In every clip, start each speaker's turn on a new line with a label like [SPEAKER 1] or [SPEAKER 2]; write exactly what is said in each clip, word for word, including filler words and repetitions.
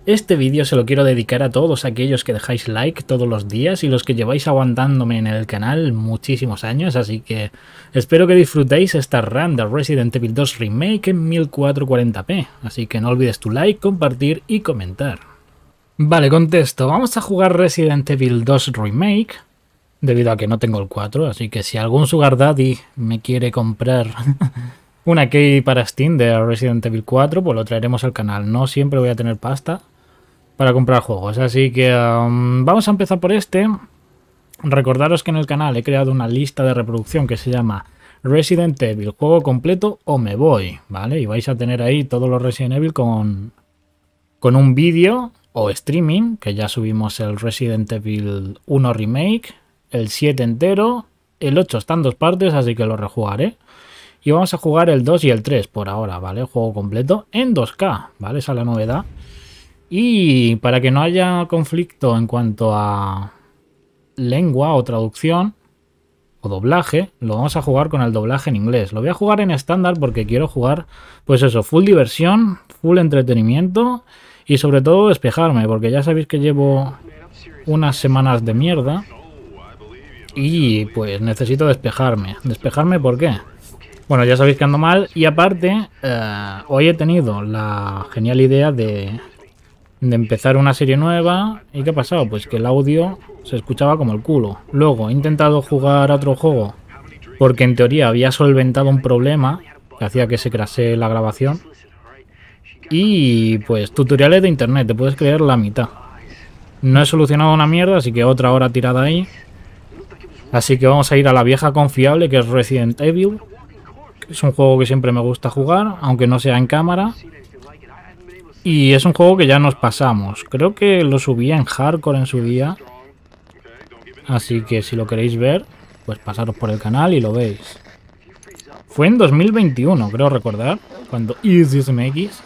[SPEAKER 1] Este vídeo se lo quiero dedicar a todos aquellos que dejáis like todos los días y los que lleváis aguantándome en el canal muchísimos años, así que espero que disfrutéis esta run de Resident Evil dos Remake en mil cuatrocientos cuarenta p, así que no olvides tu like, compartir y comentar. Vale, contesto, vamos a jugar Resident Evil dos Remake, debido a que no tengo el cuatro, así que si algún Sugar Daddy me quiere comprar una key para Steam de Resident Evil cuatro, pues lo traeremos al canal. No siempre voy a tener pasta para comprar juegos, así que um, vamos a empezar por este. Recordaros que en el canal he creado una lista de reproducción que se llama Resident Evil, juego completo o me voy, ¿vale? Y vais a tener ahí todos los Resident Evil con, con un vídeo o streaming, que ya subimos el Resident Evil uno Remake, el siete entero, el ocho está en dos partes, así que lo rejugaré. Y vamos a jugar el dos y el tres por ahora, ¿vale? Juego completo en dos K, ¿vale? Esa es la novedad. Y para que no haya conflicto en cuanto a lengua o traducción o doblaje, lo vamos a jugar con el doblaje en inglés. Lo voy a jugar en estándar porque quiero jugar, pues eso, full diversión, full entretenimiento y sobre todo despejarme, porque ya sabéis que llevo unas semanas de mierda y pues necesito despejarme. ¿Despejarme por qué? Bueno, ya sabéis que ando mal y aparte eh, hoy he tenido la genial idea de... de empezar una serie nueva. ¿Y qué ha pasado? Pues que el audio se escuchaba como el culo. Luego he intentado jugar a otro juego porque en teoría había solventado un problema que hacía que se crashe la grabación. Y pues tutoriales de internet, te puedes creer la mitad. No he solucionado una mierda, así que otra hora tirada ahí. Así que vamos a ir a la vieja confiable que es Resident Evil. Es un juego que siempre me gusta jugar, aunque no sea en cámara. Y es un juego que ya nos pasamos. Creo que lo subí en hardcore en su día. Así que si lo queréis ver, pues pasaros por el canal y lo veis. Fue en dos mil veintiuno, creo recordar, cuando hice S M X.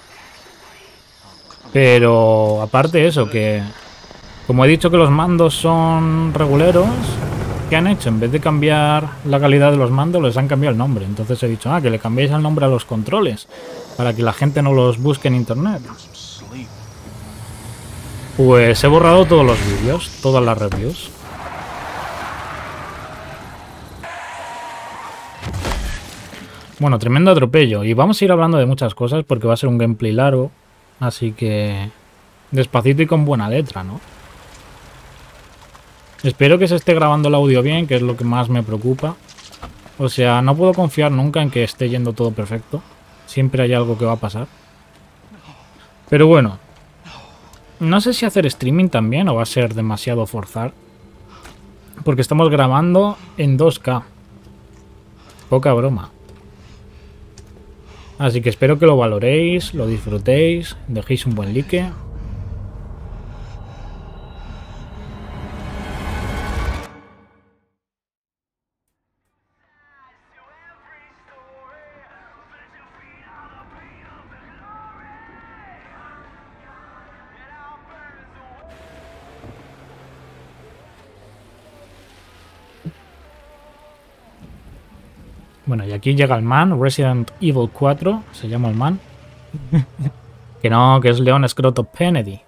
[SPEAKER 1] Pero aparte de eso, que como he dicho que los mandos son reguleros, ¿qué han hecho? En vez de cambiar la calidad de los mandos, les han cambiado el nombre. Entonces he dicho, ah, que le cambiéis el nombre a los controles, para que la gente no los busque en internet. Pues he borrado todos los vídeos, todas las reviews. Bueno, tremendo atropello. Y vamos a ir hablando de muchas cosas porque va a ser un gameplay largo. Así que despacito y con buena letra, ¿no? Espero que se esté grabando el audio bien, que es lo que más me preocupa. O sea, no puedo confiar nunca en que esté yendo todo perfecto. Siempre hay algo que va a pasar. Pero bueno. No sé si hacer streaming también o va a ser demasiado forzar. Porque estamos grabando en dos K. Poca broma. Así que espero que lo valoréis, lo disfrutéis, dejéis un buen like. Bueno, y aquí llega el man, Resident Evil cuatro, se llama el man. Que no, que es Leon Scott Kennedy.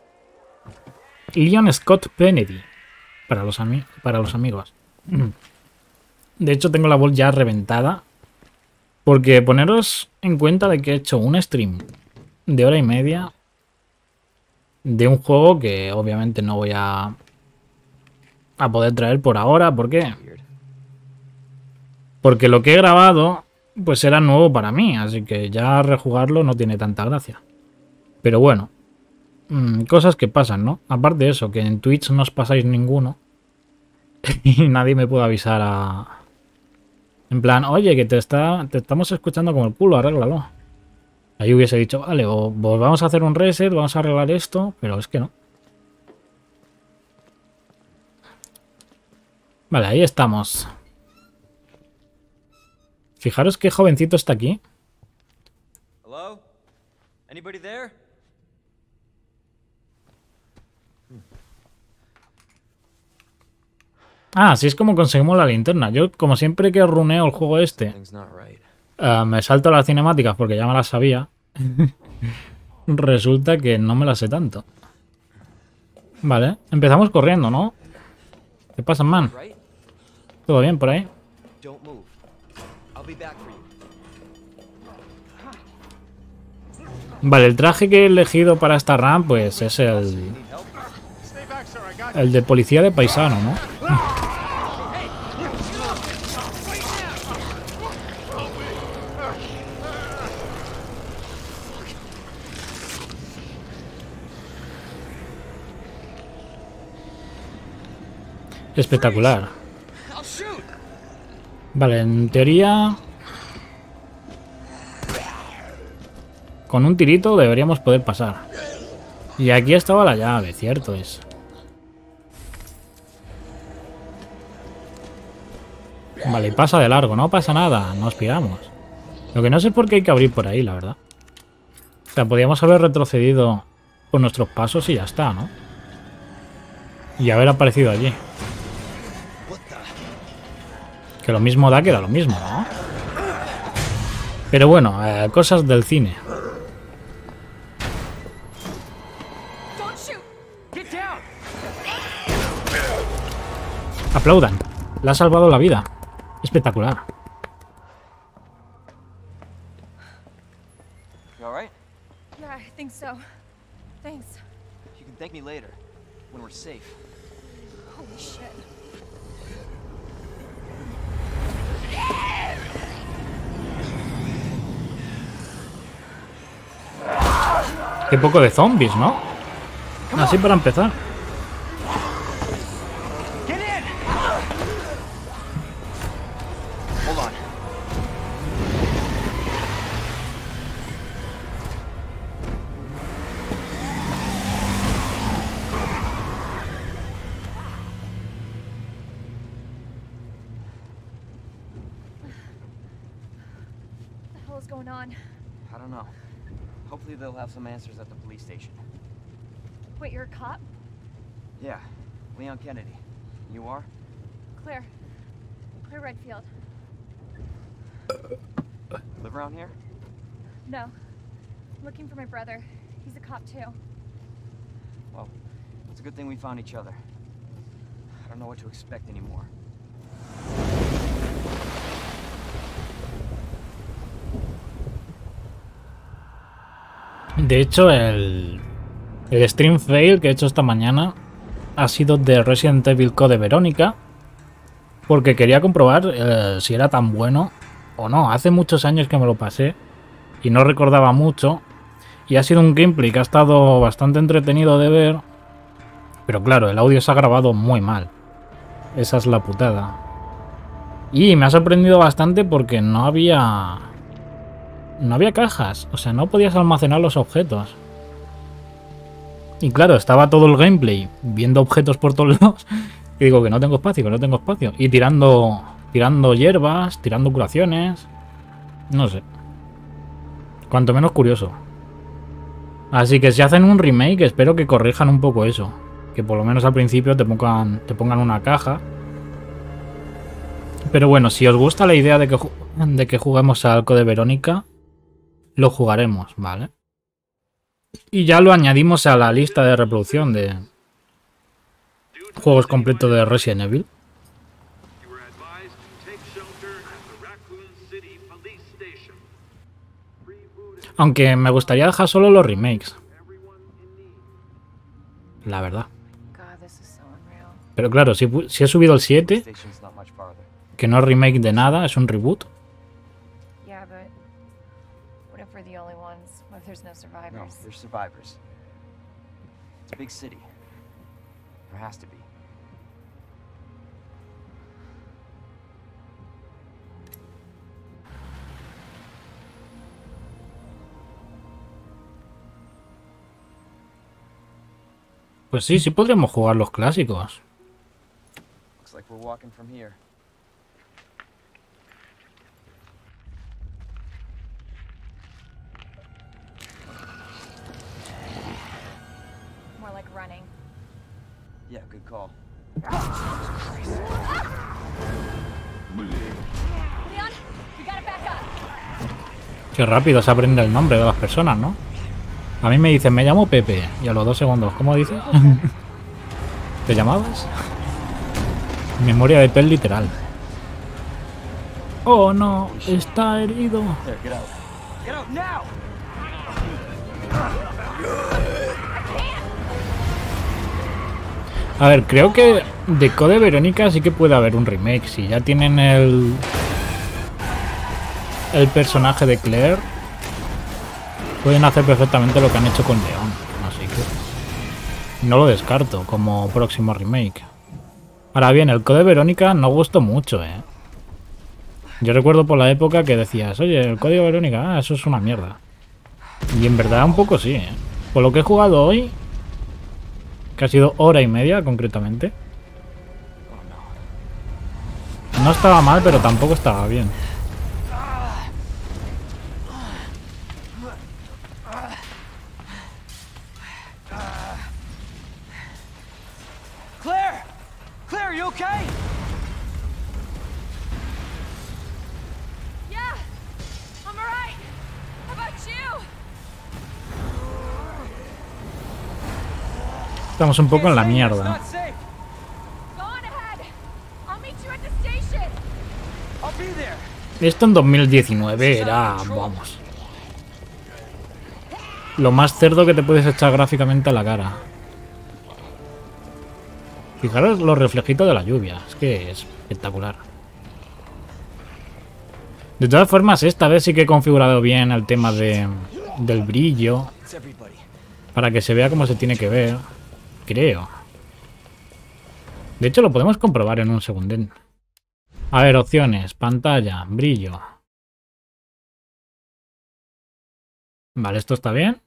[SPEAKER 1] Leon Scott Kennedy. Para los, ami para los amigos. De hecho, tengo la voz ya reventada. Porque poneros en cuenta de que he hecho un stream de hora y media de un juego que obviamente no voy a, a poder traer por ahora. ¿Por qué? Porque lo que he grabado, pues era nuevo para mí, así que ya rejugarlo no tiene tanta gracia. Pero bueno, mmm, cosas que pasan, ¿no? Aparte de eso, que en Twitch no os pasáis ninguno. Y nadie me puede avisar a... En plan, oye, que te, está, te estamos escuchando como el culo, arréglalo. Ahí hubiese dicho, vale, o pues vamos a hacer un reset, vamos a arreglar esto, pero es que no. Vale, ahí estamos. Fijaros qué jovencito está aquí.
[SPEAKER 2] Hello? Anybody there?
[SPEAKER 1] Ah, así es como conseguimos la linterna. Yo, como siempre que runeo el juego este, uh, me salto las cinemáticas porque ya me las sabía. resulta que no me la sé tanto. Vale, empezamos corriendo, ¿no? ¿Qué pasa, man? ¿Todo bien por ahí? Vale, el traje que he elegido para esta run, pues es el... El de policía de paisano, ¿no? Espectacular. Vale, en teoría... Con un tirito deberíamos poder pasar. Y aquí estaba la llave, cierto es. Vale, y pasa de largo, no pasa nada, nos piramos. Lo que no sé es por qué hay que abrir por ahí, la verdad. O sea, podríamos haber retrocedido por nuestros pasos y ya está, ¿no? Y haber aparecido allí. Que lo mismo da que da lo mismo, ¿no? Pero bueno, eh, cosas del cine. Aplaudan. Le ha salvado la vida. Espectacular.
[SPEAKER 2] You all right?
[SPEAKER 3] Yeah, I think so. Thanks.
[SPEAKER 2] You can thank me later, when we're safe.
[SPEAKER 3] Holy shit.
[SPEAKER 1] Qué poco de zombies, ¿no? Así para empezar.
[SPEAKER 2] Hold on.
[SPEAKER 3] What the hell is going on?
[SPEAKER 2] I don't know. Hopefully they'll have some answers at the police station.
[SPEAKER 3] Wait, you're a cop?
[SPEAKER 2] Yeah, Leon Kennedy. You are?
[SPEAKER 3] Claire. Claire Redfield.
[SPEAKER 2] Live around here?
[SPEAKER 3] No. I'm looking for my brother. He's a cop too.
[SPEAKER 2] Well, it's a good thing we found each other. I don't know what to expect anymore.
[SPEAKER 1] De hecho, el, el stream fail que he hecho esta mañana ha sido de Resident Evil Code Verónica, porque quería comprobar eh, si era tan bueno o no. Hace muchos años que me lo pasé y no recordaba mucho, y ha sido un gameplay que ha estado bastante entretenido de ver, pero claro, el audio se ha grabado muy mal. Esa es la putada. Y me ha sorprendido bastante porque no había... No había cajas, o sea, no podías almacenar los objetos. Y claro, estaba todo el gameplay viendo objetos por todos lados. Y digo que no tengo espacio, que no tengo espacio. Y tirando, tirando hierbas, tirando curaciones. No sé. Cuanto menos curioso. Así que si hacen un remake, espero que corrijan un poco eso. Que por lo menos al principio te pongan, te pongan una caja. Pero bueno, si os gusta la idea de que, de que juguemos al Code Verónica, lo jugaremos, ¿vale? Y ya lo añadimos a la lista de reproducción de juegos completos de Resident Evil. Aunque me gustaría dejar solo los remakes. La verdad. Pero claro, si, si he subido el siete, que no es remake de nada, es un reboot.
[SPEAKER 2] No, there's survivors. It's a big city. There has to be.
[SPEAKER 1] Pues sí, sí podríamos jugar los clásicos.
[SPEAKER 2] Looks like we're walking from here. Yeah, good call.
[SPEAKER 3] Leon, you gotta back up.
[SPEAKER 1] Qué rápido se aprende el nombre de las personas, ¿no? A mí me dicen, me llamo Pepe. Y a los dos segundos, ¿cómo dices? ¿Te llamabas? Memoria de pel literal. Oh no, está herido.
[SPEAKER 2] There, get out. Get out now!
[SPEAKER 1] A ver, creo que de Code Verónica sí que puede haber un remake. Si ya tienen el... el personaje de Claire, pueden hacer perfectamente lo que han hecho con Leon. Así que no lo descarto como próximo remake. Ahora bien, el Code Verónica no gustó mucho, ¿eh? Yo recuerdo por la época que decías, oye, el Código Verónica, ah, eso es una mierda. Y en verdad un poco sí, ¿eh? Por lo que he jugado hoy, que ha sido hora y media concretamente, no estaba mal, pero tampoco estaba bien.
[SPEAKER 2] Claire! Claire, you okay?
[SPEAKER 3] Yeah, I'm alright. How about you?
[SPEAKER 1] Estamos un poco en la mierda.
[SPEAKER 2] Not safe.
[SPEAKER 3] Go on ahead. I'll meet you at the station.
[SPEAKER 2] I'll be there.
[SPEAKER 1] Esto en dos mil diecinueve era, vamos, lo más cerdo que te puedes echar gráficamente a la cara. Fijaros los reflejitos de la lluvia, es que es espectacular. De todas formas, esta vez sí que he configurado bien el tema de, del brillo,
[SPEAKER 2] It's everybody.
[SPEAKER 1] para que se vea como se tiene que ver, creo. De hecho, lo podemos comprobar en un segundín. A ver, opciones, pantalla, brillo. Vale, esto está bien.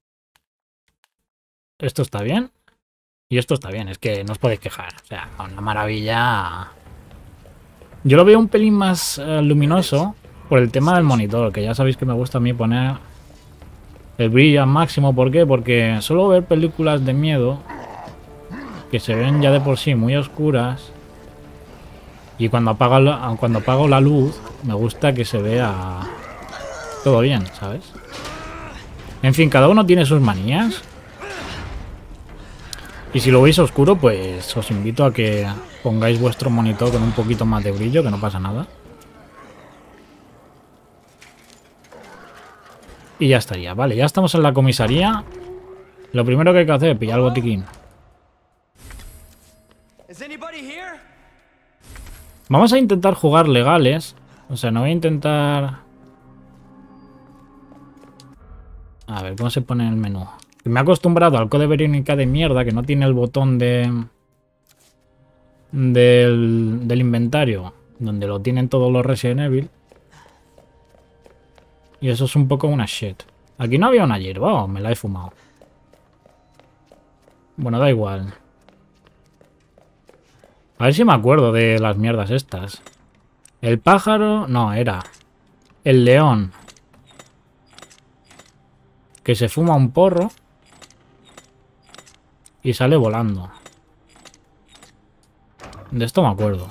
[SPEAKER 1] Esto está bien. Y esto está bien, es que no os podéis quejar. O sea, una maravilla. Yo lo veo un pelín más eh, luminoso por el tema del monitor, que ya sabéis que me gusta a mí poner el brillo al máximo. ¿Por qué? Porque suelo ver películas de miedo que se ven ya de por sí muy oscuras. Y cuando apago la, cuando apago la luz, me gusta que se vea todo bien, ¿sabes? En fin, cada uno tiene sus manías. Y si lo veis oscuro, pues os invito a que pongáis vuestro monitor con un poquito más de brillo, que no pasa nada. Y ya estaría. Vale, ya estamos en la comisaría. Lo primero que hay que hacer es pillar el botiquín.
[SPEAKER 2] Is anybody here?
[SPEAKER 1] Vamos a intentar jugar legales. O sea, no voy a intentar... A ver, ¿cómo se pone en el menú? Me he acostumbrado al Code Verónica de mierda, que no tiene el botón de... Del, del inventario, donde lo tienen todos los Resident Evil. Y eso es un poco una shit. Aquí no había una hierba, oh, me la he fumado. Bueno, da igual. A ver si me acuerdo de las mierdas estas. El pájaro... No, era... El león. Que se fuma un porro. Y sale volando. De esto me acuerdo.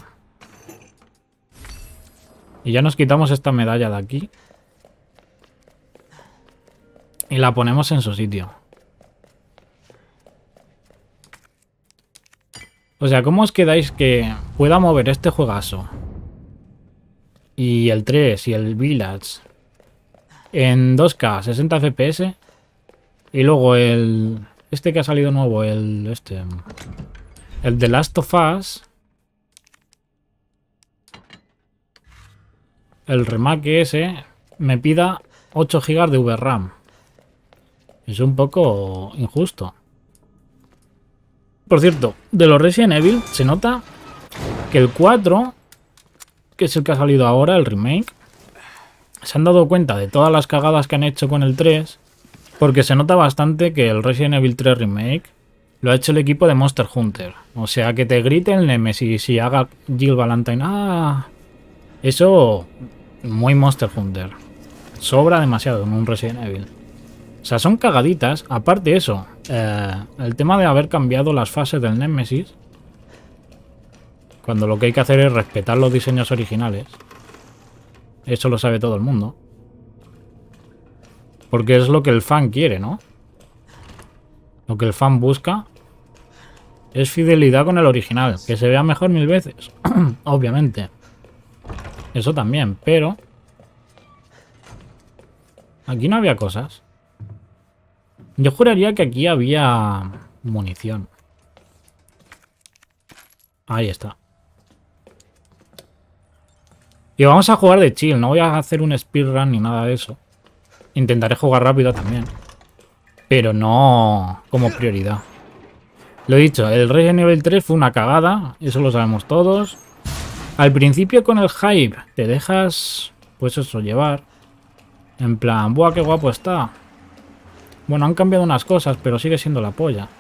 [SPEAKER 1] Y ya nos quitamos esta medalla de aquí. Y la ponemos en su sitio. O sea, ¿cómo os quedáis que pueda mover este juegazo? Y el tres y el Village en dos K, sesenta F P S. Y luego el... Este que ha salido nuevo, el... Este... El The Last of Us. El remake ese me pida ocho gigas de V RAM. Es un poco injusto. Por cierto, de los Resident Evil se nota que el cuatro, que es el que ha salido ahora, el remake, se han dado cuenta de todas las cagadas que han hecho con el tres, porque se nota bastante que el Resident Evil tres Remake lo ha hecho el equipo de Monster Hunter. O sea, que te grite el Nemesis y haga Jill Valentine. ¡Ah! Eso, muy Monster Hunter. Sobra demasiado en un Resident Evil. O sea, son cagaditas. Aparte eso, eh, el tema de haber cambiado las fases del Nemesis, cuando lo que hay que hacer es respetar los diseños originales. Eso lo sabe todo el mundo. Porque es lo que el fan quiere, ¿no? Lo que el fan busca es fidelidad con el original, que se vea mejor mil veces. Obviamente. Eso también, pero... Aquí no había cosas. Yo juraría que aquí había munición. Ahí está. Y vamos a jugar de chill, no voy a hacer un speedrun ni nada de eso. Intentaré jugar rápido también. Pero no como prioridad. Lo he dicho, el Resident Evil tres fue una cagada, eso lo sabemos todos. Al principio con el hype te dejas, pues eso, llevar. En plan, ¡buah, qué guapo está! Bueno, han cambiado unas cosas, pero sigue siendo la polla.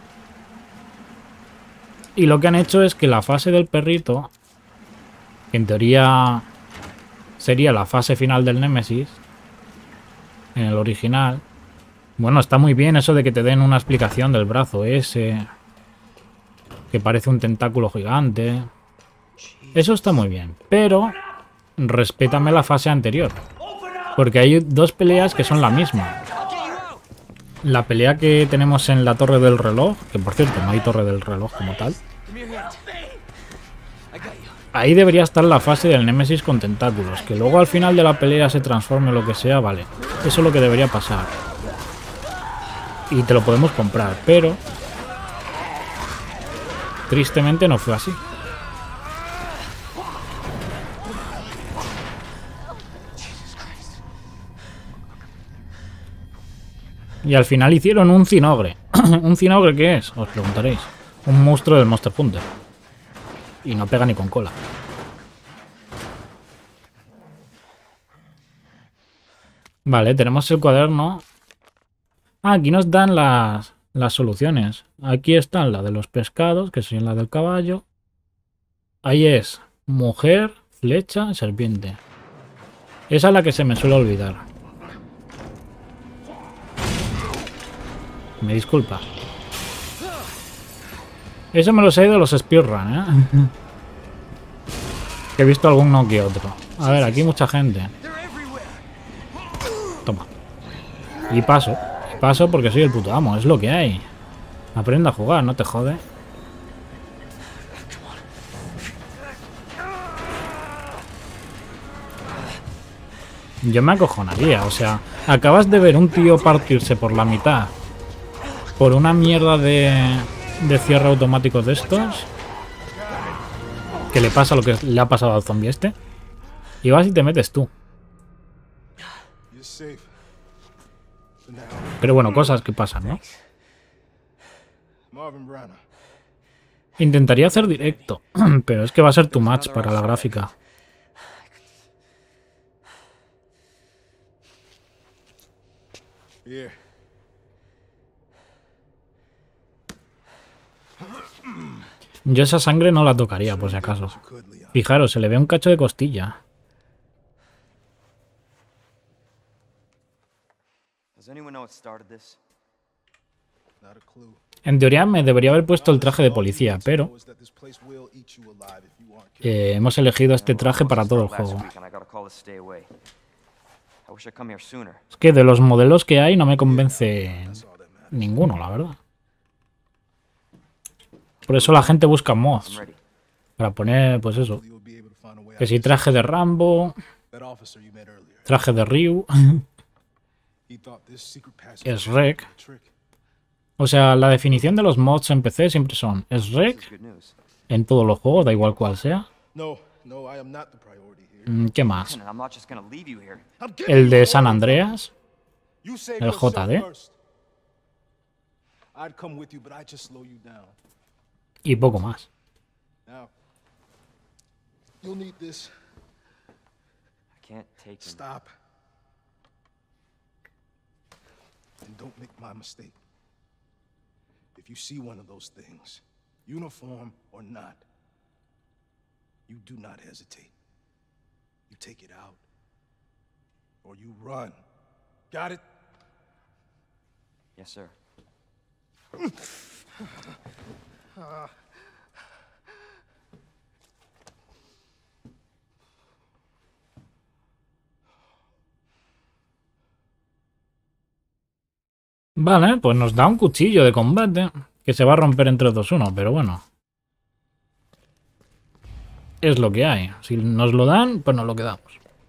[SPEAKER 1] Y lo que han hecho es que la fase del perrito, que en teoría sería la fase final del Nemesis, en el original, bueno, está muy bien eso de que te den una explicación del brazo ese, que parece un tentáculo gigante. Eso está muy bien, pero respétame la fase anterior, porque hay dos peleas que son la misma. La pelea que tenemos en la torre del reloj, que por cierto no hay torre del reloj como tal. Ahí debería estar la fase del Némesis con tentáculos, que luego al final de la pelea se transforme o lo que sea, vale. Eso es lo que debería pasar. Y te lo podemos comprar, pero... tristemente no fue así. Y al final hicieron un cinogre. ¿Un cinogre qué es? Os preguntaréis. Un monstruo del Monster Hunter. Y no pega ni con cola. Vale, tenemos el cuaderno. Ah, aquí nos dan las, las soluciones. Aquí están la de los pescados, que son la del caballo. Ahí es mujer, flecha, serpiente. Esa es la que se me suele olvidar. Me disculpa. Eso me lo sé de los speedrun, ¿eh? Que he visto alguno que otro. A ver, aquí mucha gente. Toma. Y paso. Y paso porque soy el puto amo. Es lo que hay. Aprenda a jugar, no te jode. Yo me acojonaría. O sea, acabas de ver un tío partirse por la mitad por una mierda de, de cierre automático de estos. Que le pasa lo que le ha pasado al zombie este. Y vas y te metes tú. Pero bueno, cosas que pasan, ¿no? Intentaría hacer directo, pero es que va a ser too much para la gráfica. Yo esa sangre no la tocaría, por si acaso. Fijaros, se le ve un cacho de costilla. En teoría me debería haber puesto el traje de policía, pero... Eh, hemos elegido este traje para todo el juego. Es que de los modelos que hay no me convence ninguno, la verdad. Por eso la gente busca mods. Para poner, pues eso. Que si traje de Rambo. Traje de Ryu. Es rec. O sea, la definición de los mods en P C siempre son es rec. En todos los juegos, da igual cual sea. ¿Qué más? El de San Andreas. El J D. Y poco más.
[SPEAKER 4] Stop. And don't make my mistake. If you see one of those things, uniform or not, you do not hesitate. You take it out, or you run. Got it?
[SPEAKER 2] Yes, sir.
[SPEAKER 4] uh.
[SPEAKER 1] Vale, pues nos da un cuchillo de combate que se va a romper entre dos uno, pero bueno. Es lo que hay. Si nos lo dan, pues nos lo quedamos.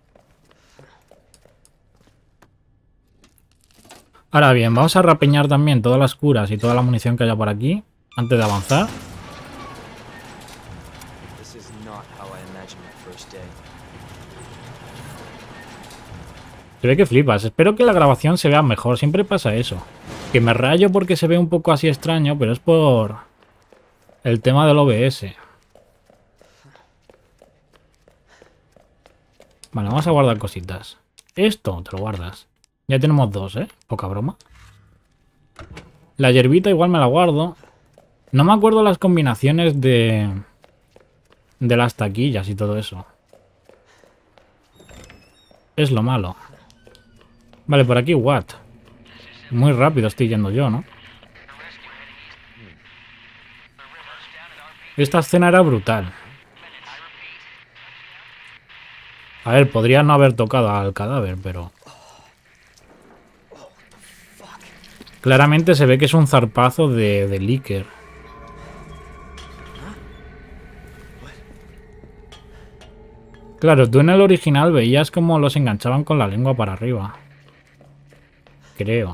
[SPEAKER 1] Ahora bien, vamos a rapeñar también todas las curas y toda la munición que haya por aquí antes de avanzar. Se ve que flipas. Espero que la grabación se vea mejor. Siempre pasa eso. Que me rayo porque se ve un poco así extraño, pero es por el tema del O B S. Vale, vamos a guardar cositas. Esto te lo guardas. Ya tenemos dos, ¿eh? Poca broma. La hierbita igual me la guardo. No me acuerdo las combinaciones de... de las taquillas y todo eso. Es lo malo. Vale, por aquí what. Muy rápido estoy yendo yo, ¿no? Esta escena era brutal. A ver, podría no haber tocado al cadáver, pero... claramente se ve que es un zarpazo de, de Licker. Claro, tú en el original veías como los enganchaban con la lengua para arriba. Creo.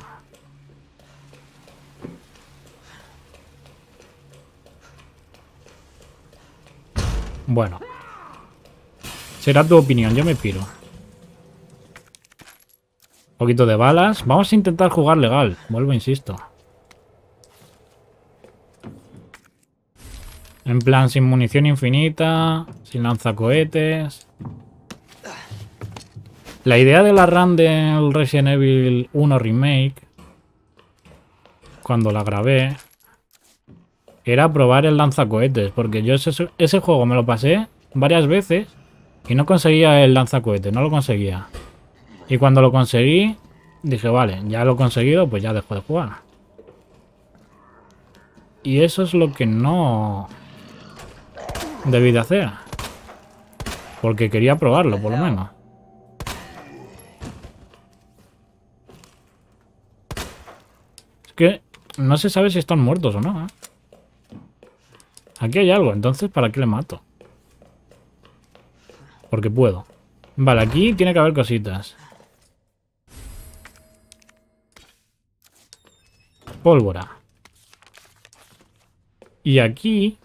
[SPEAKER 1] Bueno. Será tu opinión, yo me piro. Un poquito de balas. Vamos a intentar jugar legal. Vuelvo, insisto. En plan, sin munición infinita, sin lanzacohetes. La idea de la run del Resident Evil uno Remake, cuando la grabé, era probar el lanzacohetes. Porque yo ese, ese juego me lo pasé varias veces y no conseguía el lanzacohetes, no lo conseguía. Y cuando lo conseguí, dije, vale, ya lo he conseguido, pues ya dejo de jugar. Y eso es lo que no debí de hacer. Porque quería probarlo, por lo menos. Es que no se sabe si están muertos o no, ¿eh? Aquí hay algo, entonces ¿para qué le mato? Porque puedo. Vale, aquí tiene que haber cositas. Pólvora. Y aquí...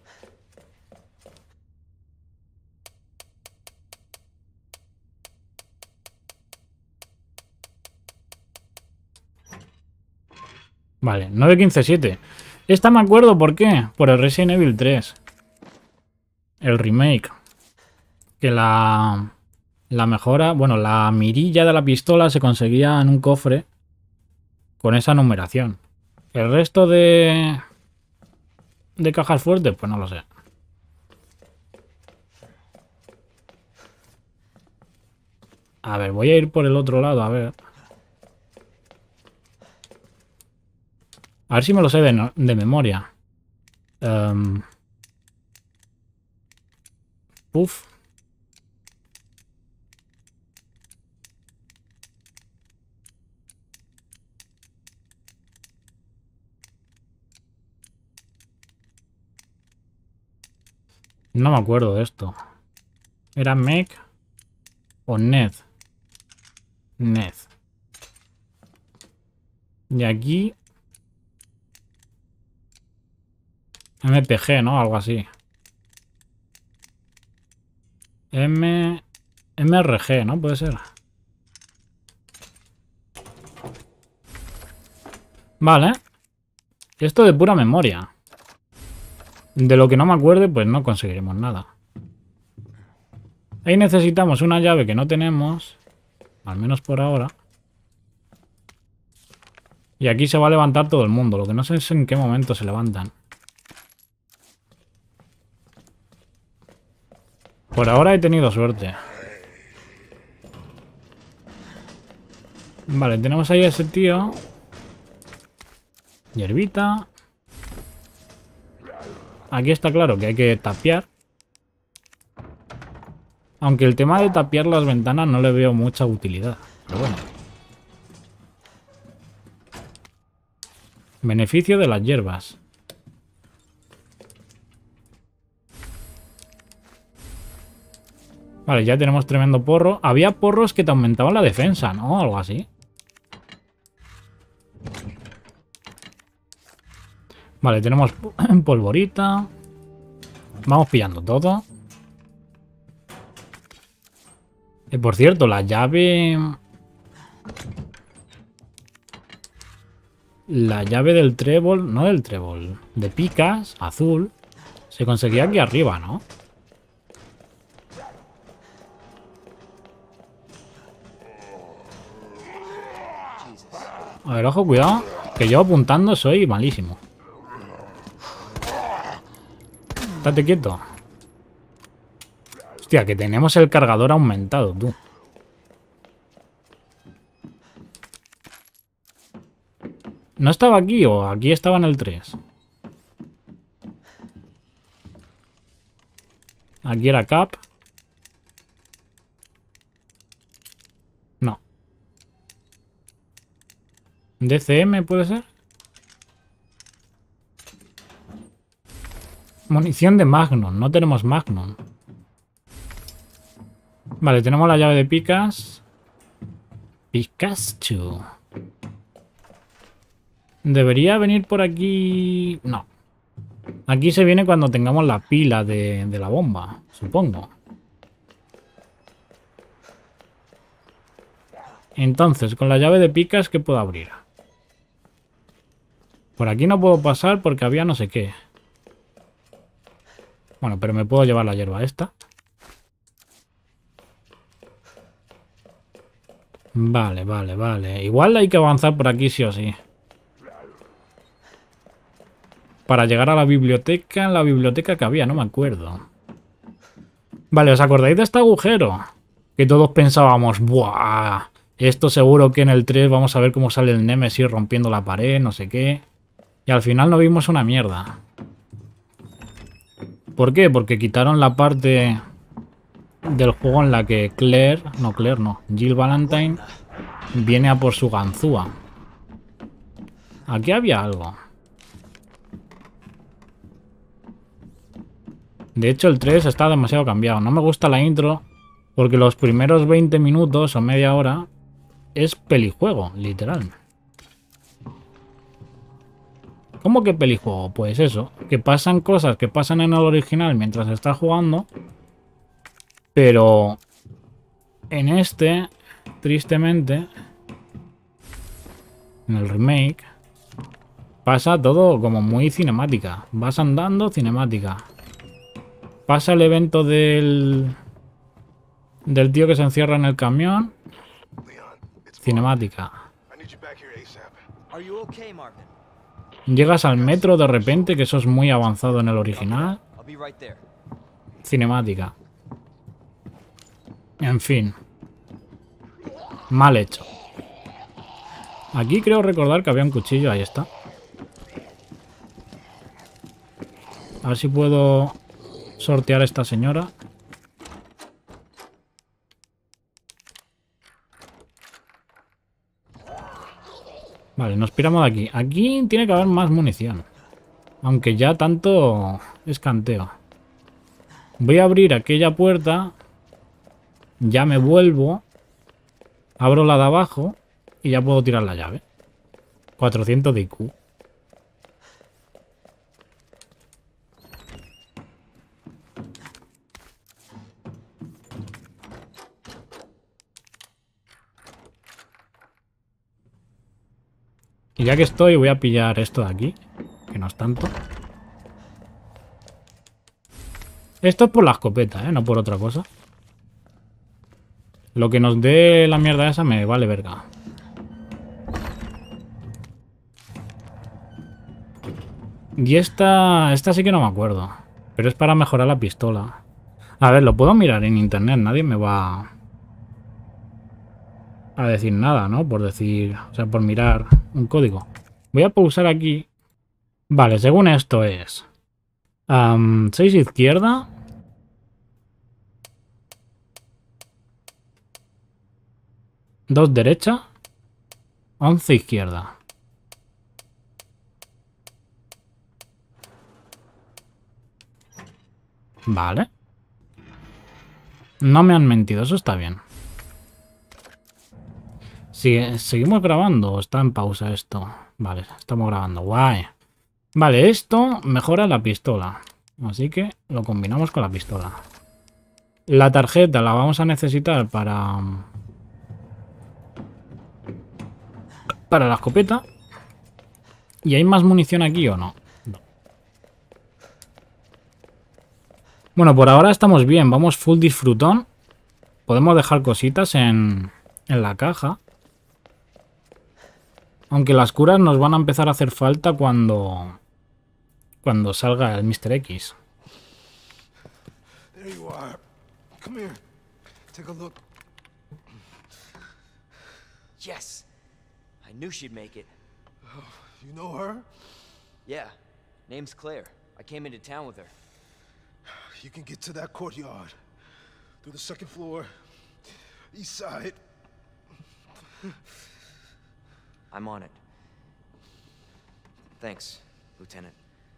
[SPEAKER 1] vale, nueve quince siete. Esta me acuerdo por qué. Por el Resident Evil tres. El remake. Que la... la mejora... bueno, la mirilla de la pistola se conseguía en un cofre con esa numeración. El resto de... de cajas fuertes, pues no lo sé. A ver, voy a ir por el otro lado, a ver. A ver si me lo sé de, no, de memoria. Um, uf. No me acuerdo de esto. ¿Era Meg o Ned? Ned. Y aquí... M P G, ¿no? Algo así. M... M R G, ¿no? Puede ser. Vale. Esto de pura memoria. De lo que no me acuerde, pues no conseguiremos nada. Ahí necesitamos una llave que no tenemos. Al menos por ahora. Y aquí se va a levantar todo el mundo. Lo que no sé es en qué momento se levantan. Por ahora he tenido suerte. Vale, tenemos ahí a ese tío. Hierbita. Aquí está claro que hay que tapiar. Aunque el tema de tapiar las ventanas no le veo mucha utilidad. Pero bueno. Beneficio de las hierbas. Vale, ya tenemos tremendo porro. Había porros que te aumentaban la defensa, ¿no? Algo así. Vale, tenemos polvorita. Vamos pillando todo. Y por cierto, la llave... La llave del trébol... No del trébol. De picas, azul. Se conseguía aquí arriba, ¿no? A ver, ojo, cuidado. Que yo apuntando soy malísimo. Estate quieto. Hostia, que tenemos el cargador aumentado, tú. ¿No estaba aquí o aquí estaba en el tres? Aquí era Cap. No. ¿D C M puede ser? Munición de Magnum. No tenemos Magnum. Vale, tenemos la llave de picas. Pikachu. Debería venir por aquí... No. Aquí se viene cuando tengamos la pila de, de la bomba, supongo. Entonces, con la llave de picas, ¿qué puedo abrir? Por aquí no puedo pasar porque había no sé qué. Bueno, pero me puedo llevar la hierba esta. Vale, vale, vale. Igual hay que avanzar por aquí sí o sí. Para llegar a la biblioteca, en la biblioteca que había, no me acuerdo. Vale, ¿os acordáis de este agujero? Que todos pensábamos, ¡buah! Esto seguro que en el tres vamos a ver cómo sale el Nemesis rompiendo la pared, no sé qué. Y al final no vimos una mierda. ¿Por qué? Porque quitaron la parte del juego en la que Claire, no Claire, no, Jill Valentine viene a por su ganzúa. Aquí había algo. De hecho el tres está demasiado cambiado. No me gusta la intro porque los primeros veinte minutos o media hora es pelijuego, literal. ¿Cómo que pelijuego? Pues eso, que pasan cosas que pasan en el original mientras estás jugando, pero en este, tristemente, en el remake, pasa todo como muy cinemática. Vas andando, cinemática. Pasa el evento del del tío que se encierra en el camión, cinemática.
[SPEAKER 2] Are you okay, Marvin?
[SPEAKER 1] Llegas al metro de repente, que eso es muy avanzado en el original.
[SPEAKER 2] I'll be right there.
[SPEAKER 1] Cinemática. En fin. Mal hecho. Aquí creo recordar que había un cuchillo, ahí está. A ver si puedo sortear a esta señora. Vale, nos piramos de aquí. Aquí tiene que haber más munición. Aunque ya tanto es canteo. Voy a abrir aquella puerta. Ya me vuelvo. Abro la de abajo. Y ya puedo tirar la llave. cuatrocientos de I Q. Y ya que estoy, voy a pillar esto de aquí. Que no es tanto. Esto es por la escopeta, ¿eh? No por otra cosa. Lo que nos dé la mierda esa me vale verga. Y esta... Esta sí que no me acuerdo. Pero es para mejorar la pistola. A ver, lo puedo mirar en internet. Nadie me va a decir nada, ¿no? Por decir... O sea, por mirar un código. Voy a pausar aquí. Vale, según esto es... Um, seis izquierda. dos derecha. once izquierda. Vale. No me han mentido, eso está bien. Sigue, ¿seguimos grabando o está en pausa esto? Vale, estamos grabando. Guay. Vale, esto mejora la pistola. Así que lo combinamos con la pistola. La tarjeta la vamos a necesitar para... Para la escopeta. ¿Y hay más munición aquí o no? No. Bueno, por ahora estamos bien. Vamos full disfrutón. Podemos dejar cositas en, en la caja. Aunque las curas nos van a empezar a hacer falta cuando... Cuando salga el míster X.
[SPEAKER 4] There you are. Come here. Take a look.
[SPEAKER 2] Yes. I knew she'd make it.
[SPEAKER 4] You know her?
[SPEAKER 2] Yeah. Name's Claire. I came into town with her.
[SPEAKER 4] You can get to that courtyard. Through the second floor. East side.
[SPEAKER 2] I'm on it. Thanks, Lieutenant.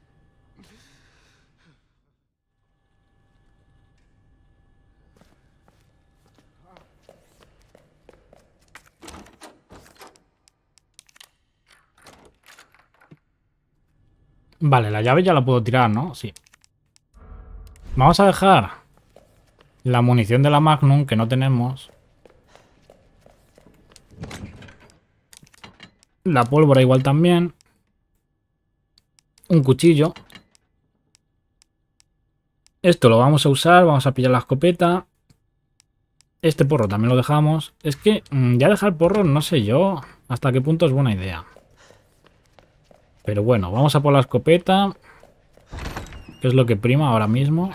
[SPEAKER 1] Vale, la llave ya la puedo tirar, ¿no? Sí. Vamos a dejar la munición de la Magnum, que no tenemos. La pólvora igual también. Un cuchillo. Esto lo vamos a usar, vamos a pillar la escopeta. Este porro también lo dejamos. Es que mmm, ya dejar porro no sé yo hasta qué punto es buena idea. Pero bueno, vamos a por la escopeta. Que es lo que prima ahora mismo.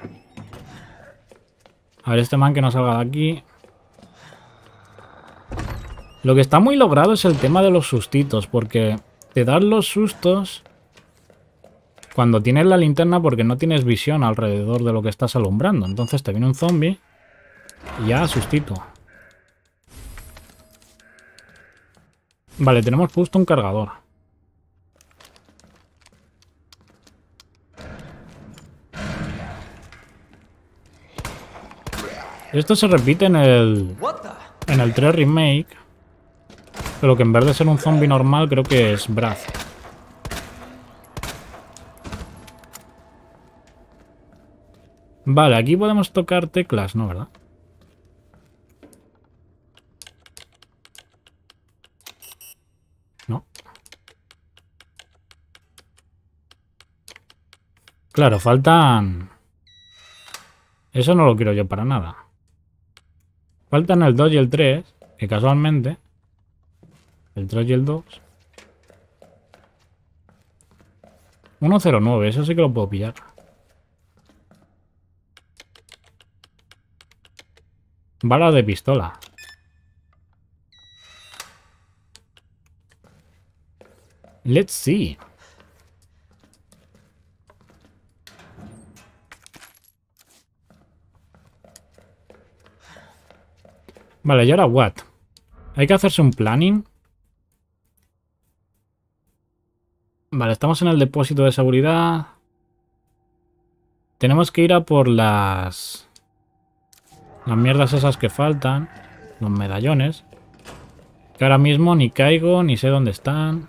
[SPEAKER 1] A ver, este man que no salga de aquí. Lo que está muy logrado es el tema de los sustitos. Porque te dan los sustos cuando tienes la linterna porque no tienes visión alrededor de lo que estás alumbrando. Entonces te viene un zombie y ya sustito. Vale, tenemos puesto un cargador. Esto se repite en el en el tres Remake. Pero que en vez de ser un zombie normal creo que es Brad. Vale, aquí podemos tocar teclas, ¿no? ¿Verdad? No. Claro, faltan... Eso no lo quiero yo para nada. Faltan el dos y el tres, que casualmente... El tres y el dos... uno cero nueve, eso sí que lo puedo pillar. Bala de pistola. Let's see. Vale, ¿y ahora what? Hay que hacerse un planning. Vale, estamos en el depósito de seguridad. Tenemos que ir a por las... Las mierdas esas que faltan. Los medallones. Que ahora mismo ni caigo, ni sé dónde están.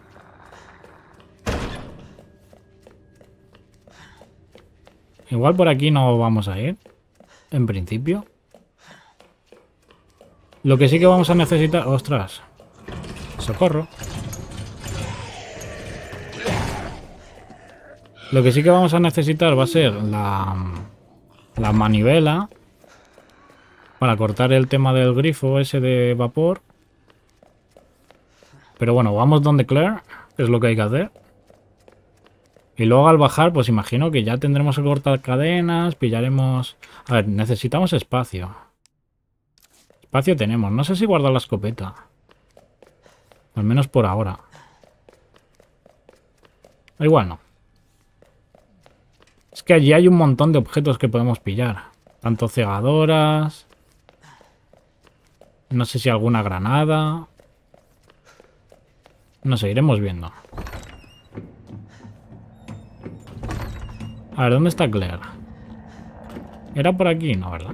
[SPEAKER 1] Igual por aquí no vamos a ir. En principio. Lo que sí que vamos a necesitar... ¡Ostras! ¡Socorro! Lo que sí que vamos a necesitar va a ser la... La manivela. Para cortar el tema del grifo ese de vapor. Pero bueno, vamos donde Claire, que es lo que hay que hacer. Y luego al bajar, pues imagino que ya tendremos que cortar cadenas, pillaremos... A ver, necesitamos espacio. Espacio tenemos. No sé si guardar la escopeta. Al menos por ahora. Igual no. Es que allí hay un montón de objetos que podemos pillar. Tanto cegadoras... No sé si alguna granada. No sé, iremos viendo. A ver, ¿dónde está Claire? ¿Era por aquí? No, ¿verdad?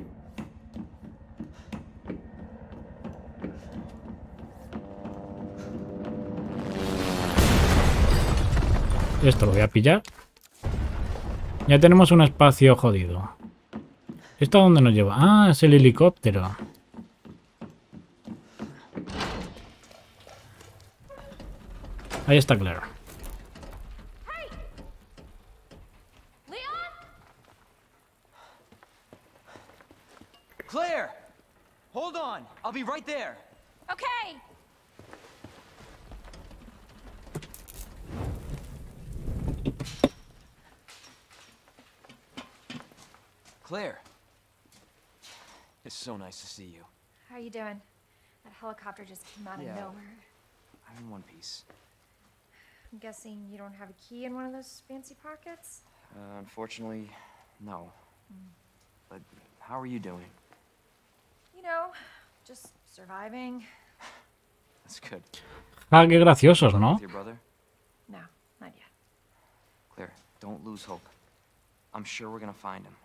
[SPEAKER 1] Esto lo voy a pillar. Ya tenemos un espacio jodido. ¿Esto a dónde nos lleva? Ah, es el helicóptero. Ahí está Claire.
[SPEAKER 3] Leon?
[SPEAKER 2] Claire! Hold on. I'll be right there.
[SPEAKER 3] Okay.
[SPEAKER 2] Claire. It's so nice to see you.
[SPEAKER 3] How are you doing? That helicopter just came out
[SPEAKER 2] Yeah.
[SPEAKER 3] of nowhere.
[SPEAKER 2] I'm in one piece.
[SPEAKER 3] I'm guessing you don't have a key in one of those fancy pockets?
[SPEAKER 2] Uh, unfortunately, no. But how are you doing?
[SPEAKER 3] You know, just surviving.
[SPEAKER 2] That's good.
[SPEAKER 1] Ah, qué graciosos, ¿no?
[SPEAKER 2] With your brother?
[SPEAKER 3] No, not yet.
[SPEAKER 2] Claire, don't lose hope. I'm sure we're gonna find him.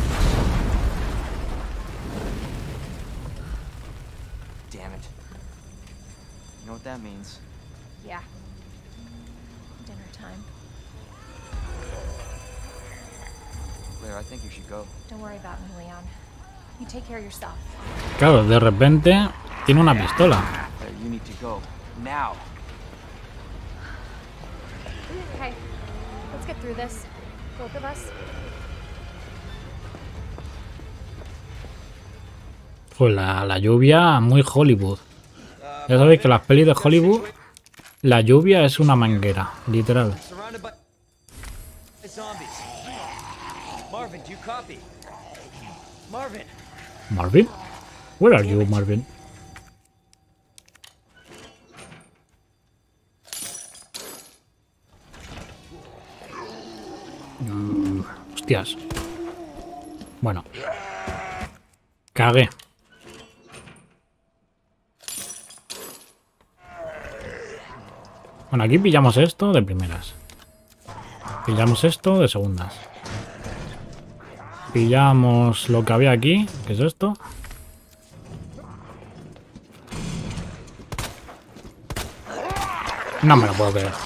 [SPEAKER 2] Damn it. You know what that means?
[SPEAKER 3] Yeah. Dinner time.
[SPEAKER 2] Claire, I think you should go.
[SPEAKER 3] Don't worry about me, Leon. You take care of yourself.
[SPEAKER 1] Claro, de repente tiene una pistola.
[SPEAKER 2] Claire, you need to go. Now!
[SPEAKER 3] Okay, let's get through this. Both of us.
[SPEAKER 1] Pues la, la lluvia muy Hollywood. Ya sabéis que las pelis de Hollywood, la lluvia es una manguera, literal.
[SPEAKER 2] Surrounded by zombies. Marvin, do you copy? Marvin!
[SPEAKER 1] ¿Marvin? Where are you, Marvin? Mm, hostias. Bueno. Cagué. Bueno, aquí pillamos esto de primeras. Pillamos esto de segundas. Pillamos lo que había aquí, que es esto. No me lo puedo creer.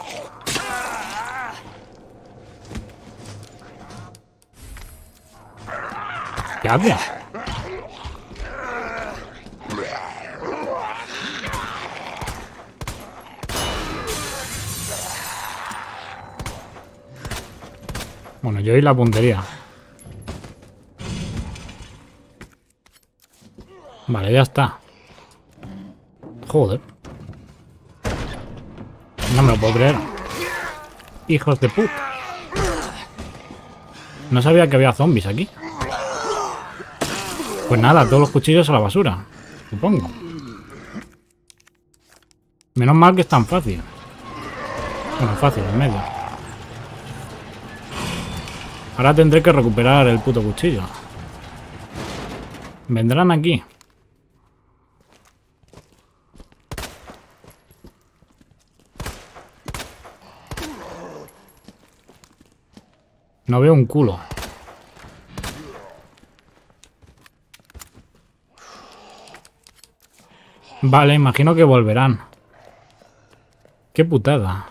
[SPEAKER 1] ¿Qué hace? Bueno, yo y la puntería. Vale, ya está. Joder. No me lo puedo creer. Hijos de puta. No sabía que había zombies aquí. Pues nada, todos los cuchillos a la basura. Supongo. Menos mal que es tan fácil. Bueno, fácil, en medio. Ahora tendré que recuperar el puto cuchillo. Vendrán aquí. No veo un culo. Vale, imagino que volverán. Qué putada.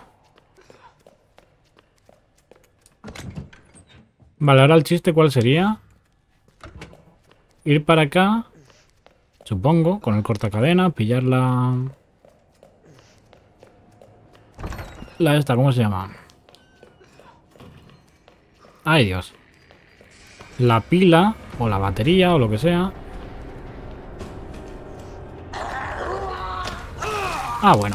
[SPEAKER 1] Vale, ahora el chiste, ¿cuál sería? Ir para acá. Supongo, con el cortacadena, pillar la... La esta, ¿cómo se llama? Ay, Dios. La pila, o la batería, o lo que sea. Ah, bueno.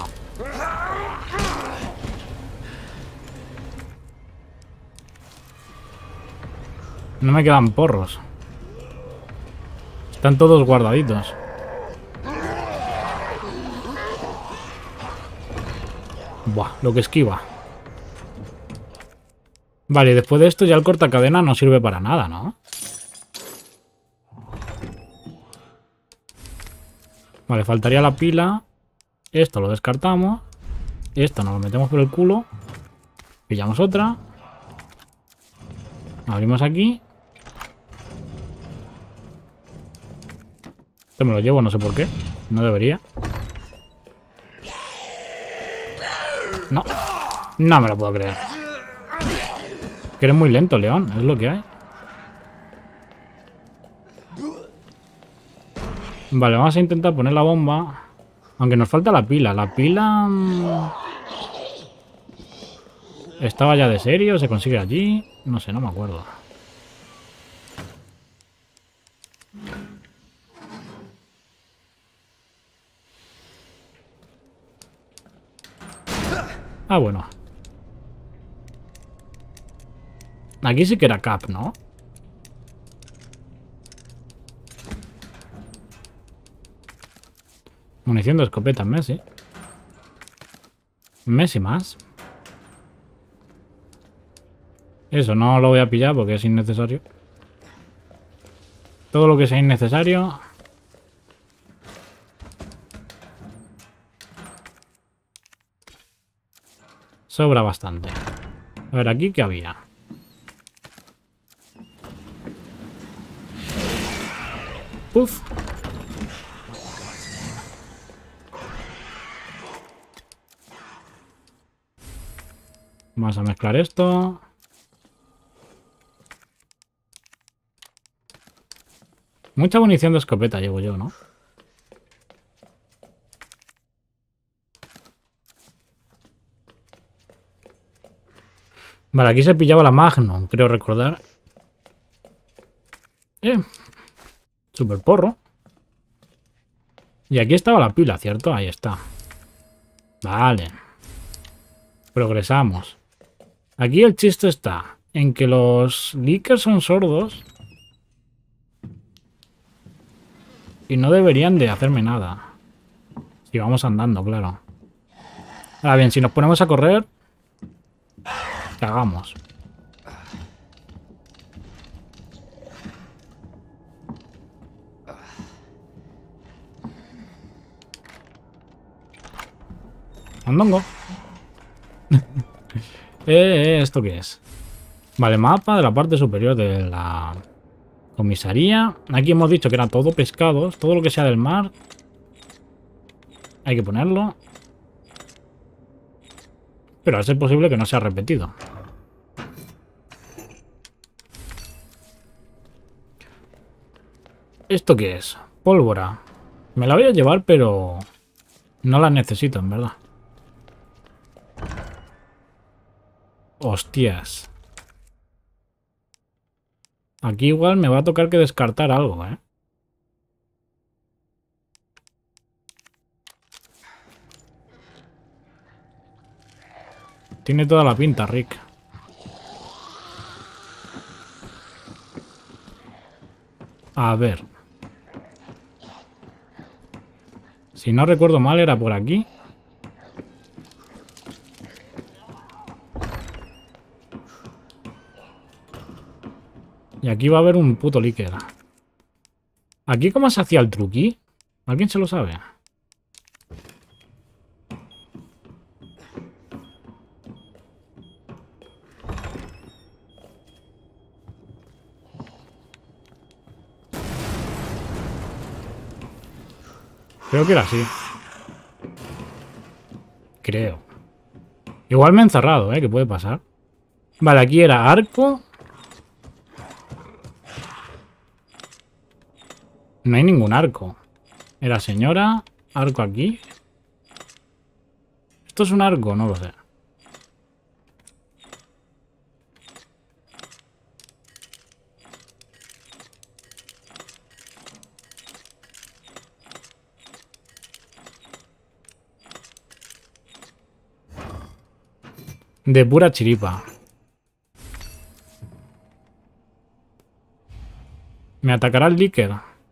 [SPEAKER 1] No me quedan porros. Están todos guardaditos. Buah, lo que esquiva. Vale, después de esto ya el cortacadena no sirve para nada, ¿no? Vale, faltaría la pila. Esto lo descartamos. Esto nos lo metemos por el culo. Pillamos otra. Abrimos aquí. Esto me lo llevo, no sé por qué. No debería. No. No me lo puedo creer. Que eres muy lento, León. Es lo que hay. Vale, vamos a intentar poner la bomba. Aunque nos falta la pila. La pila... Mmm, ¿estaba ya de serio? ¿Se consigue allí? No sé, no me acuerdo. Ah, bueno. Aquí sí que era Cap, ¿no? Munición de escopeta, Messi. Messi más. Eso no lo voy a pillar porque es innecesario. Todo lo que sea innecesario. Sobra bastante. A ver, ¿aquí qué había? Puf. Vamos a mezclar esto. Mucha munición de escopeta llevo yo, ¿no? Vale, aquí se pillaba la Magnum, creo recordar. Eh. Super porro. Y aquí estaba la pila, ¿cierto? Ahí está. Vale. Progresamos. Aquí el chiste está en que los leakers son sordos. Y no deberían de hacerme nada. Si vamos andando, claro. Ahora bien, si nos ponemos a correr... cagamos. Andongo. eh, ¿esto qué es? Vale, mapa de la parte superior de la comisaría. Aquí hemos dicho que era todo pescados. Todo lo que sea del mar. Hay que ponerlo. Pero a ser posible que no sea repetido. ¿Esto qué es? Pólvora. Me la voy a llevar, pero no la necesito, en verdad. Hostias. Aquí igual me va a tocar que descartar algo, ¿eh? Tiene toda la pinta, Rick. A ver. Si no recuerdo mal, era por aquí. Y aquí va a haber un puto líquido. ¿Aquí cómo se hacía el truqui? ¿Alguien se lo sabe? Creo que era así. Creo. Igual me he encerrado, ¿eh? ¿Qué puede pasar? Vale, aquí era arco. No hay ningún arco. Era señora. Arco aquí. ¿Esto es un arco? No lo sé. De pura chiripa. ¿Me atacará el líquido?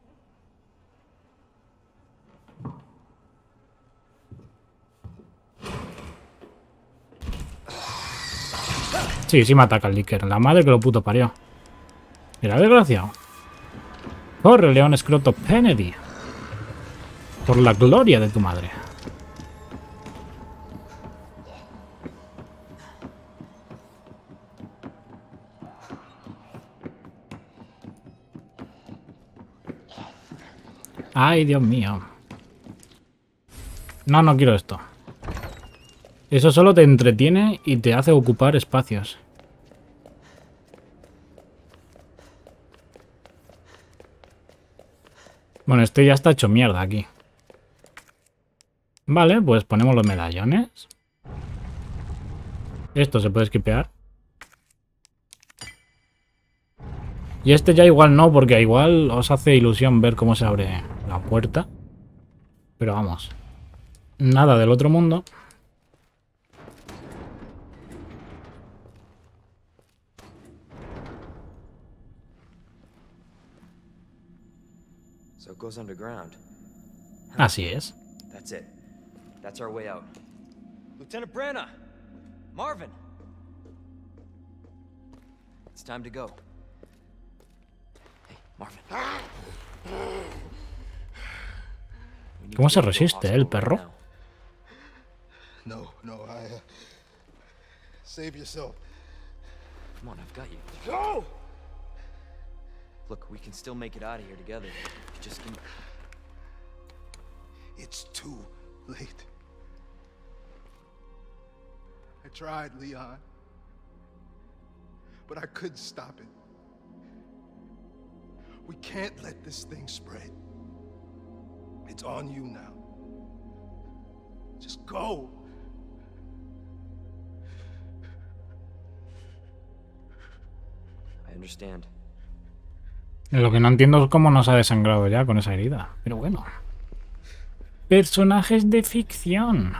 [SPEAKER 1] Sí, sí me ataca el líquido. La madre que lo puto parió. Era desgraciado. Corre, León Escroto Kennedy. Por la gloria de tu madre. Ay, Dios mío. No, no quiero esto. Eso solo te entretiene y te hace ocupar espacios. Bueno, este ya está hecho mierda aquí. Vale, pues ponemos los medallones. Esto se puede esquipear. Y este ya igual no, porque igual os hace ilusión ver cómo se abre la puerta. Pero vamos. Nada del otro mundo.
[SPEAKER 2] So it goes underground.
[SPEAKER 1] Así es.
[SPEAKER 2] That's it. That's our way out. Lieutenant Branna! Marvin! It's time to go. Hey, Marvin. We need
[SPEAKER 1] ¿Cómo
[SPEAKER 2] to
[SPEAKER 1] se
[SPEAKER 2] get to a
[SPEAKER 1] resiste, eh, el
[SPEAKER 2] hospital
[SPEAKER 1] perro?
[SPEAKER 2] right now.
[SPEAKER 4] No, no, I... Uh... Save yourself.
[SPEAKER 2] Come on, I've got you.
[SPEAKER 4] Go!
[SPEAKER 2] Look, we can still make it out of here together. Just give me...
[SPEAKER 4] It's too late. I tried, Leon. But I couldn't stop it. We can't let this thing spread. It's on you now. Just go.
[SPEAKER 2] I understand.
[SPEAKER 1] Lo que no entiendo es cómo nos ha desangrado ya con esa herida. Pero bueno. Personajes de ficción.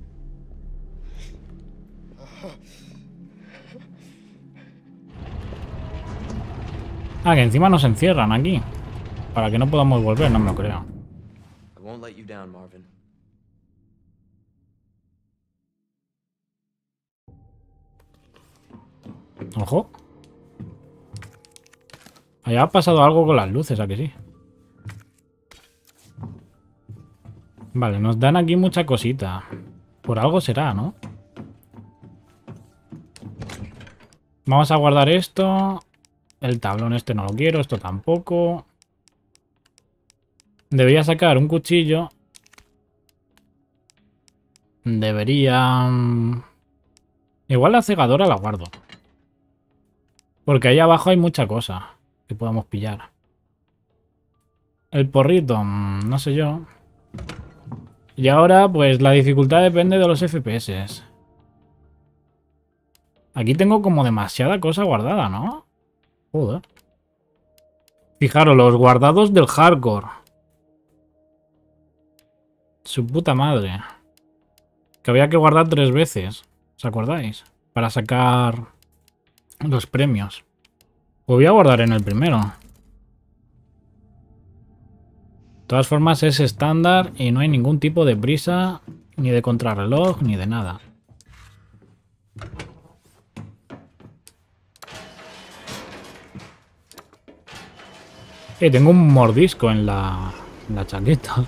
[SPEAKER 1] Ah, que encima nos encierran aquí. Para que no podamos volver, no me lo creo.
[SPEAKER 2] I won't let you down, Marvin.
[SPEAKER 1] Ojo. Allá ha pasado algo con las luces, ¿a que sí? Vale, nos dan aquí mucha cosita. Por algo será, ¿no? Vamos a guardar esto. El tablón este no lo quiero, esto tampoco. Debería sacar un cuchillo. Debería... Igual la cegadora la guardo. Porque ahí abajo hay mucha cosa que podamos pillar. El porrito, no sé yo. Y ahora, pues la dificultad depende de los F P S. Aquí tengo como demasiada cosa guardada, ¿no? Joder. Fijaros, los guardados del hardcore. Su puta madre. Que había que guardar tres veces. ¿Os acordáis? Para sacar los premios. Pues voy a guardar en el primero. De todas formas es estándar y no hay ningún tipo de prisa, ni de contrarreloj, ni de nada. Eh, tengo un mordisco en la, en la chaqueta.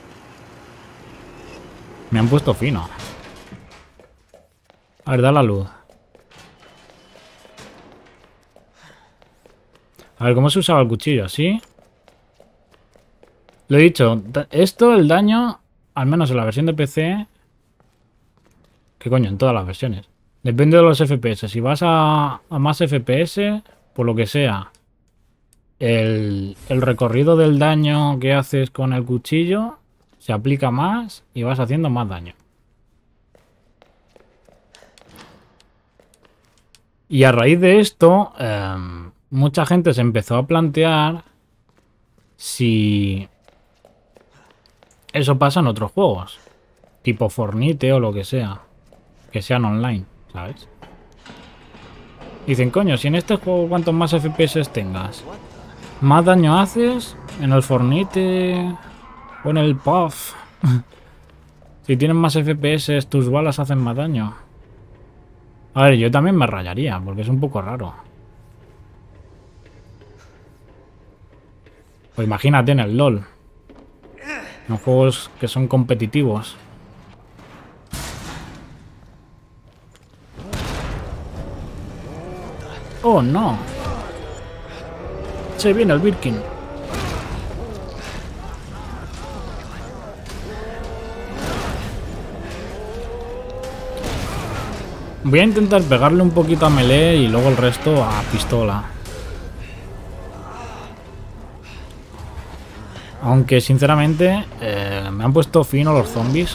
[SPEAKER 1] Me han puesto fino. A ver, da la luz. A ver, ¿cómo se usaba el cuchillo? ¿Así? Lo he dicho, esto, el daño, al menos en la versión de P C... ¿Qué coño? En todas las versiones. Depende de los F P S. Si vas a, a más F P S, por lo que sea, el, el recorrido del daño que haces con el cuchillo se aplica más y vas haciendo más daño. Y a raíz de esto, eh, mucha gente se empezó a plantear si eso pasa en otros juegos, tipo Fortnite o lo que sea, que sean online, ¿sabes? Dicen, coño, si en este juego cuantos más F P S tengas, más daño haces, en el Fortnite o en el P U B G. Si tienes más F P S, tus balas hacen más daño. A ver, yo también me rayaría, porque es un poco raro. Pues imagínate en el LOL. En juegos que son competitivos. ¡Oh, no! Se viene el Birkin. Voy a intentar pegarle un poquito a melee y luego el resto a pistola. Aunque sinceramente eh, me han puesto fino los zombies.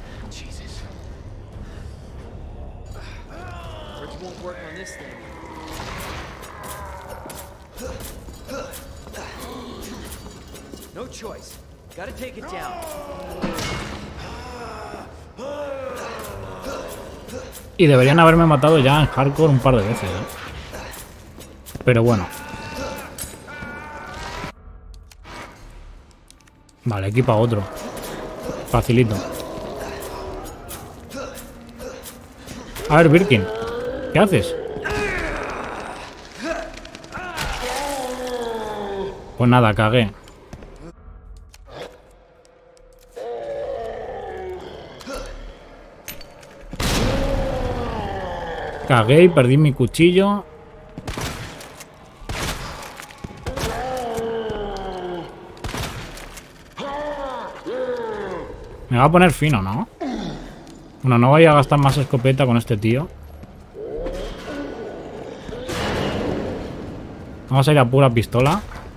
[SPEAKER 1] Y deberían haberme matado ya en hardcore un par de veces, ¿eh? Pero bueno. Vale, equipa otro. Facilito. A ver, Birkin, ¿qué haces? Pues nada, cagué. Cagué y perdí mi cuchillo. Me va a poner fino, ¿no? Bueno, no voy a gastar más escopeta con este tío. Vamos a ir a pura pistola.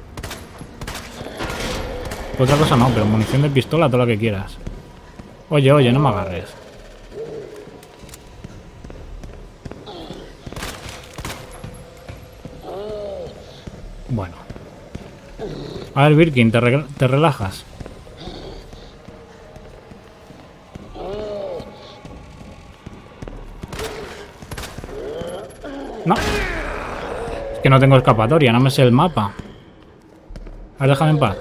[SPEAKER 1] Otra cosa no, pero munición de pistola, todo lo que quieras. Oye, oye, no me agarres. Bueno. A ver, Birkin, ¿te, re te relajas? No. Es que no tengo escapatoria, no me sé el mapa. A ver, déjame en paz.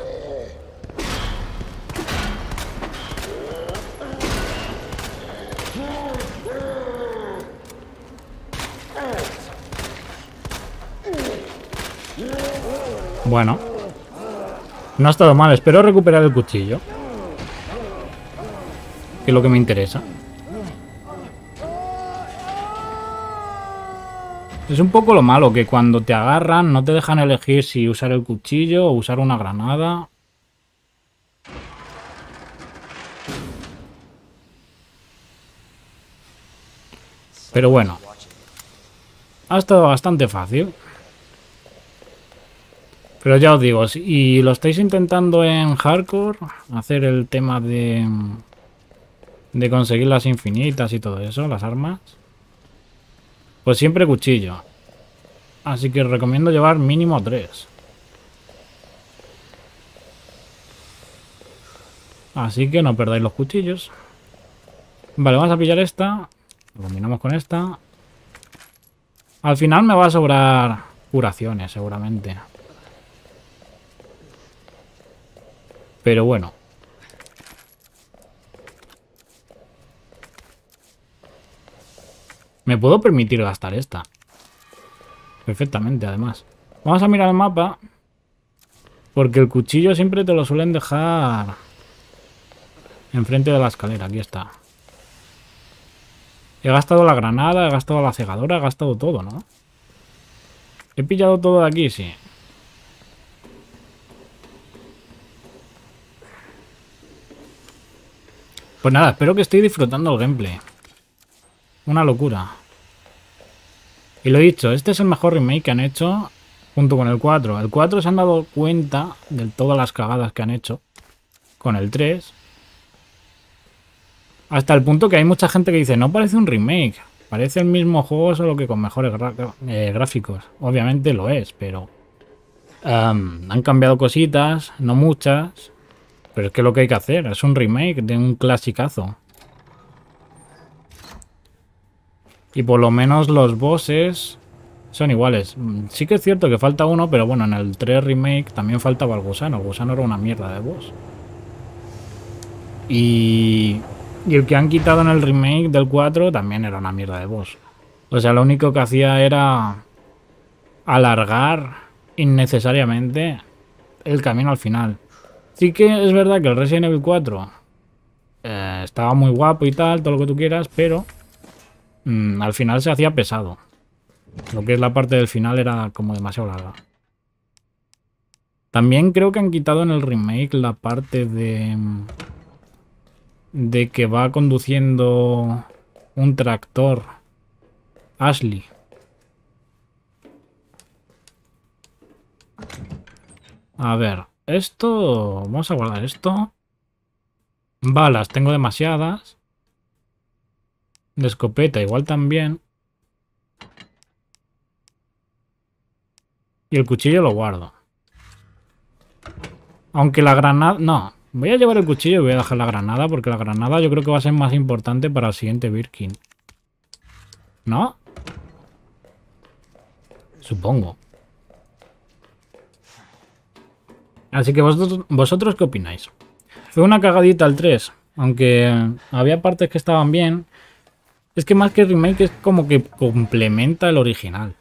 [SPEAKER 1] Bueno. No ha estado mal. Espero recuperar el cuchillo. Que es lo que me interesa. Es un poco lo malo, que cuando te agarran no te dejan elegir si usar el cuchillo o usar una granada. Pero bueno. Ha estado bastante fácil. Pero ya os digo, si lo estáis intentando en hardcore, hacer el tema de, de conseguir las infinitas y todo eso, las armas, pues siempre cuchillo. Así que os recomiendo llevar mínimo tres. Así que no perdáis los cuchillos. Vale, vamos a pillar esta. Lo combinamos con esta. Al final me va a sobrar curaciones, seguramente. Pero bueno. Me puedo permitir gastar esta. Perfectamente, además. Vamos a mirar el mapa. Porque el cuchillo siempre te lo suelen dejar enfrente de la escalera. Aquí está. He gastado la granada, he gastado la cegadora, he gastado todo, ¿no? He pillado todo de aquí, sí. Pues nada, espero que estéis disfrutando el gameplay. Una locura. Y lo he dicho, este es el mejor remake que han hecho junto con el cuatro. El cuatro se han dado cuenta de todas las cagadas que han hecho con el tres. Hasta el punto que hay mucha gente que dice, no parece un remake. Parece el mismo juego, solo que con mejores eh, gráficos. Obviamente lo es, pero... Um, han cambiado cositas, no muchas... Pero es que lo que hay que hacer es un remake de un clasicazo. Y por lo menos los bosses son iguales. Sí que es cierto que falta uno, pero bueno, en el tres remake también faltaba el gusano. El gusano era una mierda de boss. Y, y el que han quitado en el remake del cuatro también era una mierda de boss. O sea, lo único que hacía era alargar innecesariamente el camino al final. Sí que es verdad que el Resident Evil cuatro eh, estaba muy guapo y tal, todo lo que tú quieras, pero mmm, al final se hacía pesado. Lo que es la parte del final era como demasiado larga. También creo que han quitado en el remake la parte de, de que va conduciendo un tractor Ashley. A ver, esto... Vamos a guardar esto. Balas, tengo demasiadas. De escopeta igual también. Y el cuchillo lo guardo. Aunque la granada... No, voy a llevar el cuchillo y voy a dejar la granada, porque la granada yo creo que va a ser más importante para el siguiente Birkin. ¿No? Supongo. Así que vosotros, ¿vosotros qué opináis? Fue una cagadita el tres, aunque había partes que estaban bien. Es que más que remake es como que complementa el original.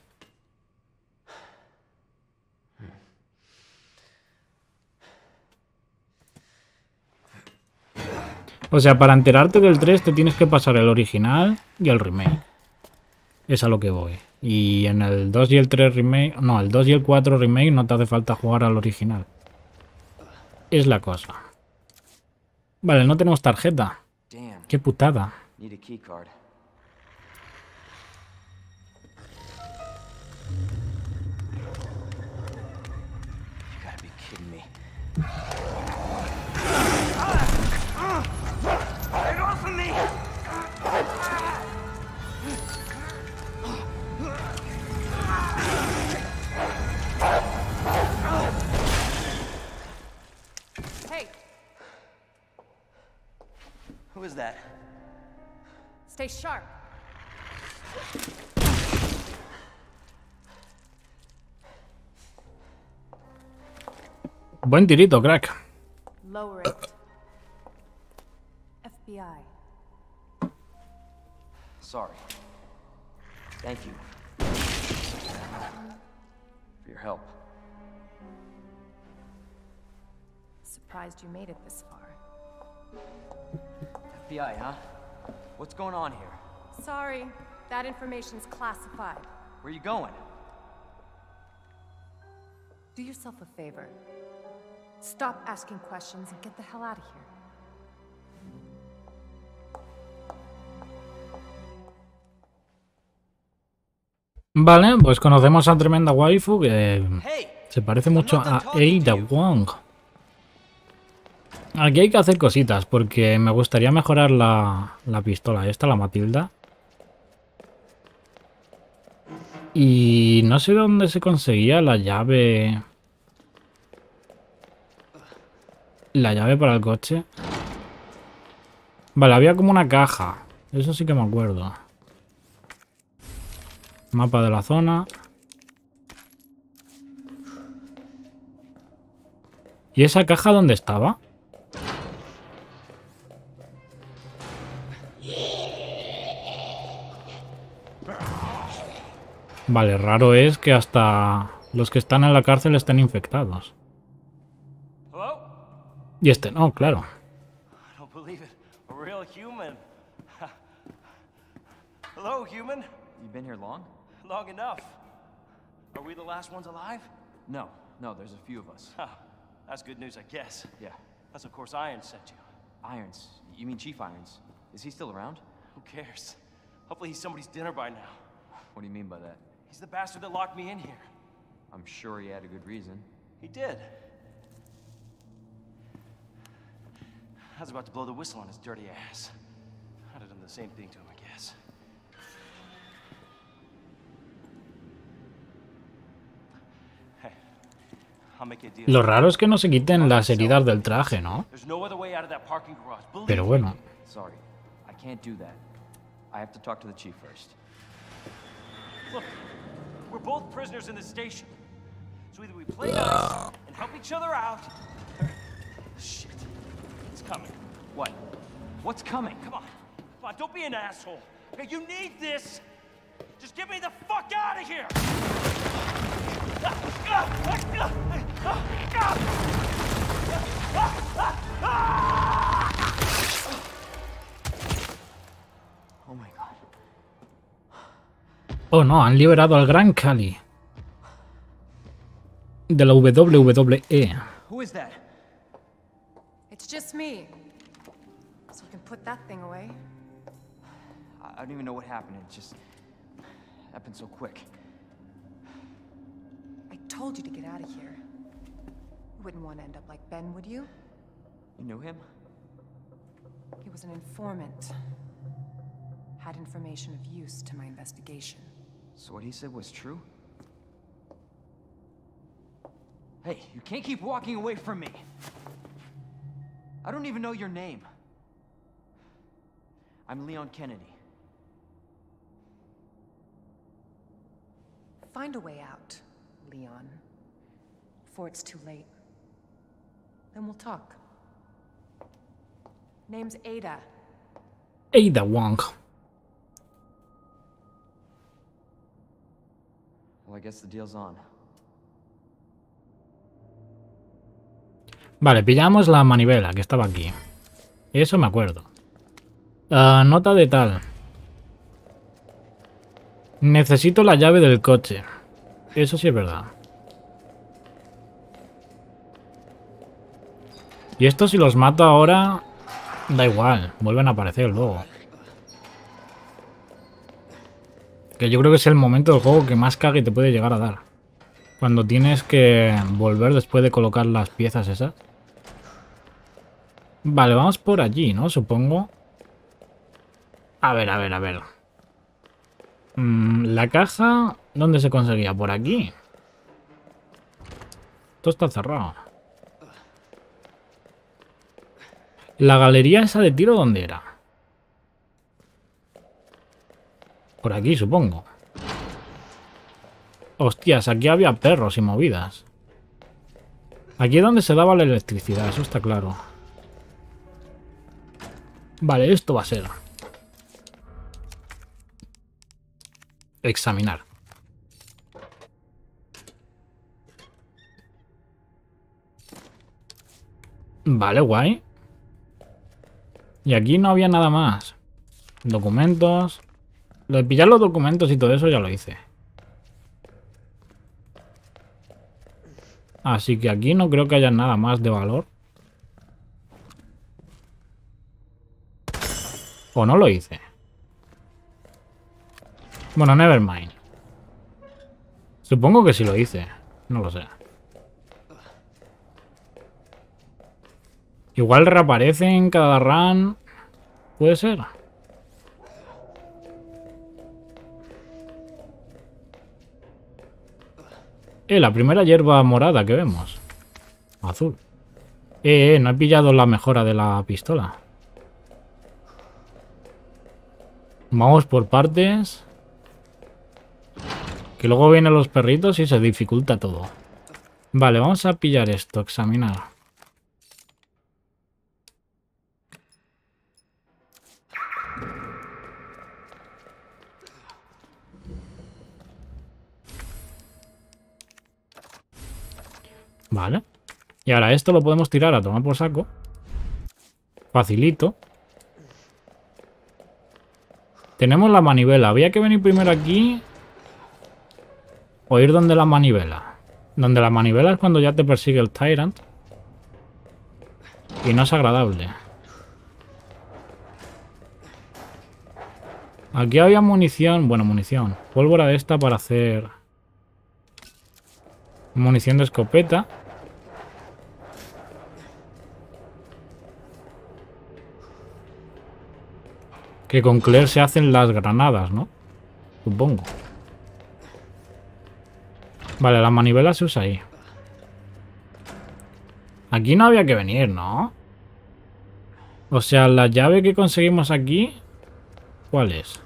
[SPEAKER 1] O sea, para enterarte del tres te tienes que pasar el original y el remake. Es a lo que voy. Y en el dos y el tres remake... No, el dos y el cuatro remake no te hace falta jugar al original. Es la cosa. Vale, no tenemos tarjeta.
[SPEAKER 2] Damn.
[SPEAKER 1] Qué putada.
[SPEAKER 2] Need a key card. You gotta be kidding me. Get off of me!
[SPEAKER 3] Hey,
[SPEAKER 2] Who is that?
[SPEAKER 3] stay sharp.
[SPEAKER 1] Buen tirito, crack.
[SPEAKER 3] Lower it. F B I.
[SPEAKER 2] Sorry. Thank you. For your help.
[SPEAKER 3] Surprised you made it this far.
[SPEAKER 2] F B I, huh? What's going on here?
[SPEAKER 3] Sorry, that information's classified.
[SPEAKER 2] Where you going?
[SPEAKER 3] Do yourself a favor. Stop asking questions and get the hell out of here.
[SPEAKER 1] Vale, pues conocemos a tremenda waifu que
[SPEAKER 2] Hey!
[SPEAKER 1] se parece mucho a Ada Wong. Aquí hay que hacer cositas porque me gustaría mejorar la, la pistola esta, la Matilda. Y no sé dónde se conseguía la llave... La llave para el coche. Vale, había como una caja. Eso sí que me acuerdo. Mapa de la zona. ¿Y esa caja dónde estaba? Vale, raro es que hasta los que están en la cárcel estén infectados.
[SPEAKER 2] Hello?
[SPEAKER 1] Y este no, claro.
[SPEAKER 2] I don't believe it. A real human. Hello, human.
[SPEAKER 5] You been here long?
[SPEAKER 2] Long enough. Are we the last ones alive?
[SPEAKER 5] No, no, there's a few of us.
[SPEAKER 2] Huh. That's good news, I guess.
[SPEAKER 5] Yeah.
[SPEAKER 2] That's of course Iron sent you.
[SPEAKER 5] Irons. You mean Chief Irons? Is he still around?
[SPEAKER 2] Who cares? Hopefully he's somebody's dinner by now.
[SPEAKER 5] What do you mean by that?
[SPEAKER 2] He's the bastard that locked me in here.
[SPEAKER 5] I'm sure he had a good reason.
[SPEAKER 2] He did. I was about to blow the whistle on his dirty ass. I'd have done the same thing to him, I guess. Hey, I'll make you a deal.
[SPEAKER 1] Lo raro es que no se quiten las heridas del traje, ¿no?
[SPEAKER 2] There's no other way out of that parking garage. Believe
[SPEAKER 1] Pero
[SPEAKER 2] me.
[SPEAKER 1] bueno.
[SPEAKER 5] Sorry, I can't do that. I have to talk to the chief first.
[SPEAKER 2] Look, we're both prisoners in this station. So either we play nice and help each other out, or... Shit. It's coming.
[SPEAKER 5] What? What's coming?
[SPEAKER 2] Come on. Come on, don't be an asshole. Okay, you need this. Just get me the fuck out of here!
[SPEAKER 5] Oh my god.
[SPEAKER 1] Oh no, han liberado al Gran Khali. De la W W E.
[SPEAKER 5] Who is that?
[SPEAKER 3] It's just me. So you can put that thing away.
[SPEAKER 5] I I don't even know what happened. It just... happened so quick.
[SPEAKER 3] I told you to get out of here. You wouldn't want to end up like Ben, would you?
[SPEAKER 5] You knew him?
[SPEAKER 3] He was an informant. Had information of use to my investigation.
[SPEAKER 5] So what he said was true? Hey, you can't keep walking away from me. I don't even know your name. I'm Leon Kennedy.
[SPEAKER 3] Find a way out, Leon. Before it's too late. Then we'll talk. Name's Ada.
[SPEAKER 1] Ada Wong.
[SPEAKER 5] Well, I guess the deal's on.
[SPEAKER 1] Vale, pillamos la manivela que estaba aquí. Eso me acuerdo. Uh, nota de tal. Necesito la llave del coche. Eso sí es verdad. Y esto si los mato ahora, da igual. Vuelven a aparecer luego. Que yo creo que es el momento del juego que más cague te puede llegar a dar. Cuando tienes que volver después de colocar las piezas esas. Vale, vamos por allí, ¿no? Supongo. A ver, a ver, a ver. Mm, la caja, ¿dónde se conseguía? Por aquí. Esto está cerrado. La galería esa de tiro, ¿dónde era? Por aquí, supongo. Hostias, aquí había perros y movidas. Aquí es donde se daba la electricidad, eso está claro. Vale, esto va a ser examinar. Vale, guay. Y aquí no había nada más. Documentos. Lo de pillar los documentos y todo eso ya lo hice. Así que aquí no creo que haya nada más de valor. ¿O no lo hice? Bueno, nevermind. Supongo que sí lo hice. No lo sé. Igual reaparece en cada run. Puede ser. Eh, la primera hierba morada que vemos. Azul. Eh, eh, no he pillado la mejora de la pistola. Vamos por partes. Que luego vienen los perritos y se dificulta todo. Vale, vamos a pillar esto, examinar. Vale. Y ahora esto lo podemos tirar a tomar por saco. Facilito. Tenemos la manivela. Había que venir primero aquí. O ir donde la manivela. Donde la manivela es cuando ya te persigue el Tyrant. Y no es agradable. Aquí había munición. Bueno, munición. Pólvora de esta para hacer... munición de escopeta. Que con Claire se hacen las granadas, ¿no? Supongo. Vale, la manivela se usa ahí. Aquí no había que venir, ¿no? O sea, la llave que conseguimos aquí... ¿cuál es?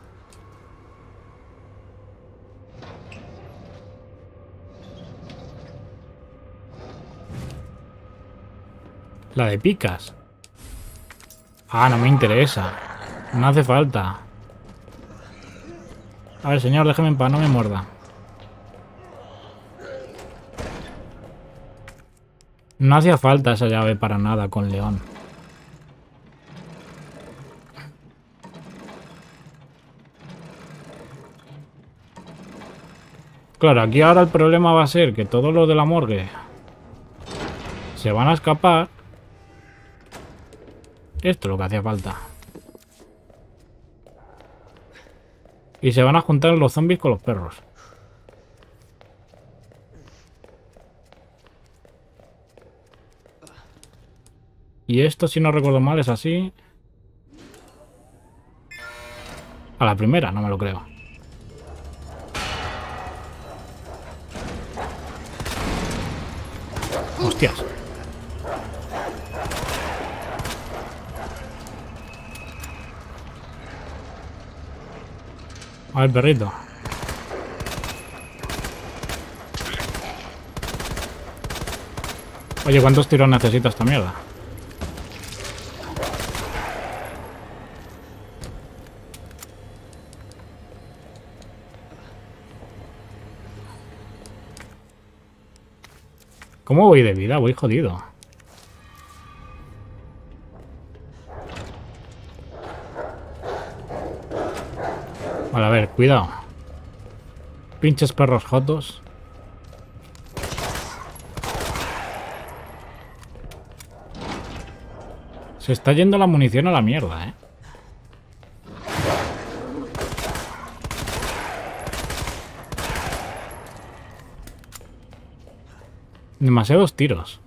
[SPEAKER 1] La de picas. Ah, no me interesa. No hace falta. A ver, señor, déjeme en paz, no me muerda. No hacía falta esa llave para nada con León. Claro, aquí ahora el problema va a ser que todos los de la morgue se van a escapar. Esto es lo que hacía falta. Y se van a juntar los zombies con los perros. Y esto, si no recuerdo mal, es así. A la primera, no me lo creo. Hostias. A ver, perrito. Oye, ¿cuántos tiros necesita esta mierda? ¿Cómo voy de vida? Voy jodido. Vale, a ver, cuidado. Pinches perros jotos. Se está yendo la munición a la mierda, ¿eh? Demasiados tiros.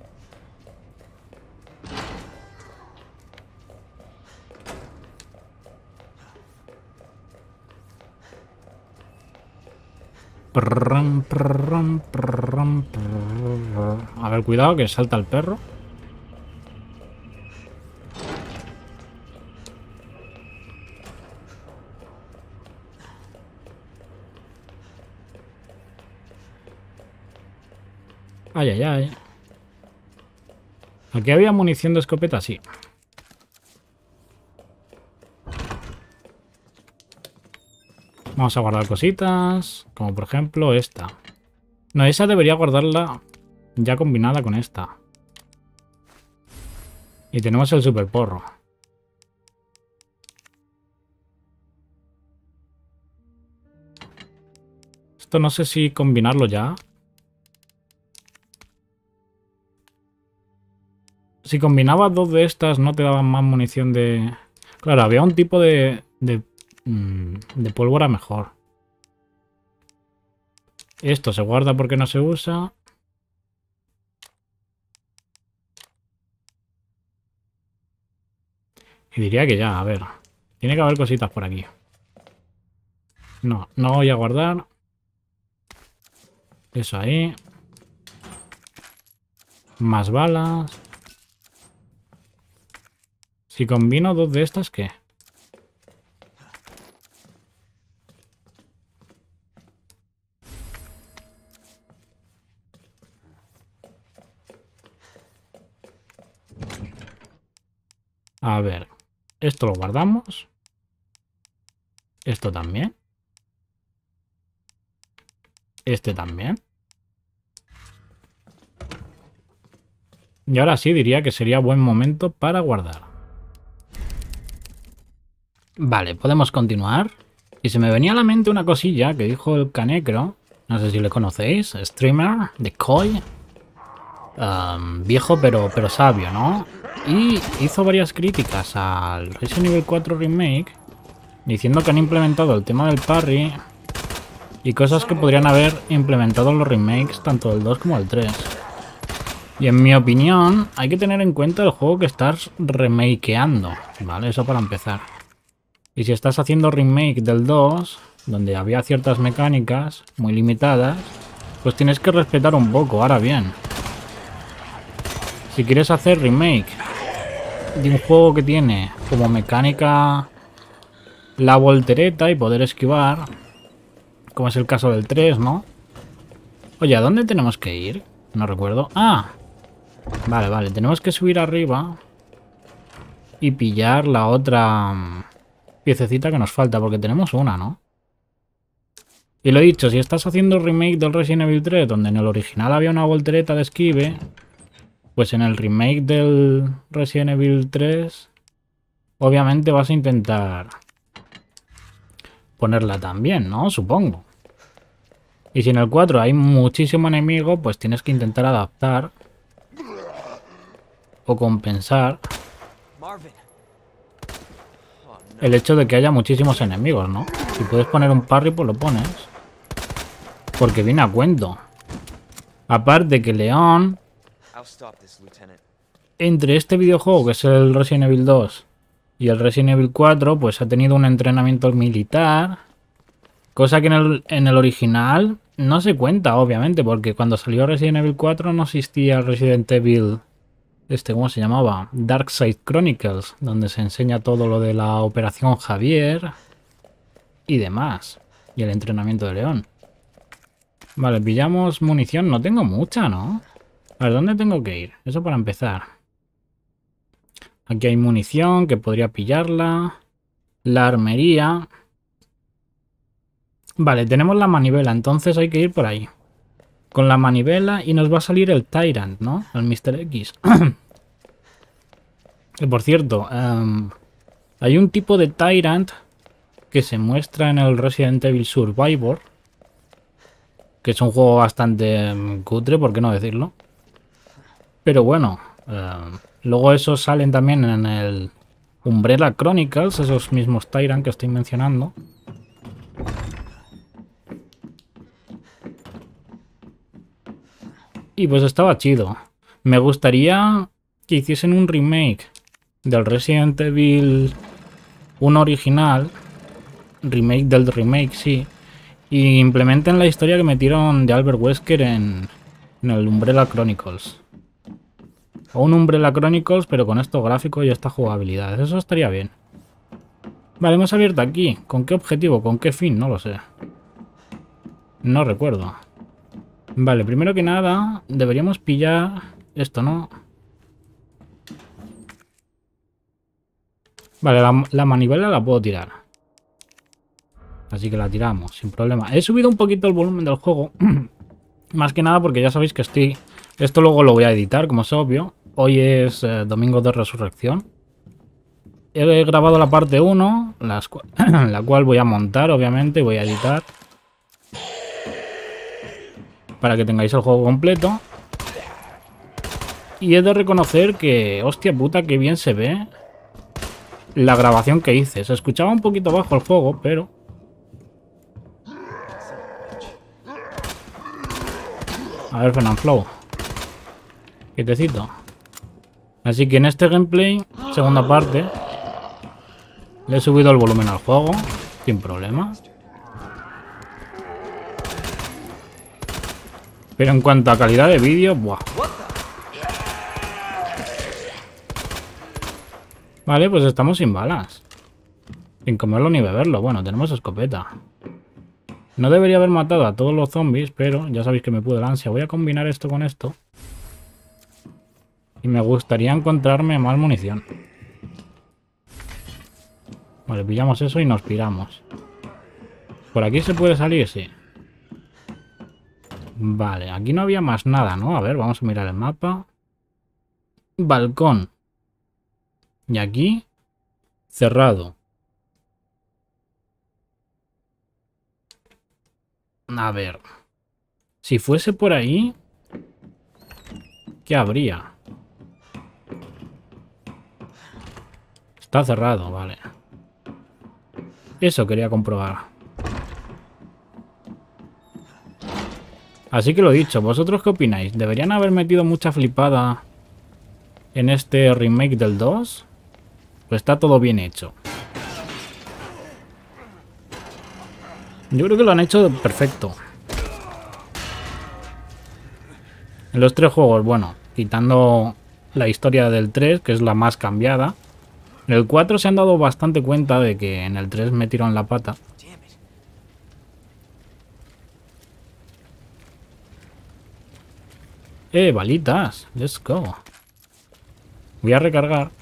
[SPEAKER 1] Prrram, prrram, prrram, prrram. A ver, cuidado que salta el perro. Ay, ay, ay. ¿Aquí había munición de escopeta? Sí. Vamos a guardar cositas, como por ejemplo esta. No, esa debería guardarla ya combinada con esta. Y tenemos el super porro. Esto no sé si combinarlo ya. Si combinabas dos de estas no te daban más munición de... Claro, había un tipo de... de de pólvora mejor. Esto se guarda porque no se usa. Y diría que ya, a ver. Tiene que haber cositas por aquí. No, no voy a guardar. Eso ahí. Más balas. Si combino dos de estas, ¿qué? A ver, esto lo guardamos. Esto también. Este también. Y ahora sí diría que sería buen momento para guardar. Vale, podemos continuar. Y se me venía a la mente una cosilla que dijo el Canecro. No sé si le conocéis. Streamer de Koi. Um, viejo pero, pero sabio, ¿no? Y hizo varias críticas al Resident Evil cuatro Remake, diciendo que han implementado el tema del parry y cosas que podrían haber implementado en los remakes, tanto del dos como del tres. Y en mi opinión, hay que tener en cuenta el juego que estás remakeando, ¿vale? Eso para empezar. Y si estás haciendo remake del dos, donde había ciertas mecánicas muy limitadas, pues tienes que respetar un poco. Ahora bien, si quieres hacer remake de un juego que tiene como mecánica la voltereta y poder esquivar, como es el caso del tres, ¿no? Oye, ¿a dónde tenemos que ir? No recuerdo. Ah, vale, vale. Tenemos que subir arriba y pillar la otra piececita que nos falta, porque tenemos una, ¿no? Y lo he dicho, si estás haciendo remake del Resident Evil tres, donde en el original había una voltereta de esquive, pues en el remake del Resident Evil tres, obviamente vas a intentar ponerla también, ¿no? Supongo. Y si en el cuatro hay muchísimo enemigo, pues tienes que intentar adaptar o compensar el hecho de que haya muchísimos enemigos, ¿no? Si puedes poner un parry, pues lo pones. Porque viene a cuento. Aparte que Leon, entre este videojuego, que es el Resident Evil dos, y el Resident Evil cuatro, pues ha tenido un entrenamiento militar. Cosa que en el, en el original no se cuenta, obviamente, porque cuando salió Resident Evil cuatro no existía el Resident Evil, este, ¿cómo se llamaba? Darkside Chronicles, donde se enseña todo lo de la Operación Javier y demás. Y el entrenamiento de Leon. Vale, pillamos munición. No tengo mucha, ¿no? A ver, ¿dónde tengo que ir? Eso para empezar. Aquí hay munición que podría pillarla. La armería. Vale, tenemos la manivela, entonces hay que ir por ahí. Con la manivela y nos va a salir el Tyrant, ¿no? El mister X. Que por cierto, um, hay un tipo de Tyrant que se muestra en el Resident Evil Survivor. Que es un juego bastante um, cutre, por qué no decirlo. Pero bueno, uh, luego esos salen también en el Umbrella Chronicles, esos mismos Tyrant que estoy mencionando. Y pues estaba chido. Me gustaría que hiciesen un remake del Resident Evil uno original. Remake del remake, sí. Y implementen la historia que metieron de Albert Wesker en, en el Umbrella Chronicles. O un Umbrella Chronicles, pero con estos gráficos y esta jugabilidad. Eso estaría bien. Vale, hemos abierto aquí. ¿Con qué objetivo? ¿Con qué fin? No lo sé. No recuerdo. Vale, primero que nada, deberíamos pillar esto, ¿no? Vale, la, la manivela la puedo tirar. Así que la tiramos, sin problema. He subido un poquito el volumen del juego. Más que nada porque ya sabéis que estoy... Esto luego lo voy a editar, como es obvio. Hoy es eh, Domingo de Resurrección. He grabado la parte uno, las cu la cual voy a montar, obviamente, y voy a editar. Para que tengáis el juego completo. Y he de reconocer que, hostia puta, que bien se ve la grabación que hice. Se escuchaba un poquito bajo el juego, pero... A ver, Fernanfloo. Quietecito. Así que en este gameplay, segunda parte, le he subido el volumen al juego, sin problema. Pero en cuanto a calidad de vídeo, ¡buah! Vale, pues estamos sin balas. Sin comerlo ni beberlo. Bueno, tenemos escopeta. No debería haber matado a todos los zombies, pero ya sabéis que me pude la ansia. Voy a combinar esto con esto. Y me gustaría encontrarme más munición. Vale, pillamos eso y nos piramos. ¿Por aquí se puede salir? Sí. Vale, aquí no había más nada, ¿no? A ver, vamos a mirar el mapa. Balcón. Y aquí, cerrado. A ver. Si fuese por ahí, ¿qué habría? Está cerrado, vale. Eso quería comprobar. Así que lo dicho, ¿vosotros qué opináis? ¿Deberían haber metido mucha flipada en este remake del dos? Pues está todo bien hecho. Yo creo que lo han hecho perfecto. En los tres juegos, bueno, quitando la historia del tres, que es la más cambiada. En el cuatro se han dado bastante cuenta de que en el tres metieron la pata. Eh, balitas. Let's go. Voy a recargar.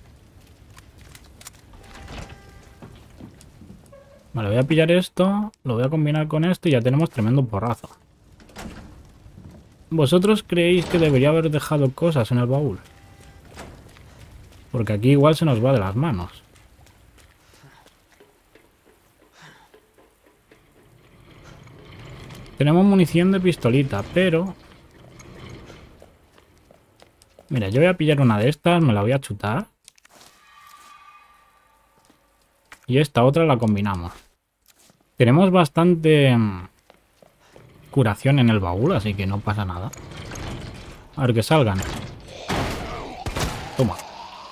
[SPEAKER 1] Vale, voy a pillar esto. Lo voy a combinar con esto y ya tenemos tremendo porrazo. ¿Vosotros creéis que debería haber dejado cosas en el baúl? Porque aquí igual se nos va de las manos. Tenemos munición de pistolita, pero... Mira, yo voy a pillar una de estas, me la voy a chutar. Y esta otra la combinamos. Tenemos bastante curación en el baúl, así que no pasa nada. A ver que salgan. Toma.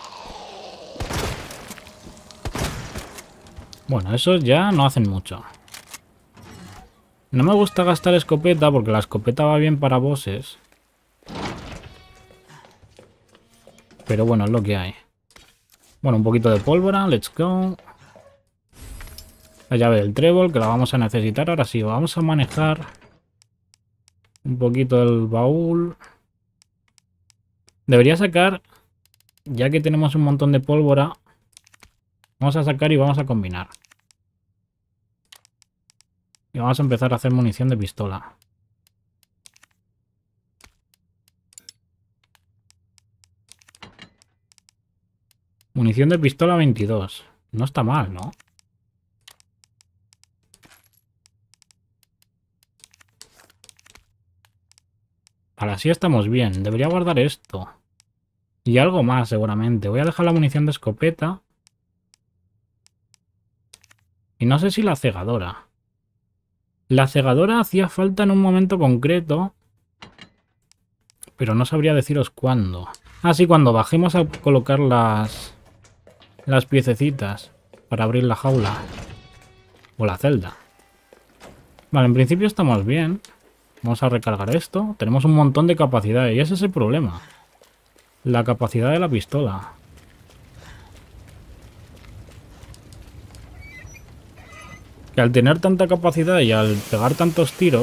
[SPEAKER 1] Bueno, esos ya no hacen mucho. No me gusta gastar escopeta porque la escopeta va bien para bosses. Pero bueno, es lo que hay. Bueno, un poquito de pólvora, let's go. La llave del trébol, que la vamos a necesitar. Ahora sí, vamos a manejar un poquito el baúl. Debería sacar, ya que tenemos un montón de pólvora, vamos a sacar y vamos a combinar. Y vamos a empezar a hacer munición de pistola. Munición de pistola veintidós. No está mal, ¿no? Para así estamos bien. Debería guardar esto. Y algo más seguramente. Voy a dejar la munición de escopeta. Y no sé si la cegadora. La cegadora hacía falta en un momento concreto. Pero no sabría deciros cuándo. Ah, sí, cuando bajemos a colocar las... Las piececitas. Para abrir la jaula. O la celda. Vale, en principio estamos bien. Vamos a recargar esto. Tenemos un montón de capacidad y ese es el problema. La capacidad de la pistola. Que al tener tanta capacidad y al pegar tantos tiros,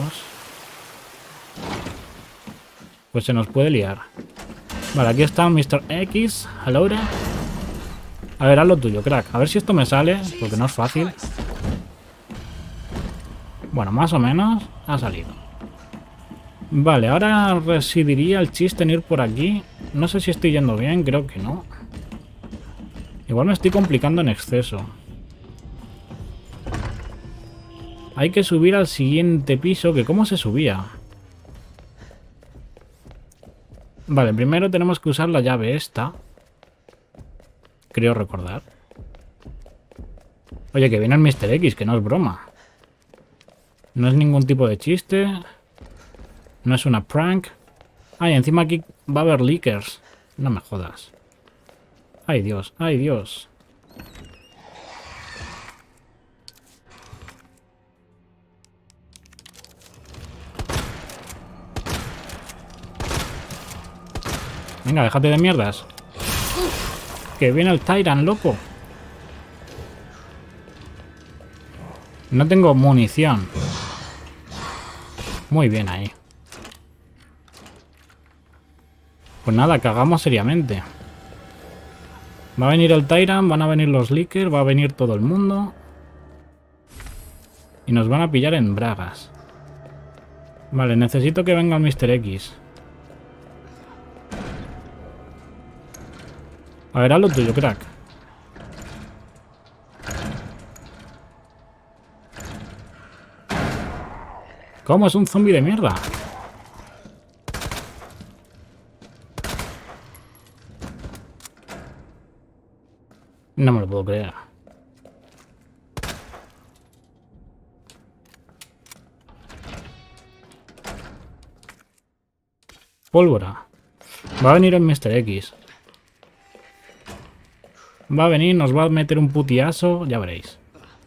[SPEAKER 1] pues se nos puede liar. Vale, aquí está mister X. Hello. A ver, haz lo tuyo, crack. A ver si esto me sale, porque no es fácil. Bueno, más o menos ha salido. Vale, ahora residiría el chiste en ir por aquí. No sé si estoy yendo bien, creo que no. Igual me estoy complicando en exceso. Hay que subir al siguiente piso, que ¿cómo se subía? Vale, primero tenemos que usar la llave esta. Creo recordar. Oye, que viene el mister X, que no es broma. No es ningún tipo de chiste. No es una prank. Ay, encima aquí va a haber leakers. No me jodas. Ay, Dios, ay, Dios. Venga, déjate de mierdas. Que viene el Tyrant, loco. No tengo munición. Muy bien ahí. Pues nada, cagamos seriamente. Va a venir el Tyrant, van a venir los Leakers, va a venir todo el mundo. Y nos van a pillar en bragas. Vale, necesito que venga el mister X. A ver, haz lo tuyo, crack. ¿Cómo es un zombie de mierda? No me lo puedo creer. Pólvora. Va a venir el mister X. Va a venir, nos va a meter un putiazo, ya veréis.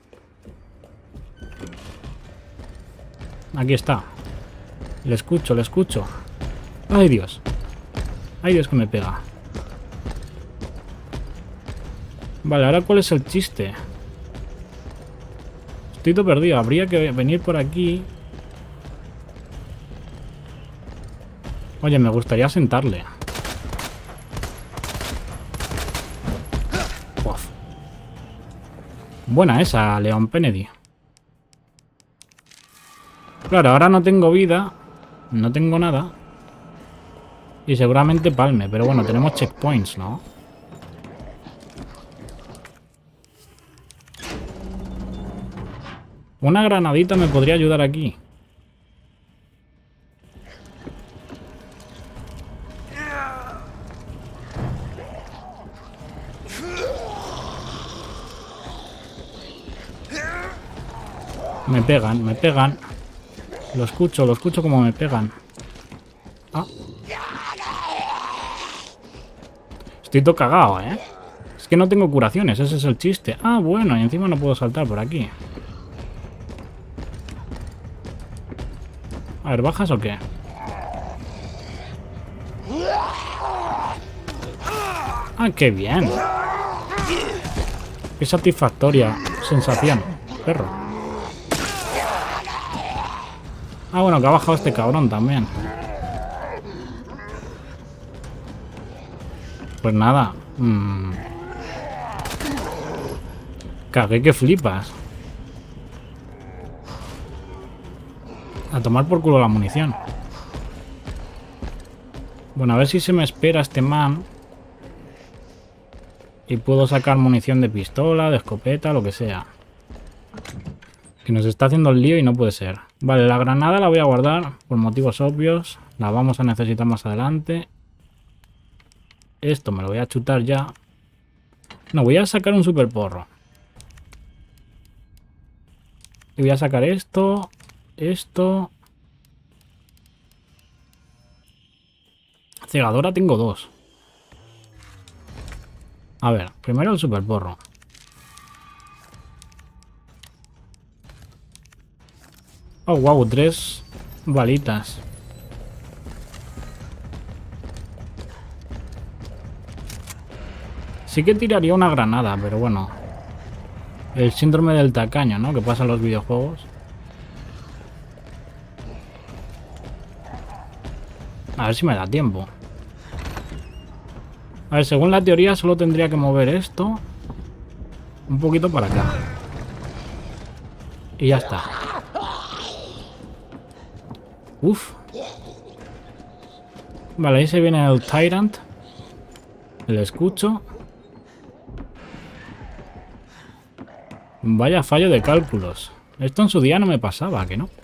[SPEAKER 1] Aquí está. Le escucho, le escucho. ¡Ay, Dios! ¡Ay, Dios, que me pega! Vale, ahora ¿cuál es el chiste? Estoy todo perdido. Habría que venir por aquí. Oye, me gustaría sentarle. Uf. Buena esa, Leon Kennedy. Claro, ahora no tengo vida. No tengo nada. Y seguramente palme. Pero bueno, tenemos checkpoints, ¿no? Una granadita me podría ayudar aquí. Me pegan, me pegan. Lo escucho, lo escucho como me pegan. Ah. Estoy todo cagado, ¿eh? Es que no tengo curaciones, ese es el chiste. Ah, bueno, y encima no puedo saltar por aquí. A ver, ¿bajas o qué? Ah, qué bien. Qué satisfactoria sensación, perro. Ah, bueno, que ha bajado este cabrón también. Pues nada. Mmm. Cagué que flipas. A tomar por culo la munición. Bueno, a ver si se me espera este man. Y puedo sacar munición de pistola, de escopeta, lo que sea. Que nos está haciendo el lío y no puede ser. Vale, la granada la voy a guardar por motivos obvios. La vamos a necesitar más adelante. Esto me lo voy a chutar ya. No, voy a sacar un super porro. Y voy a sacar esto. Esto. Cegadora tengo dos. A ver, primero el super porro. Oh, wow, tres balitas. Sí que tiraría una granada, pero bueno. El síndrome del tacaño, ¿no? Que pasa en los videojuegos. A ver si me da tiempo. A ver, según la teoría solo tendría que mover esto un poquito para acá. Y ya está. Uf. Vale, ahí se viene el Tyrant. Le escucho. Vaya fallo de cálculos. Esto en su día no me pasaba, ¿que no?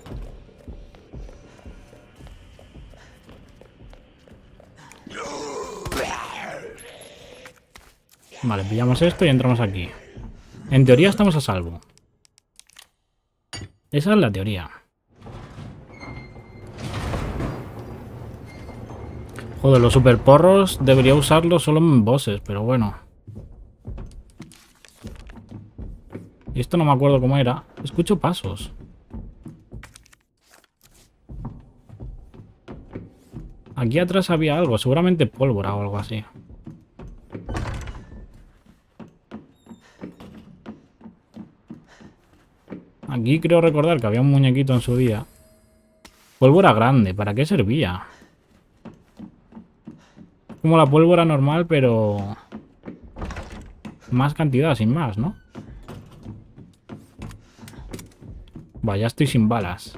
[SPEAKER 1] Vale, pillamos esto y entramos aquí. En teoría estamos a salvo. Esa es la teoría. Joder, los super porros debería usarlos solo en bosses, pero bueno. Y esto no me acuerdo cómo era. Escucho pasos. Aquí atrás había algo, seguramente pólvora o algo así. Aquí creo recordar que había un muñequito en su día. Pólvora grande, ¿para qué servía? Como la pólvora normal, pero... más cantidad, sin más, ¿no? Vaya, estoy sin balas.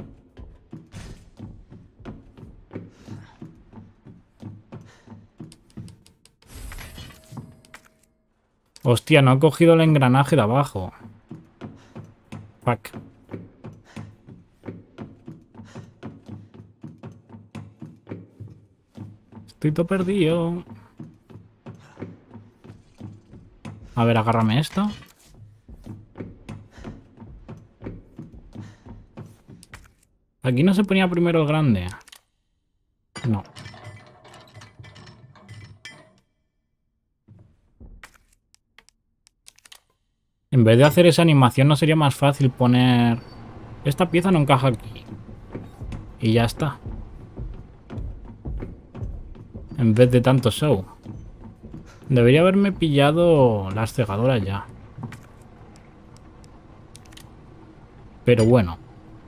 [SPEAKER 1] Hostia, no he cogido el engranaje de abajo. Fuck. Estoy todo perdido. A ver, agárrame esto. Aquí no se ponía primero el grande. No. En vez de hacer esa animación, ¿no sería más fácil poner... esta pieza no encaja aquí? Y ya está. En vez de tanto show. Debería haberme pillado las cegadoras ya. Pero bueno.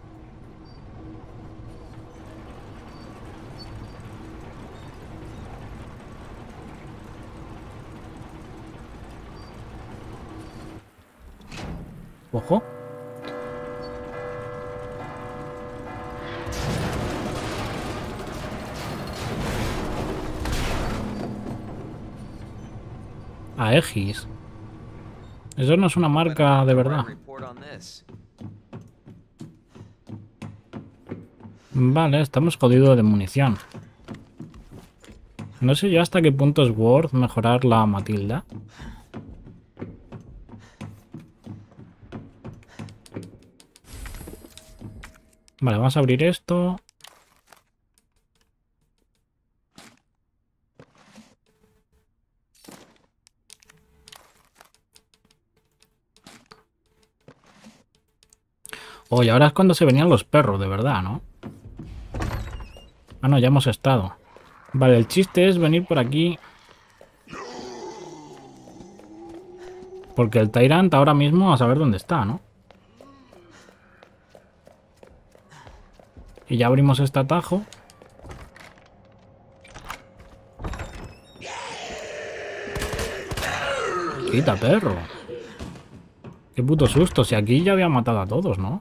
[SPEAKER 1] Ojo. Aegis. Eso no es una marca de verdad. Vale, estamos jodidos de munición. No sé yo hasta qué punto es worth mejorar la Matilda. Vale, vamos a abrir esto. Oye, ahora es cuando se venían los perros, de verdad, ¿no? Ah, no, ya hemos estado. Vale, el chiste es venir por aquí. Porque el Tyrant ahora mismo a saber dónde está, ¿no? Y ya abrimos este atajo. Quita, perro. Qué puto susto. Si aquí ya había matado a todos, ¿no?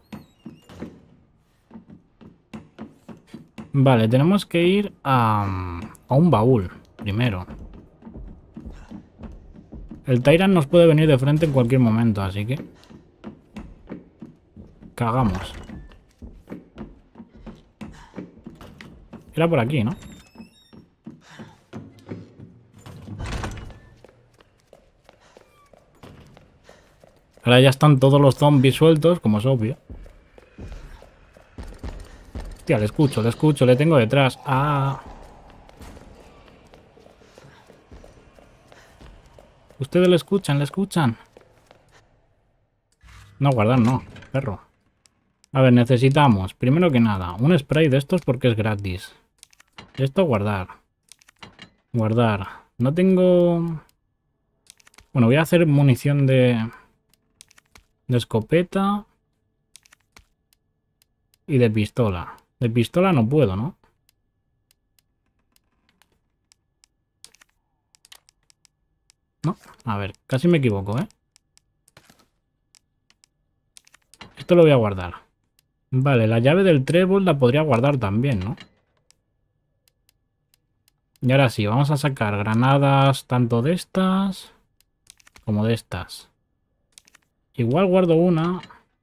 [SPEAKER 1] Vale, tenemos que ir a, a un baúl primero. El Tyrant nos puede venir de frente en cualquier momento, así que... cagamos. Era por aquí, ¿no? Ahora ya están todos los zombies sueltos, como es obvio. Hostia, le escucho, le escucho, le tengo detrás. Ah. Ustedes le escuchan, le escuchan. No, guardar no, perro. A ver, necesitamos, primero que nada, un spray de estos porque es gratis. Esto, guardar. Guardar. No tengo... Bueno, voy a hacer munición de... de escopeta. Y de pistola. De pistola no puedo, ¿no? No, a ver, casi me equivoco, ¿eh? Esto lo voy a guardar. Vale, la llave del trébol la podría guardar también, ¿no? Y ahora sí, vamos a sacar granadas tanto de estas como de estas. Igual guardo una.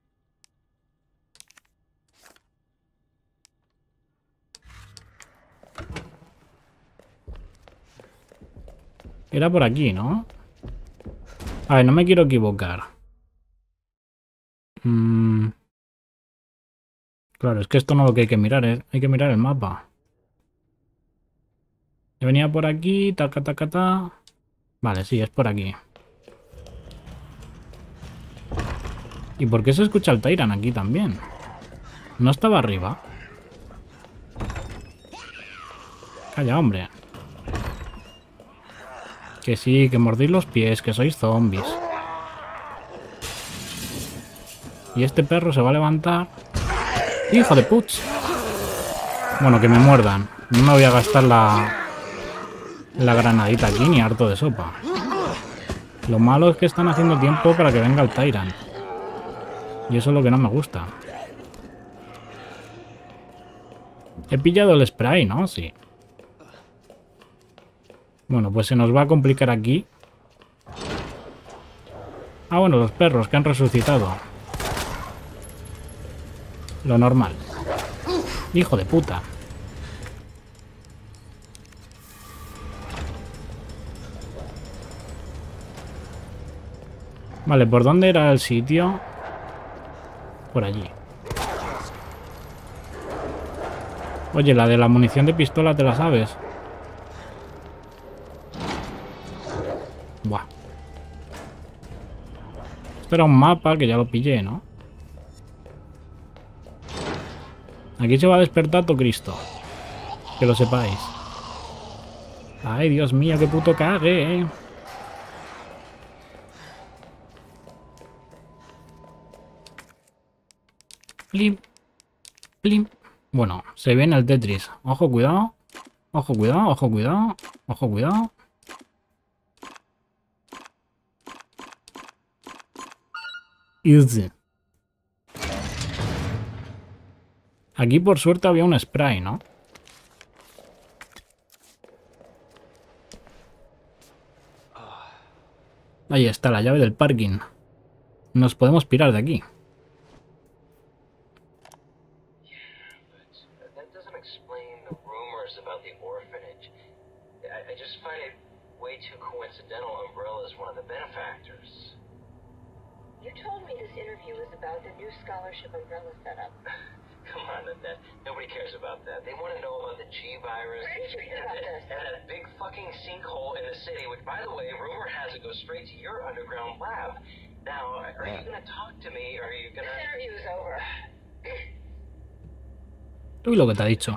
[SPEAKER 1] Era por aquí, ¿no? A ver, no me quiero equivocar. Mm. Claro, es que esto no es lo que hay que mirar, ¿eh? Hay que mirar el mapa. Yo venía por aquí, taca, taca, ta. Vale, sí, es por aquí. ¿Y por qué se escucha el Tyrant aquí también? ¿No estaba arriba? Calla, hombre. Que sí, que mordéis los pies, que sois zombies. Y este perro se va a levantar. ¡Hijo de putz! Bueno, que me muerdan. No me voy a gastar la... la granadita aquí, ni harto de sopa. Lo malo es que están haciendo tiempo para que venga el Tyrant. Y eso es lo que no me gusta. He pillado el spray, ¿no? Sí. Bueno, pues se nos va a complicar aquí. Ah, bueno, los perros que han resucitado. Lo normal. Hijo de puta. Vale, ¿por dónde era el sitio? Por allí. Oye, la de la munición de pistola, ¿te la sabes? Buah. Esto era un mapa que ya lo pillé, ¿no? Aquí se va a despertar todo Cristo. Que lo sepáis. Ay, Dios mío, qué puto cague, eh. Plim. Plim. Bueno, se ve en el Tetris. Ojo, cuidado. Ojo, cuidado, ojo, cuidado. Ojo, cuidado. Easy. Aquí por suerte había un spray, ¿no? Ahí está la llave del parking. Nos podemos pirar de aquí.
[SPEAKER 6] You told me this interview is about the new scholarship umbrella setup. Come on, Annette. Nobody cares about that. They want to know about the G virus and, and that big fucking sinkhole in the city, which, by the way, rumor has it goes straight to your underground lab. Now, are you gonna talk to me, or are you gonna...
[SPEAKER 7] This interview's over.
[SPEAKER 1] Uy, lo que te ha dicho.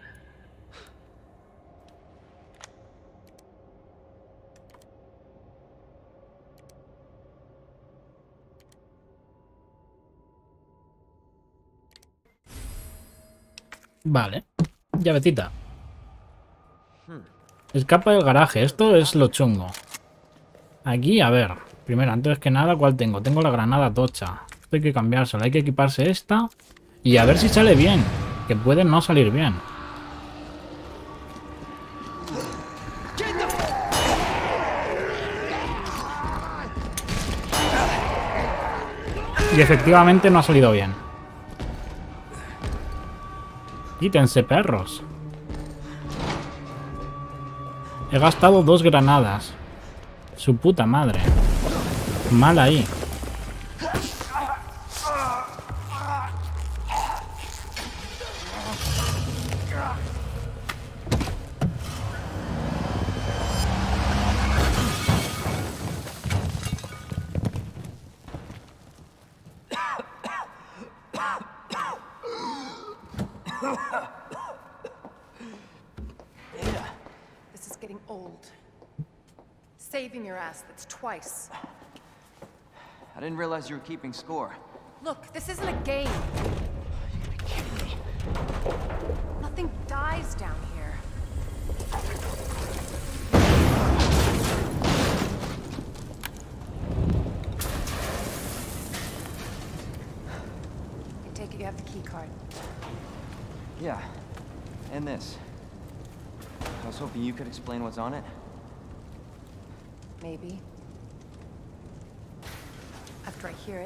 [SPEAKER 1] Vale. Llavecita. Escapa del garaje. Esto es lo chungo. Aquí, a ver. Primero, antes que nada, ¿cuál tengo? Tengo la granada tocha. Esto hay que cambiársela. Hay que equiparse esta. Y a ver si sale bien. Que puede no salir bien. Y efectivamente no ha salido bien. Quítense, perros. He gastado dos granadas. Su puta madre. Mal ahí.
[SPEAKER 3] This is getting old. Saving your ass, that's twice.
[SPEAKER 5] I didn't realize you were keeping score.
[SPEAKER 3] Look, this isn't a game.
[SPEAKER 5] You're kidding me.
[SPEAKER 3] Nothing dies down here. I take it you have the key card.
[SPEAKER 5] Yeah, and this. I was hoping you could explain what's on it.
[SPEAKER 3] Maybe. After I hear it.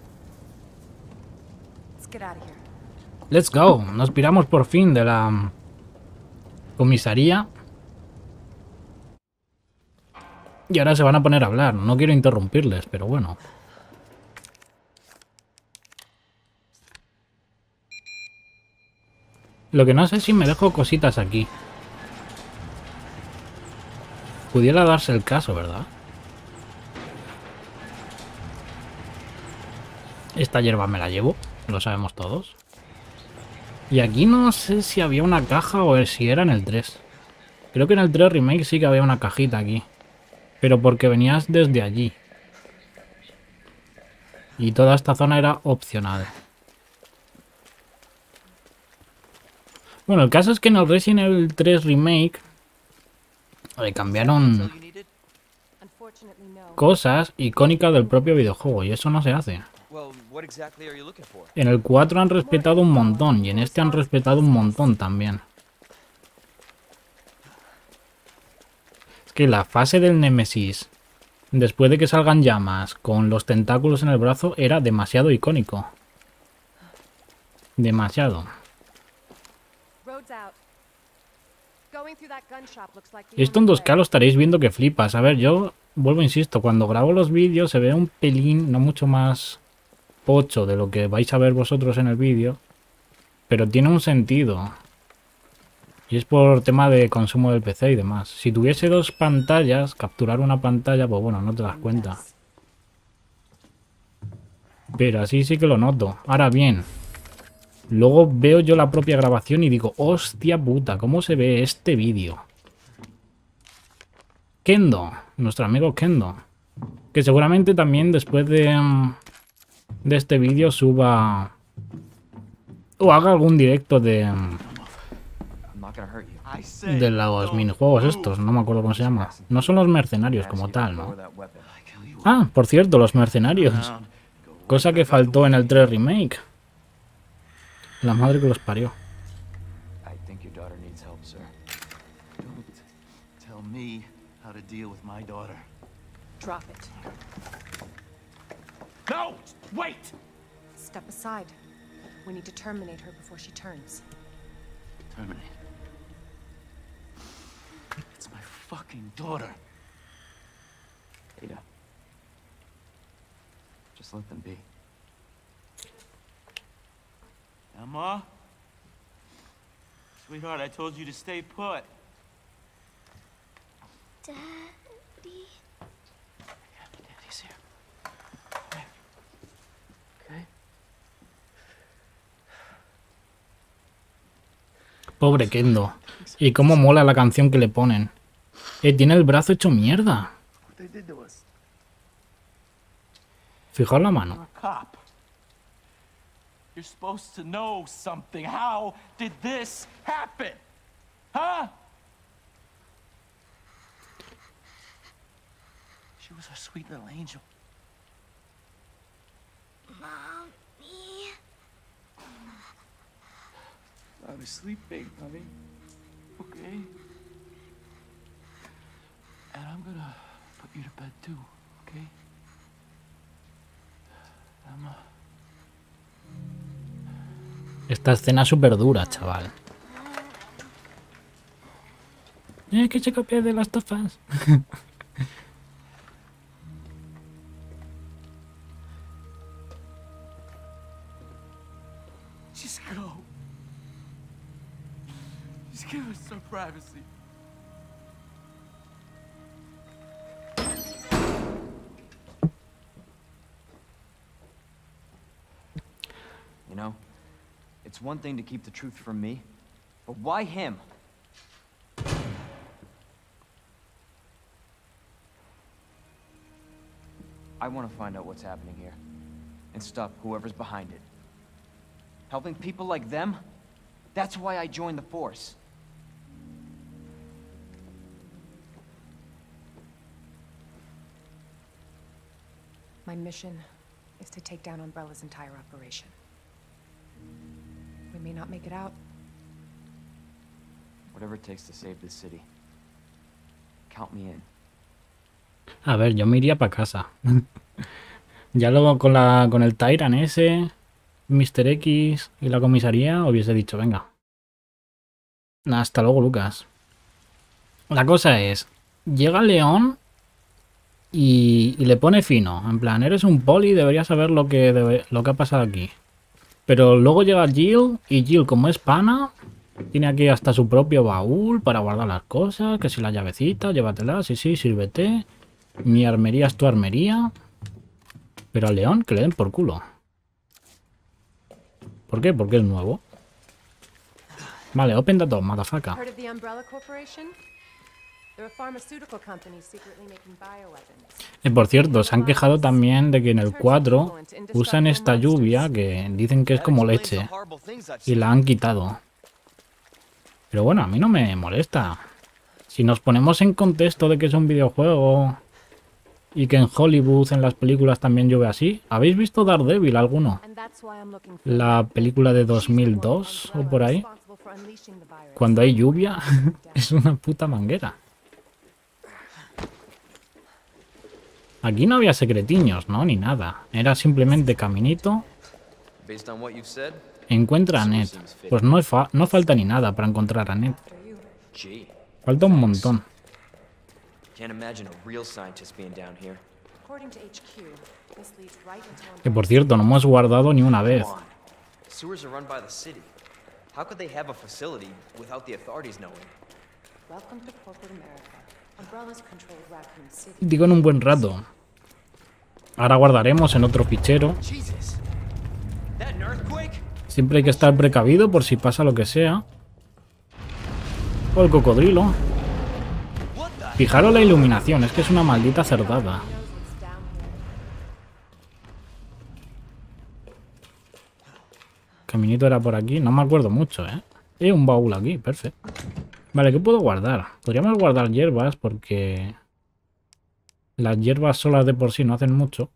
[SPEAKER 3] Let's get out of here.
[SPEAKER 1] Let's go. Nos piramos por fin de la comisaría. Y ahora se van a poner a hablar. No quiero interrumpirles, pero bueno. Lo que no sé es si me dejo cositas aquí. Pudiera darse el caso, ¿verdad? Esta hierba me la llevo, lo sabemos todos. Y aquí no sé si había una caja o si era en el tres. Creo que en el tres Remake sí que había una cajita aquí. Pero porque venías desde allí. Y toda esta zona era opcional. Bueno, el caso es que en el Resident Evil tres Remake le cambiaron cosas icónicas del propio videojuego y eso no se hace. En el cuatro han respetado un montón y en este han respetado un montón también. Es que la fase del Némesis, después de que salgan llamas con los tentáculos en el brazo, era demasiado icónico. Demasiado. Esto en dos K lo estaréis viendo que flipas. A ver, yo vuelvo, insisto, cuando grabo los vídeos se ve un pelín, no mucho más pocho de lo que vais a ver vosotros en el vídeo, pero tiene un sentido. Y es por tema de consumo del P C y demás. Si tuviese dos pantallas, capturar una pantalla, pues bueno, no te das cuenta. Pero así sí que lo noto. Ahora bien, luego veo yo la propia grabación y digo, hostia puta, ¿cómo se ve este vídeo? Kendo, nuestro amigo Kendo, que seguramente también después de, de este vídeo suba o haga algún directo de de los minijuegos estos, no me acuerdo cómo se llama. No son los mercenarios como tal, ¿no? Ah, por cierto, los mercenarios. Cosa que faltó en el tres Remake. La madre que los parió.
[SPEAKER 3] Drop it.
[SPEAKER 2] No! Wait!
[SPEAKER 3] Step aside. We need to terminate her before she turns.
[SPEAKER 2] Terminate. It's my fucking daughter.
[SPEAKER 5] Ada. Just let them be.
[SPEAKER 2] Emma? Sweetheart, I told you to stay put.
[SPEAKER 7] Daddy.
[SPEAKER 2] Daddy's here. Okay. Okay.
[SPEAKER 1] Pobre Kendo. Y cómo mola la canción que le ponen. Eh, tiene el brazo hecho mierda.
[SPEAKER 2] What they did to us.
[SPEAKER 1] Fijaos la
[SPEAKER 2] You're
[SPEAKER 1] mano.
[SPEAKER 2] a cop. You're supposed to know something. How did this happen? Huh? She was our sweet little angel.
[SPEAKER 7] Mommy.
[SPEAKER 2] I was sleeping, honey. Okay? And I'm gonna put you to bed too, okay? Emma.
[SPEAKER 1] Esta escena es súper dura, chaval. Eh, que se copia de las tofas.
[SPEAKER 2] Just go. Just give us some privacy.
[SPEAKER 5] You know, it's one thing to keep the truth from me, but why him? I want to find out what's happening here, and stop whoever's behind it. Helping people like them? That's why I joined the Force.
[SPEAKER 3] My mission is to take down Umbrella's entire operation. We may not make it out.
[SPEAKER 5] Whatever it takes to save this city. Count me in.
[SPEAKER 1] A ver, yo me iría para casa. Ya luego con, la, con el Tyrant ese, mister X y la comisaría, hubiese dicho, venga. Hasta luego, Lucas. La cosa es, llega León y, y le pone fino. En plan, eres un poli, deberías saber lo que, debe, lo que ha pasado aquí. Pero luego llega Jill y Jill, como es pana, tiene aquí hasta su propio baúl para guardar las cosas. Que si la llavecita, llévatela, sí, sí, sírvete. Mi armería es tu armería. Pero al León, que le den por culo. ¿Por qué? Porque es nuevo. Vale, open the door, motherfucker.
[SPEAKER 3] Heard of the Umbrella Corporation? They're a pharmaceutical company secretly making bioweapons.
[SPEAKER 1] Eh, por cierto, se han quejado también de que en el cuatro usan esta lluvia que dicen que es como leche. Y la han quitado. Pero bueno, a mí no me molesta. Si nos ponemos en contexto de que es un videojuego y que en Hollywood, en las películas también llueve así. ¿Habéis visto Daredevil alguno? La película de dos mil dos o por ahí. Cuando hay lluvia es una puta manguera. Aquí no había secretiños, ¿no? Ni nada. Era simplemente caminito. Encuentra a Ned. Pues no, fa no falta ni nada para encontrar a Ned. Falta un montón. Que por cierto, no hemos guardado ni una vez. Digo en un buen rato. Ahora guardaremos en otro fichero. Siempre hay que estar precavido por si pasa lo que sea. O el cocodrilo. Fijaros la iluminación, es que es una maldita cerdada. Caminito era por aquí, no me acuerdo mucho, ¿eh? Hay un baúl aquí, perfecto. Vale, ¿qué puedo guardar? Podríamos guardar hierbas porque las hierbas solas de por sí no hacen mucho.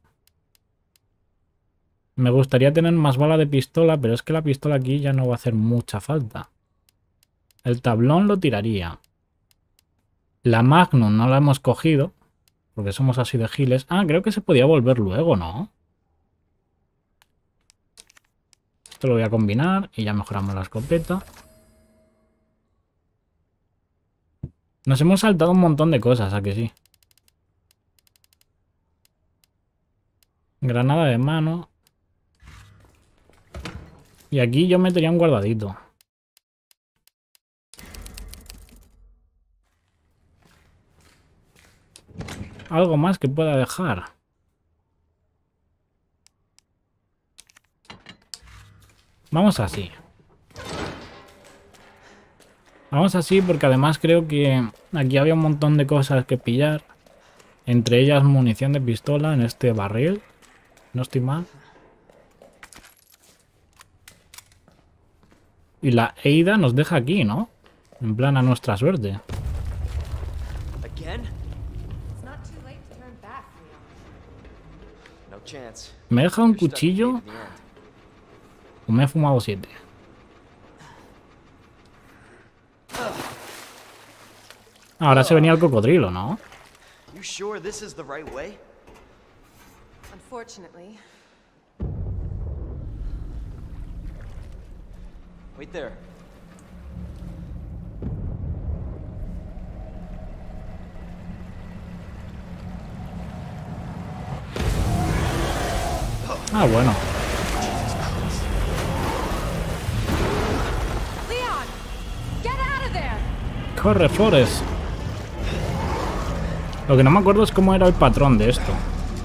[SPEAKER 1] Me gustaría tener más bala de pistola, pero es que la pistola aquí ya no va a hacer mucha falta. El tablón lo tiraría. La Magnum no la hemos cogido, porque somos así de giles. Ah, creo que se podía volver luego, ¿no? Esto lo voy a combinar y ya mejoramos la escopeta. Nos hemos saltado un montón de cosas, ¿a que sí? Granada de mano. Y aquí yo metería un guardadito. Algo más que pueda dejar. Vamos así. Vamos así porque además creo que aquí había un montón de cosas que pillar. Entre ellas munición de pistola en este barril. No estoy mal. Y la Eida nos deja aquí, ¿no? En plan a nuestra suerte.
[SPEAKER 5] Again?
[SPEAKER 3] It's not too late to turn back, Leon.
[SPEAKER 5] No chance.
[SPEAKER 1] ¿Me deja un
[SPEAKER 5] You're stuck in the
[SPEAKER 1] cuchillo?
[SPEAKER 5] cave in the end.
[SPEAKER 1] ¿O me he fumado siete? Ahora se venía el cocodrilo, ¿no?
[SPEAKER 5] You sure this is the right way?
[SPEAKER 3] Unfortunately,
[SPEAKER 5] Wait there.
[SPEAKER 1] Ah, bueno.
[SPEAKER 3] Leon, get out of there.
[SPEAKER 1] Corre, Forrest. Lo que no me acuerdo es cómo era el patrón de esto.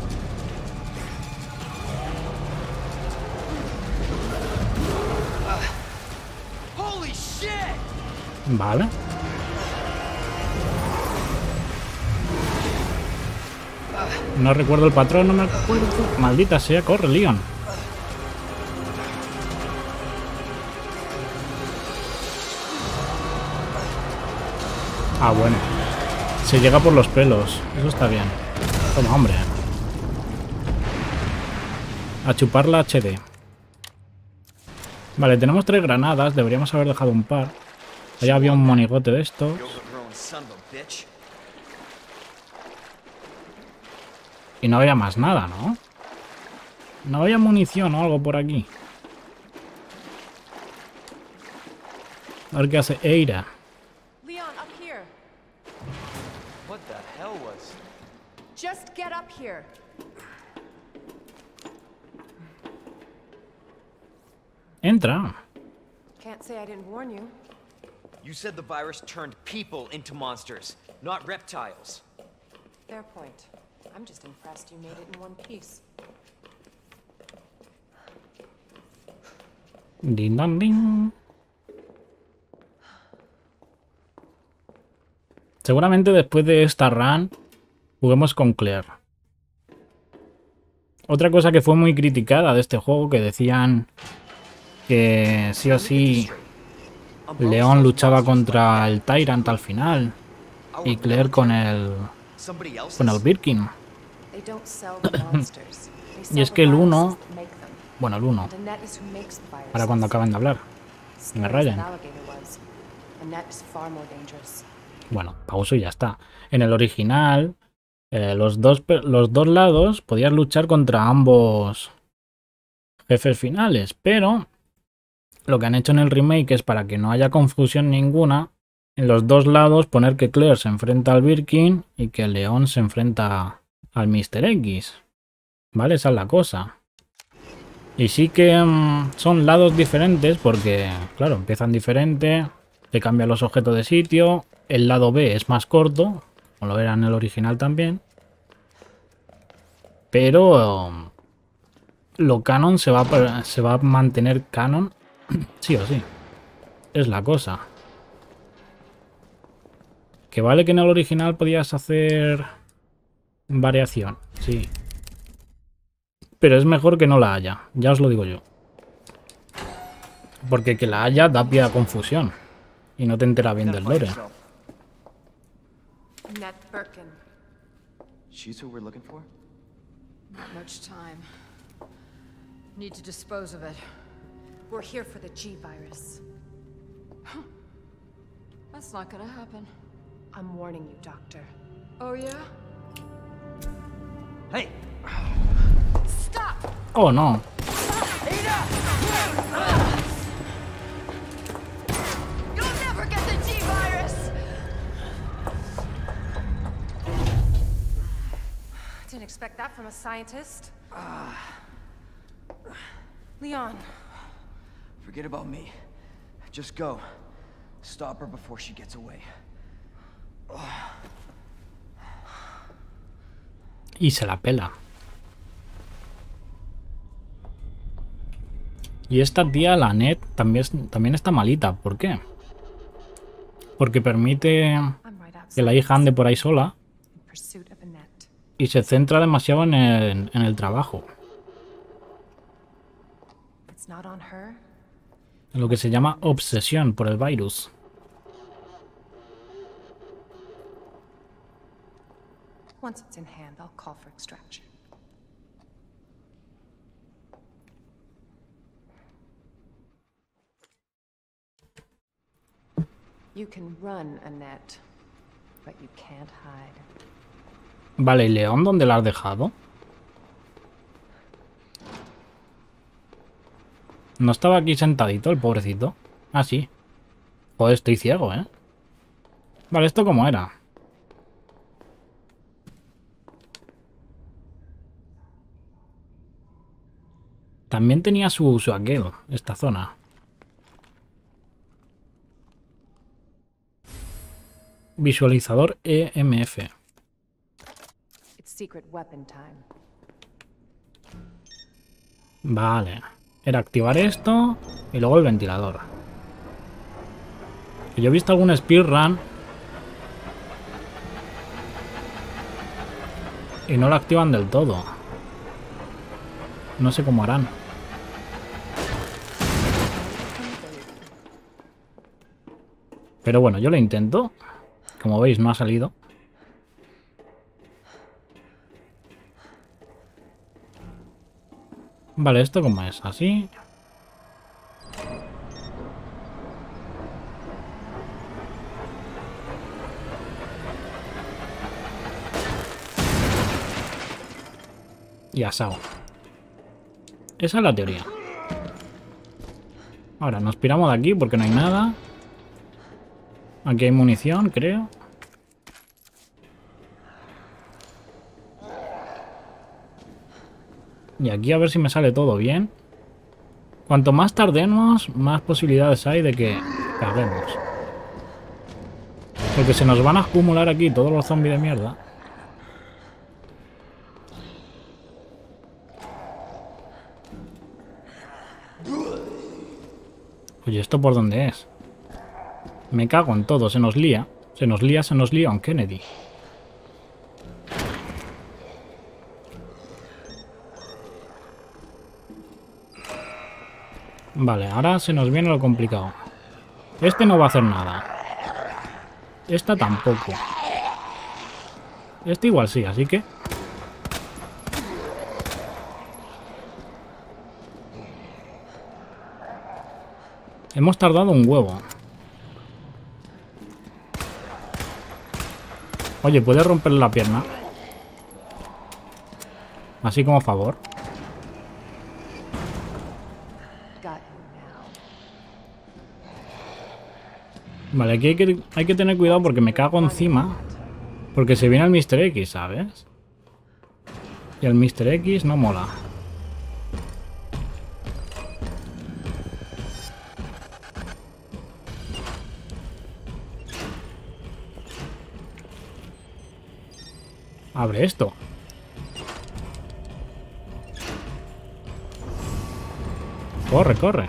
[SPEAKER 5] Holy shit!
[SPEAKER 1] Vale. No recuerdo el patrón, no me acuerdo. Maldita sea, corre, Leon. Ah, bueno. Se llega por los pelos. Eso está bien. Toma, hombre. A chupar la H D. Vale, tenemos tres granadas. Deberíamos haber dejado un par. Allá había un monigote de estos.
[SPEAKER 5] You overgrown son of a bitch.
[SPEAKER 1] Y no había más nada, ¿no? No había munición o algo por aquí. A ver qué hace Eira.
[SPEAKER 3] Leon, up here.
[SPEAKER 5] What the hell was?
[SPEAKER 3] Just get up here.
[SPEAKER 1] Entra.
[SPEAKER 3] Can't say I didn't warn you.
[SPEAKER 5] You said the virus turned people into monsters, not reptiles.
[SPEAKER 3] Fair point. I'm just impressed you made it in one piece.
[SPEAKER 1] Din dan din. Seguramente después de esta run juguemos con Claire. Otra cosa que fue muy criticada de este juego, que decían que sí o sí Leon luchaba contra el Tyrant al final y Claire con el
[SPEAKER 5] Somebody else's?
[SPEAKER 1] con el Birkin.
[SPEAKER 3] They don't sell the monsters. They
[SPEAKER 1] Y
[SPEAKER 3] sell
[SPEAKER 1] es
[SPEAKER 3] the
[SPEAKER 1] que el
[SPEAKER 3] viruses
[SPEAKER 1] uno,
[SPEAKER 3] that make them.
[SPEAKER 1] bueno, el uno,
[SPEAKER 3] Annette is who makes the viruses.
[SPEAKER 1] para cuando acaben de hablar.
[SPEAKER 3] Scary
[SPEAKER 1] me
[SPEAKER 3] as
[SPEAKER 1] rayan.
[SPEAKER 3] that alligator was. Annette is far more dangerous.
[SPEAKER 1] Bueno, pauso y ya está. En el original, eh, los, dos, pe- los dos lados podías luchar contra ambos jefes finales, pero lo que han hecho en el remake es, para que no haya confusión ninguna, en los dos lados poner que Claire se enfrenta al Birkin y que Leon se enfrenta al míster X. ¿Vale? Esa es la cosa. Y sí que mm, son lados diferentes porque, claro, empiezan diferente, te cambian los objetos de sitio, el lado B es más corto, como lo era en el original también, pero um, lo canon se va, a, per- se va a mantener canon sí o sí. Es la cosa. Que vale que en el original podías hacer variación, sí. Pero es mejor que no la haya, ya os lo digo yo. Porque que la haya da pie a confusión. Y no te enteras bien del lore.
[SPEAKER 3] Annette Birkin.
[SPEAKER 5] She's who we're looking for?
[SPEAKER 3] Not much time. Need to dispose of it. We're here for the G virus. That's not gonna happen. I'm warning you, Doctor. Oh yeah?
[SPEAKER 5] Hey!
[SPEAKER 3] Stop!
[SPEAKER 1] Oh no.
[SPEAKER 3] You'll never get the G virus! Didn't expect that from a scientist. Leon,
[SPEAKER 5] Forget about me. Just go. Stop her before she gets away.
[SPEAKER 1] Y se la pela. Y esta tía, la Annette, también, también está malita. ¿Por qué? Porque permite que la hija ande por ahí sola y se centra demasiado en el, en el trabajo. En lo que se llama obsesión por el virus.
[SPEAKER 8] Once it's in hand, I'll call for extraction. You can run, Annette, but you can't hide.
[SPEAKER 1] Vale, ¿y León dónde la has dejado? ¿No estaba aquí sentadito el pobrecito? Ah, sí. Joder, estoy ciego, ¿eh? Vale, ¿esto cómo era? También tenía su, su aquel, esta zona. Visualizador E M F. Vale. Era activar esto y luego el ventilador. Yo he visto algún speedrun y no lo activan del todo. No sé cómo harán. Pero bueno, yo lo intento. Como veis, no ha salido. Vale, ¿esto cómo es? Así. Y asado. Esa es la teoría. Ahora nos piramos de aquí porque no hay nada. Aquí hay munición, creo. Y aquí a ver si me sale todo bien. Cuanto más tardemos, más posibilidades hay de que caguemos. Porque se nos van a acumular aquí todos los zombies de mierda. Oye, ¿esto por dónde es? Me cago en todo, se nos lía. Se nos lía, se nos lía un Kennedy. Vale, ahora se nos viene lo complicado. Este no va a hacer nada. Esta tampoco. Este igual sí, así que... Hemos tardado un huevo. Oye, ¿puedes romperle la pierna? Así como favor. Vale, aquí hay que, hay que tener cuidado porque me cago encima. Porque se viene el mister X, ¿sabes? Y el mister X no mola. Abre esto. Corre, corre.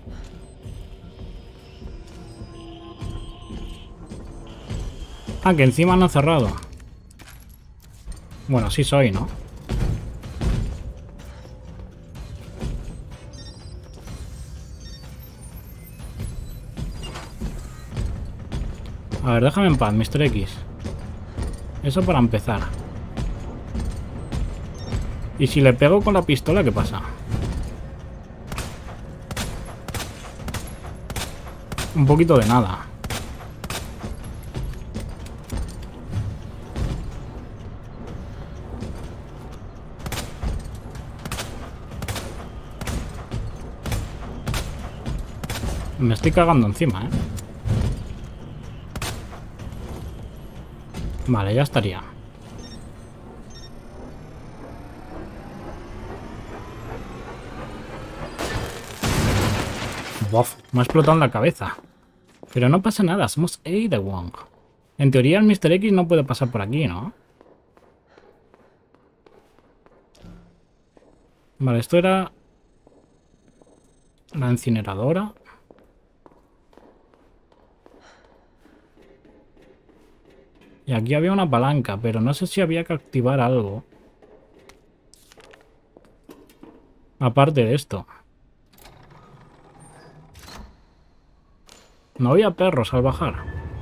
[SPEAKER 1] Ah, que encima no ha cerrado. Bueno, sí soy, ¿no? A ver, déjame en paz, mister X. Eso para empezar. ¿Y si le pego con la pistola, qué pasa? Un poquito de nada. Me estoy cagando encima, ¿eh? Vale, ya estaría. Bof, me ha explotado en la cabeza. Pero no pasa nada, somos Ada Wong. En teoría el míster X no puede pasar por aquí, ¿no? Vale, esto era... la incineradora. Y aquí había una palanca, pero no sé si había que activar algo. Aparte de esto. No había perros al bajar.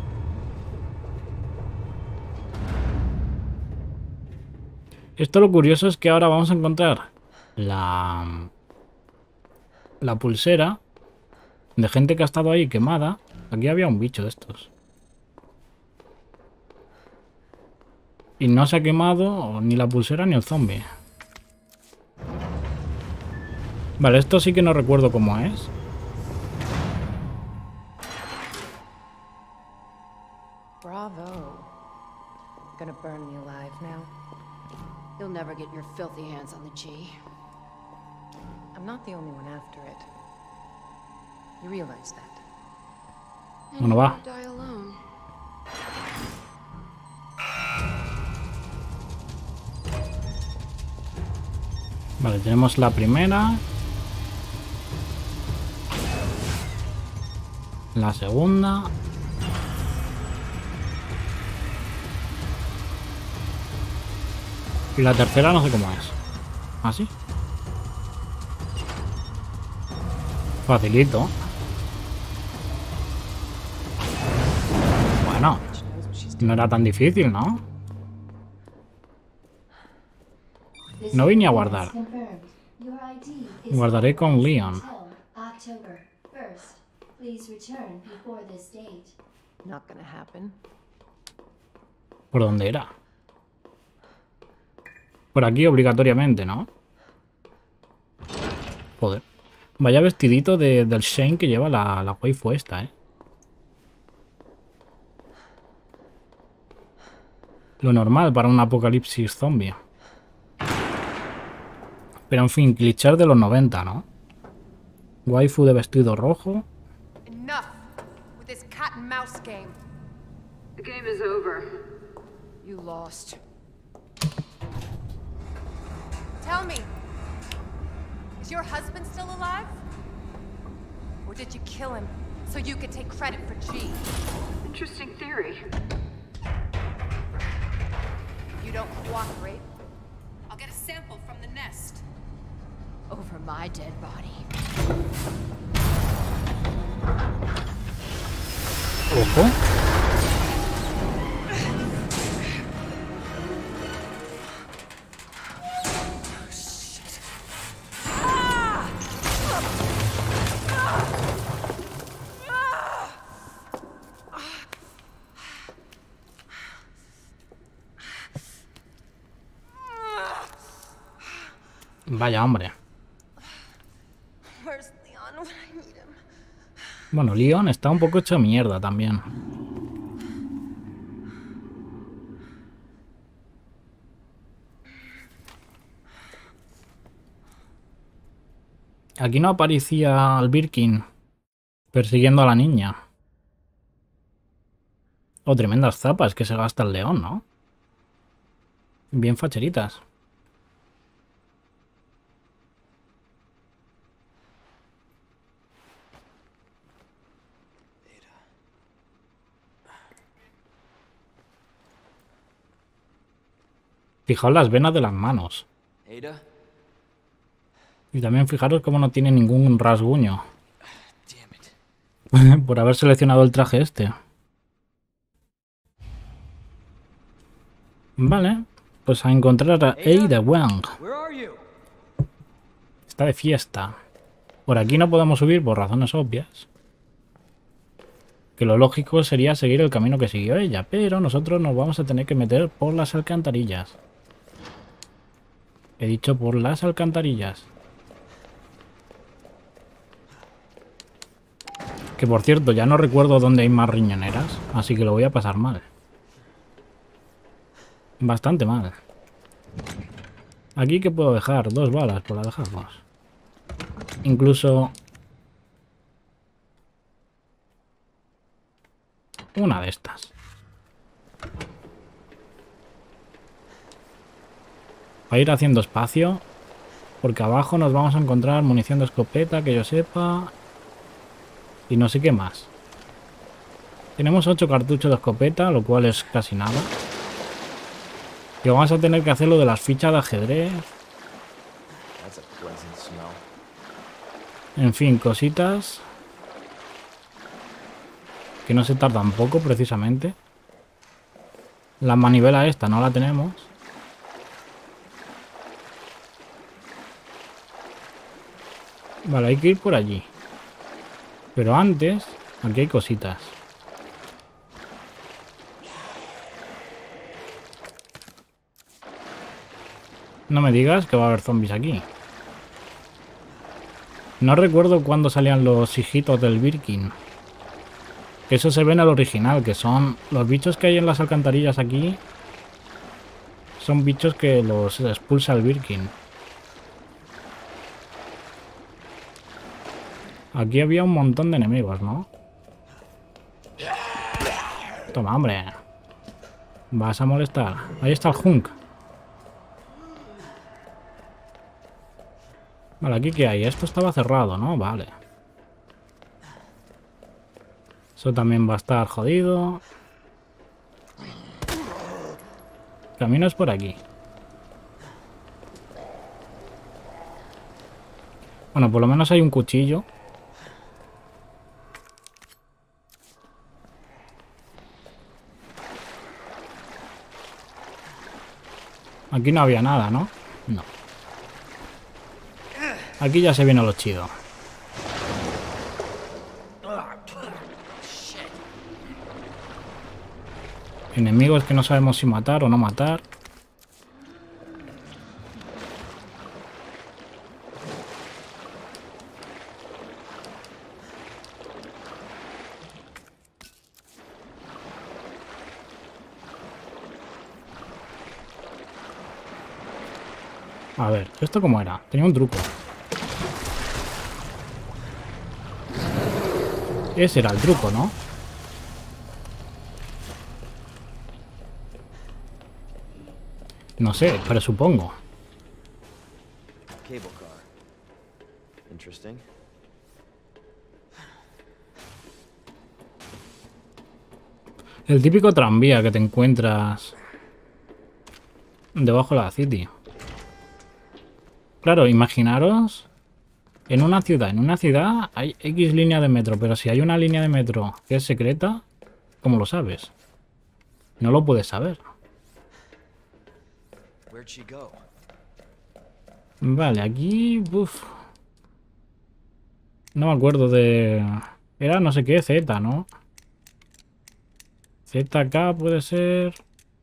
[SPEAKER 1] Esto lo curioso es que ahora vamos a encontrar la... la pulsera de gente que ha estado ahí quemada. Aquí había un bicho de estos. Y no se ha quemado ni la pulsera ni el zombie. Vale, esto sí que no recuerdo cómo es.
[SPEAKER 8] Bravo. Gonna burn me alive now.
[SPEAKER 3] You'll never get your filthy hands on the G.
[SPEAKER 8] I'm not the only one after it. You realize that?
[SPEAKER 1] Bueno, va.
[SPEAKER 3] Die alone.
[SPEAKER 1] Vale, tenemos la primera. La segunda. Y la tercera no sé cómo es. ¿Así? Facilito. Bueno. No era tan difícil, ¿no? No vine a guardar. Guardaré con Leon.
[SPEAKER 8] Not gonna happen.
[SPEAKER 1] ¿Por dónde era? Por aquí obligatoriamente, ¿no? Joder. Vaya vestidito de, del Shane que lleva la, la waifu esta, ¿eh? Lo normal para un apocalipsis zombie. Pero en fin, glitchar de los noventa, ¿no? Waifu de vestido rojo.
[SPEAKER 3] Enough with this cat and mouse game.
[SPEAKER 9] The game is over.
[SPEAKER 3] You lost. Tell me, is your husband still alive? Or did you kill him so you could take credit for G?
[SPEAKER 9] Interesting theory.
[SPEAKER 3] You don't cooperate
[SPEAKER 9] I'll get a sample from the nest.
[SPEAKER 3] over my dead body.
[SPEAKER 1] Ojo. Vaya hombre.
[SPEAKER 3] Where's Leon when I need him?
[SPEAKER 1] Bueno, Leon está un poco hecho mierda también. Aquí no aparecía el Birkin persiguiendo a la niña. Oh, tremendas zapas que se gasta el león, ¿no? Bien facheritas. Fijaos las venas de las manos.
[SPEAKER 5] Ada?
[SPEAKER 1] Y también fijaros cómo no tiene ningún rasguño.
[SPEAKER 5] Damn it.
[SPEAKER 1] Por haber seleccionado el traje este. Vale. Pues a encontrar a Ada Wong.
[SPEAKER 5] Where are you?
[SPEAKER 1] Está de fiesta. Por aquí no podemos subir por razones obvias. Que lo lógico sería seguir el camino que siguió ella. Pero nosotros nos vamos a tener que meter por las alcantarillas. He dicho por las alcantarillas. Que por cierto, ya no recuerdo dónde hay más riñoneras. Así que lo voy a pasar mal. Bastante mal. Aquí que puedo dejar dos balas por dejarlos. Incluso Una de estas. Va a ir haciendo espacio. Porque abajo nos vamos a encontrar munición de escopeta, que yo sepa. Y no sé qué más. Tenemos ocho cartuchos de escopeta, lo cual es casi nada. Y vamos a tener que hacer lo de las fichas de ajedrez. En fin, cositas que no se tardan poco, precisamente. La manivela esta no la tenemos. Vale, hay que ir por allí. Pero antes, aquí hay cositas. No me digas que va a haber zombies aquí. No recuerdo cuándo salían los hijitos del Birkin. Que eso se ve en el original, que son los bichos que hay en las alcantarillas aquí. Son bichos que los expulsa el Birkin. Aquí había un montón de enemigos, ¿no? Toma, hombre. Vas a molestar. Ahí está el Hunk. Vale, ¿aquí qué hay? Esto estaba cerrado, ¿no? Vale. Eso también va a estar jodido. Camino es por aquí. Bueno, por lo menos hay un cuchillo. Aquí no había nada, ¿no? No. Aquí ya se viene lo chido. Enemigos que no sabemos si matar o no matar. A ver, ¿esto cómo era? Tenía un truco. Ese era el truco, ¿no? No sé, pero supongo.
[SPEAKER 5] Cable car. Interesting.
[SPEAKER 1] El típico tranvía que te encuentras debajo de la City. Claro, imaginaros en una ciudad. En una ciudad hay X línea de metro, pero si hay una línea de metro que es secreta, ¿cómo lo sabes? No lo puedes saber. Vale, aquí... Uf. No me acuerdo de... Era no sé qué, Z, ¿no? Z K puede ser...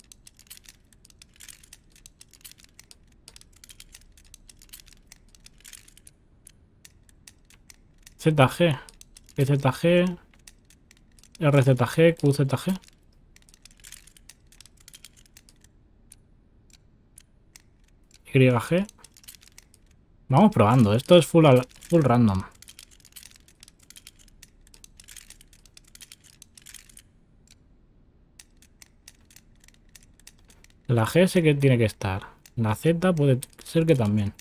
[SPEAKER 1] Z G, E Z G, R Z G, Q Z G. Y G. Vamos probando, esto es full, al, full random. La G sé que tiene que estar. La Z puede ser que también.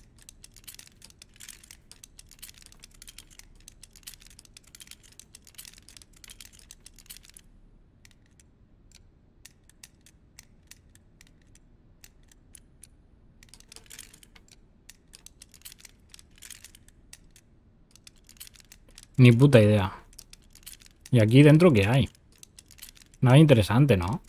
[SPEAKER 1] Ni puta idea. ¿Y aquí dentro qué hay? Nada interesante, ¿no?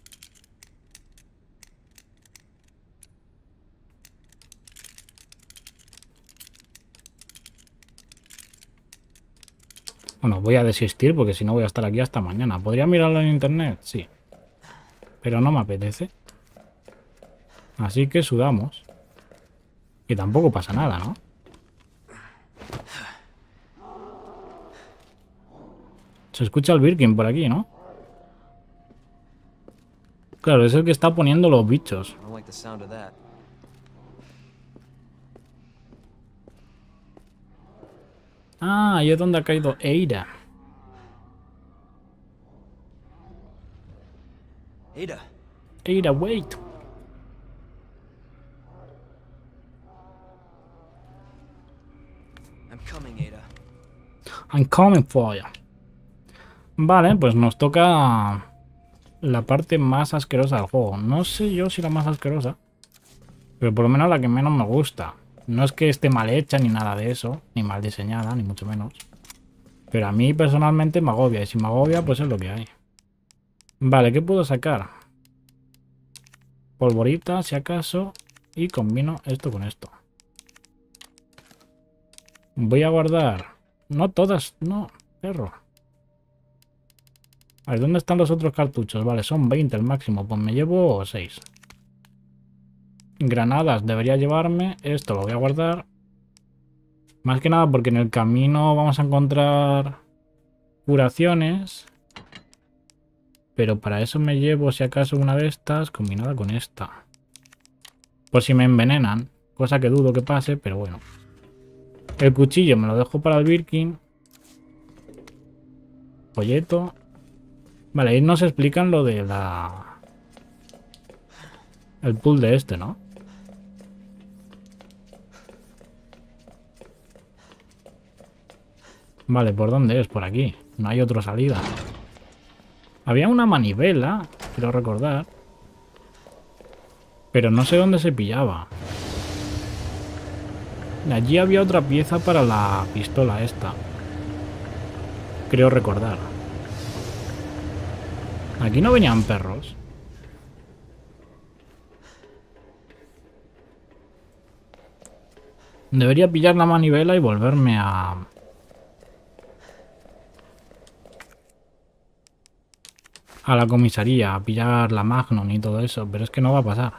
[SPEAKER 1] Bueno, voy a desistir porque si no voy a estar aquí hasta mañana. ¿Podría mirarlo en internet? Sí. Pero no me apetece. Así que sudamos. Y tampoco pasa nada, ¿no? Se escucha el Birkin por aquí, ¿no? Claro, es el que está poniendo los bichos. Ah, ahí es donde ha caído Eira.
[SPEAKER 5] Ada.
[SPEAKER 1] Ada, wait.
[SPEAKER 5] I'm coming, Ada.
[SPEAKER 1] I'm coming for you. Vale, pues nos toca la parte más asquerosa del juego. No sé yo si la más asquerosa, pero por lo menos la que menos me gusta. No es que esté mal hecha ni nada de eso, ni mal diseñada, ni mucho menos. Pero a mí personalmente me agobia, y si me agobia, pues es lo que hay. Vale, ¿qué puedo sacar? Polvorita, si acaso, y combino esto con esto. Voy a guardar... No todas, no, perro. A ver, ¿dónde están los otros cartuchos? Vale, son veinte el máximo, pues me llevo seis. Granadas debería llevarme, esto lo voy a guardar. Más que nada porque en el camino vamos a encontrar curaciones. Pero para eso me llevo, si acaso, una de estas combinada con esta. Por si me envenenan, cosa que dudo que pase, pero bueno. El cuchillo me lo dejo para el Birkin. Folleto. Vale, ahí nos explican lo de la... El pool de este, ¿no? Vale, ¿por dónde es? Por aquí. No hay otra salida. Había una manivela, quiero recordar. Pero no sé dónde se pillaba. Allí había otra pieza para la pistola esta. Creo recordar. Aquí no venían perros. Debería pillar la manivela y volverme a... a la comisaría, a pillar la Magnum y todo eso, pero es que no va a pasar.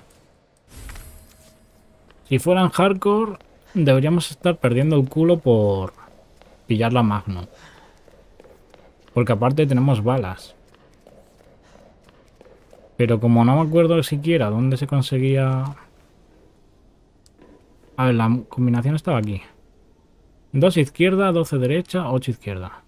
[SPEAKER 1] Si fueran hardcore, deberíamos estar perdiendo el culo por pillar la Magnum. Porque aparte tenemos balas. Pero como no me acuerdo siquiera dónde se conseguía... A ver, la combinación estaba aquí. dos izquierda, doce derecha, ocho izquierda.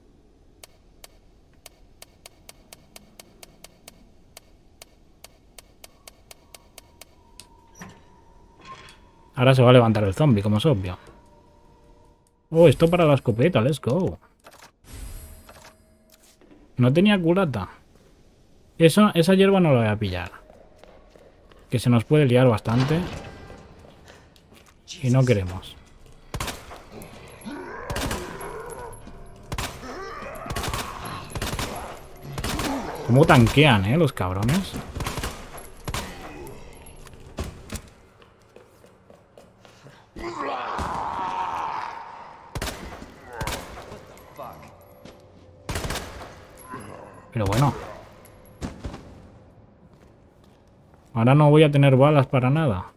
[SPEAKER 1] Ahora se va a levantar el zombie, como es obvio. Oh, esto para la escopeta, let's go. No tenía culata. Eso, esa hierba no la voy a pillar. Que se nos puede liar bastante. Y no queremos. ¿Cómo tanquean, eh, los cabrones? Pero bueno. Ahora no voy a tener balas para nada.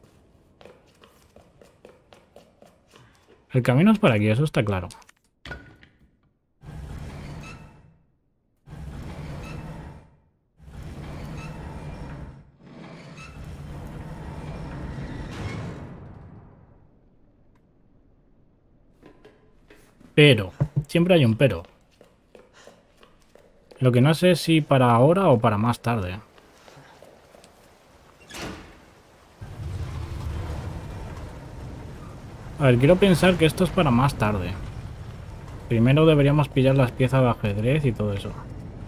[SPEAKER 1] El camino es para aquí, eso está claro. Pero, siempre hay un pero. Lo que no sé es si para ahora o para más tarde. A ver, quiero pensar que esto es para más tarde. Primero deberíamos pillar las piezas de ajedrez y todo eso.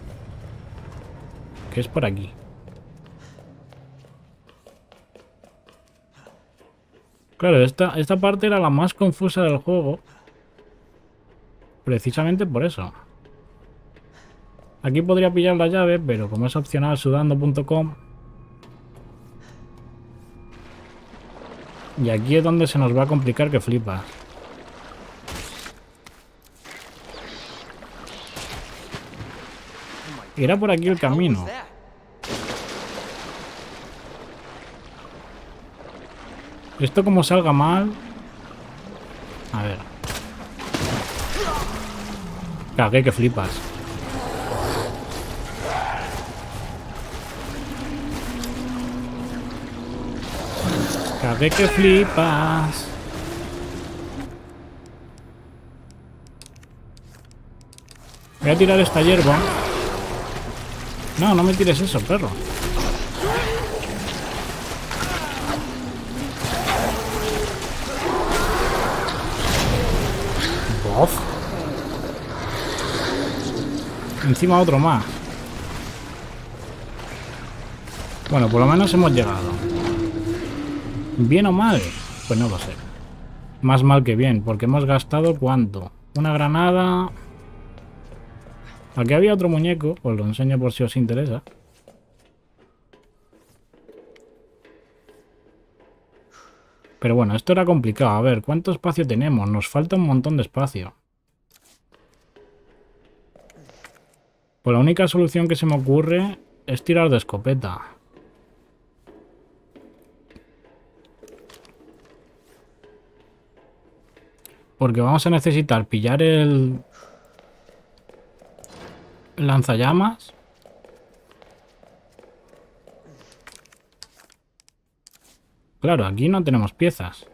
[SPEAKER 1] Que es por aquí. Claro, esta, esta parte era la más confusa del juego. Precisamente por eso. Aquí podría pillar la llave, pero como es opcional sudando punto com. Y aquí es donde se nos va a complicar que flipas. Era por aquí el camino. Esto como salga mal... A ver. Cagué que flipas. Cagué que flipas. Voy a tirar esta hierba. No, no me tires eso, perro. Encima otro más. Bueno, por lo menos hemos llegado. ¿Bien o mal? Pues no lo sé. Más mal que bien, porque hemos gastado ¿cuánto? Una granada. Aquí había otro muñeco, os lo enseño por si os interesa. Pero bueno, esto era complicado. A ver, ¿cuánto espacio tenemos? Nos falta un montón de espacio. Pues la única solución que se me ocurre es tirar de escopeta. Porque vamos a necesitar pillar el lanzallamas. Claro, aquí no tenemos piezas.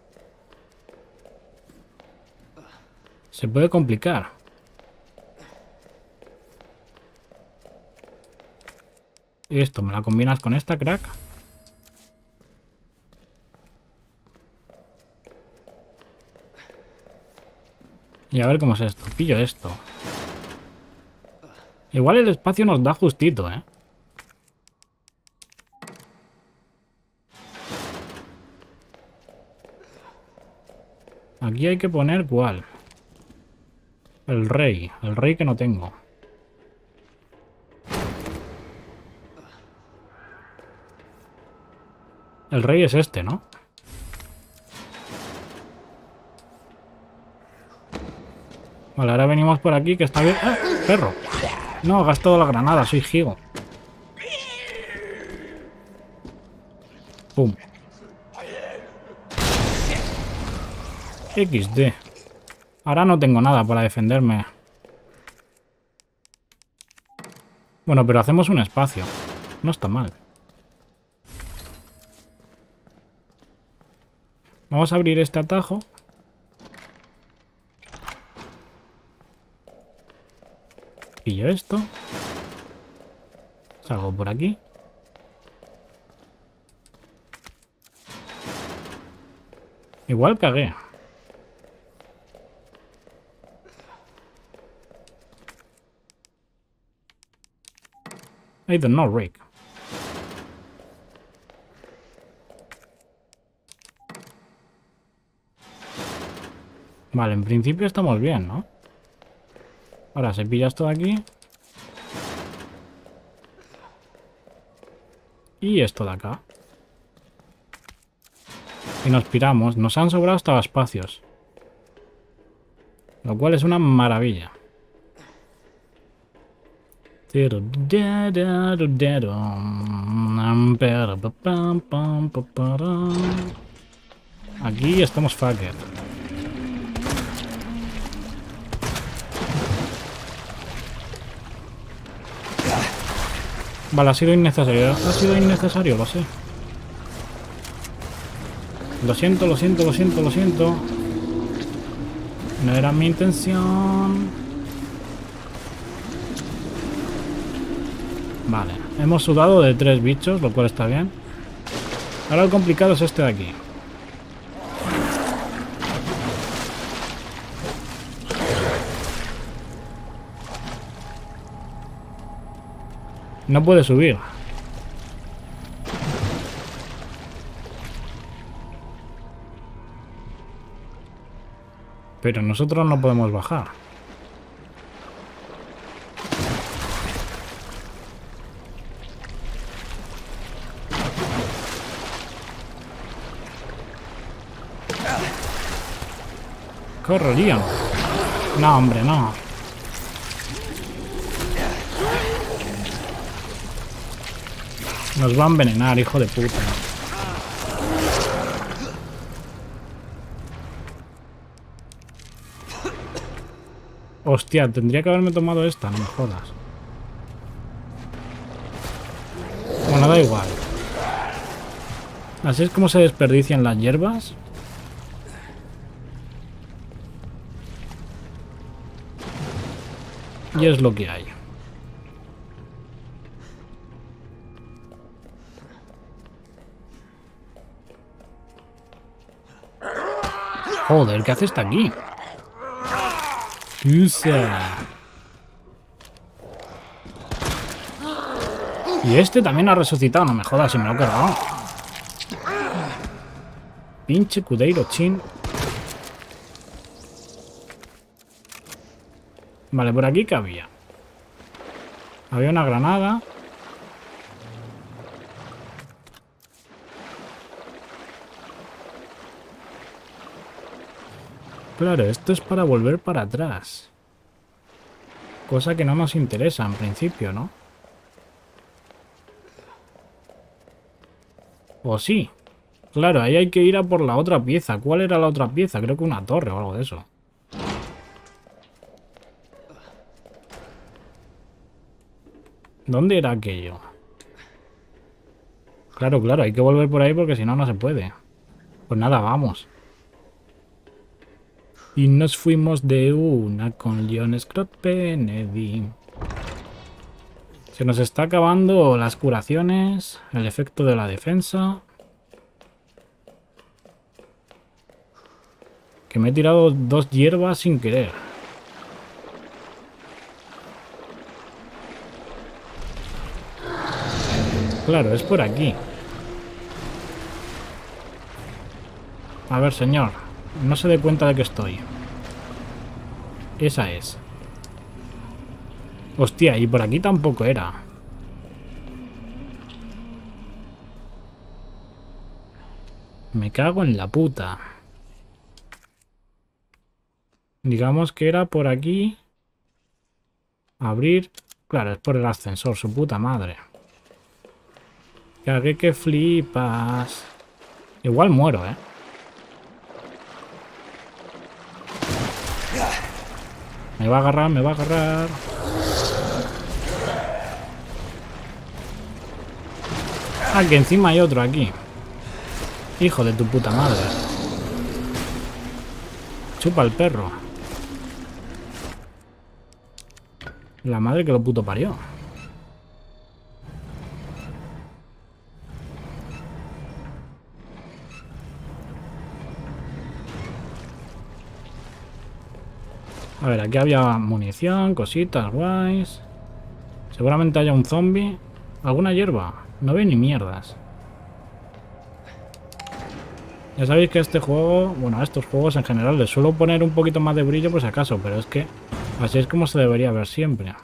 [SPEAKER 1] Se puede complicar. Y esto, ¿me la combinas con esta, crack? Y a ver cómo es esto. Pillo esto. Igual el espacio nos da justito, ¿eh? Aquí hay que poner ¿cuál? El rey. El rey que no tengo. El rey es este, ¿no? Vale, ahora venimos por aquí que está bien. ¡Ah! ¡Perro! No, he gastado la granada, soy Gigo. Pum. equis de. Ahora no tengo nada para defenderme. Bueno, pero hacemos un espacio. No está mal. Vamos a abrir este atajo. Pillo esto. Salgo por aquí. Igual cagué. I don't know, Rick. Vale, en principio estamos bien, ¿no? Ahora se pilla esto de aquí. Y esto de acá. Y nos piramos. Nos han sobrado hasta espacios. Lo cual es una maravilla. Aquí estamos fucked. Vale, ha sido innecesario. Ha sido innecesario, lo sé. Lo siento, lo siento, lo siento, lo siento. No era mi intención. Vale, hemos sudado de tres bichos, lo cual está bien. Ahora lo complicado es este de aquí. No puede subir. Pero nosotros no podemos bajar. Correrían. No, hombre, no. Nos va a envenenar, hijo de puta. Hostia, tendría que haberme tomado esta, no me jodas. Bueno, da igual. Así es como se desperdician las hierbas. Y es lo que hay. Joder, ¿qué hace esta aquí? Usa. Y este también ha resucitado, no me jodas, si me lo he cargado. Pinche Cudeiro Chin. Vale, por aquí ¿qué había? Había una granada. Claro, esto es para volver para atrás. Cosa que no nos interesa en principio, ¿no? ¿O sí? Claro, ahí hay que ir a por la otra pieza. ¿Cuál era la otra pieza? Creo que una torre o algo de eso. ¿Dónde era aquello? Claro, claro, hay que volver por ahí porque si no, no se puede. Pues nada, vamos. Y nos fuimos de una con Leon Scott Kennedy. Se nos está acabando las curaciones, el efecto de la defensa. Que me he tirado dos hierbas sin querer. Claro, es por aquí. A ver, señor. No se dé cuenta de que estoy. Esa es. Hostia, y por aquí tampoco era. Me cago en la puta. Digamos que era por aquí. Abrir. Claro, es por el ascensor, su puta madre. Cagué que flipas. Igual muero, ¿eh? Me va a agarrar, me va a agarrar. Ah, que encima hay otro aquí. Hijo de tu puta madre. Chupa el perro. La madre que lo puto parió. A ver, aquí había munición, cositas guays. Seguramente haya un zombie. ¿Alguna hierba? No veo ni mierdas. Ya sabéis que este juego, bueno, a estos juegos en general les suelo poner un poquito más de brillo por si acaso, pero es que así es como se debería ver siempre.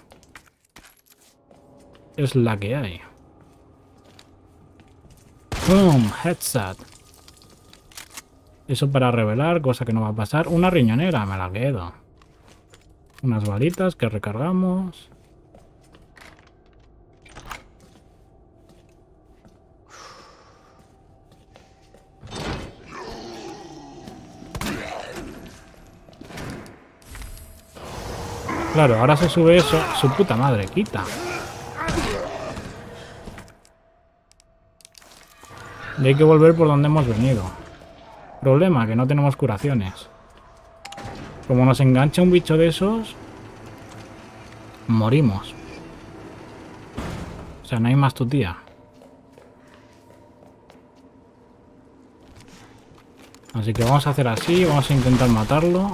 [SPEAKER 1] Es la que hay. ¡Boom! Headshot. Eso para revelar, cosa que no va a pasar. Una riñonera, me la quedo. Unas balitas que recargamos. Claro, ahora se sube eso. Su puta madre, quita. Y hay que volver por donde hemos venido. Problema, que no tenemos curaciones. Como nos engancha un bicho de esos, morimos. O sea, no hay más tu tía. Así que vamos a hacer así, vamos a intentar matarlo.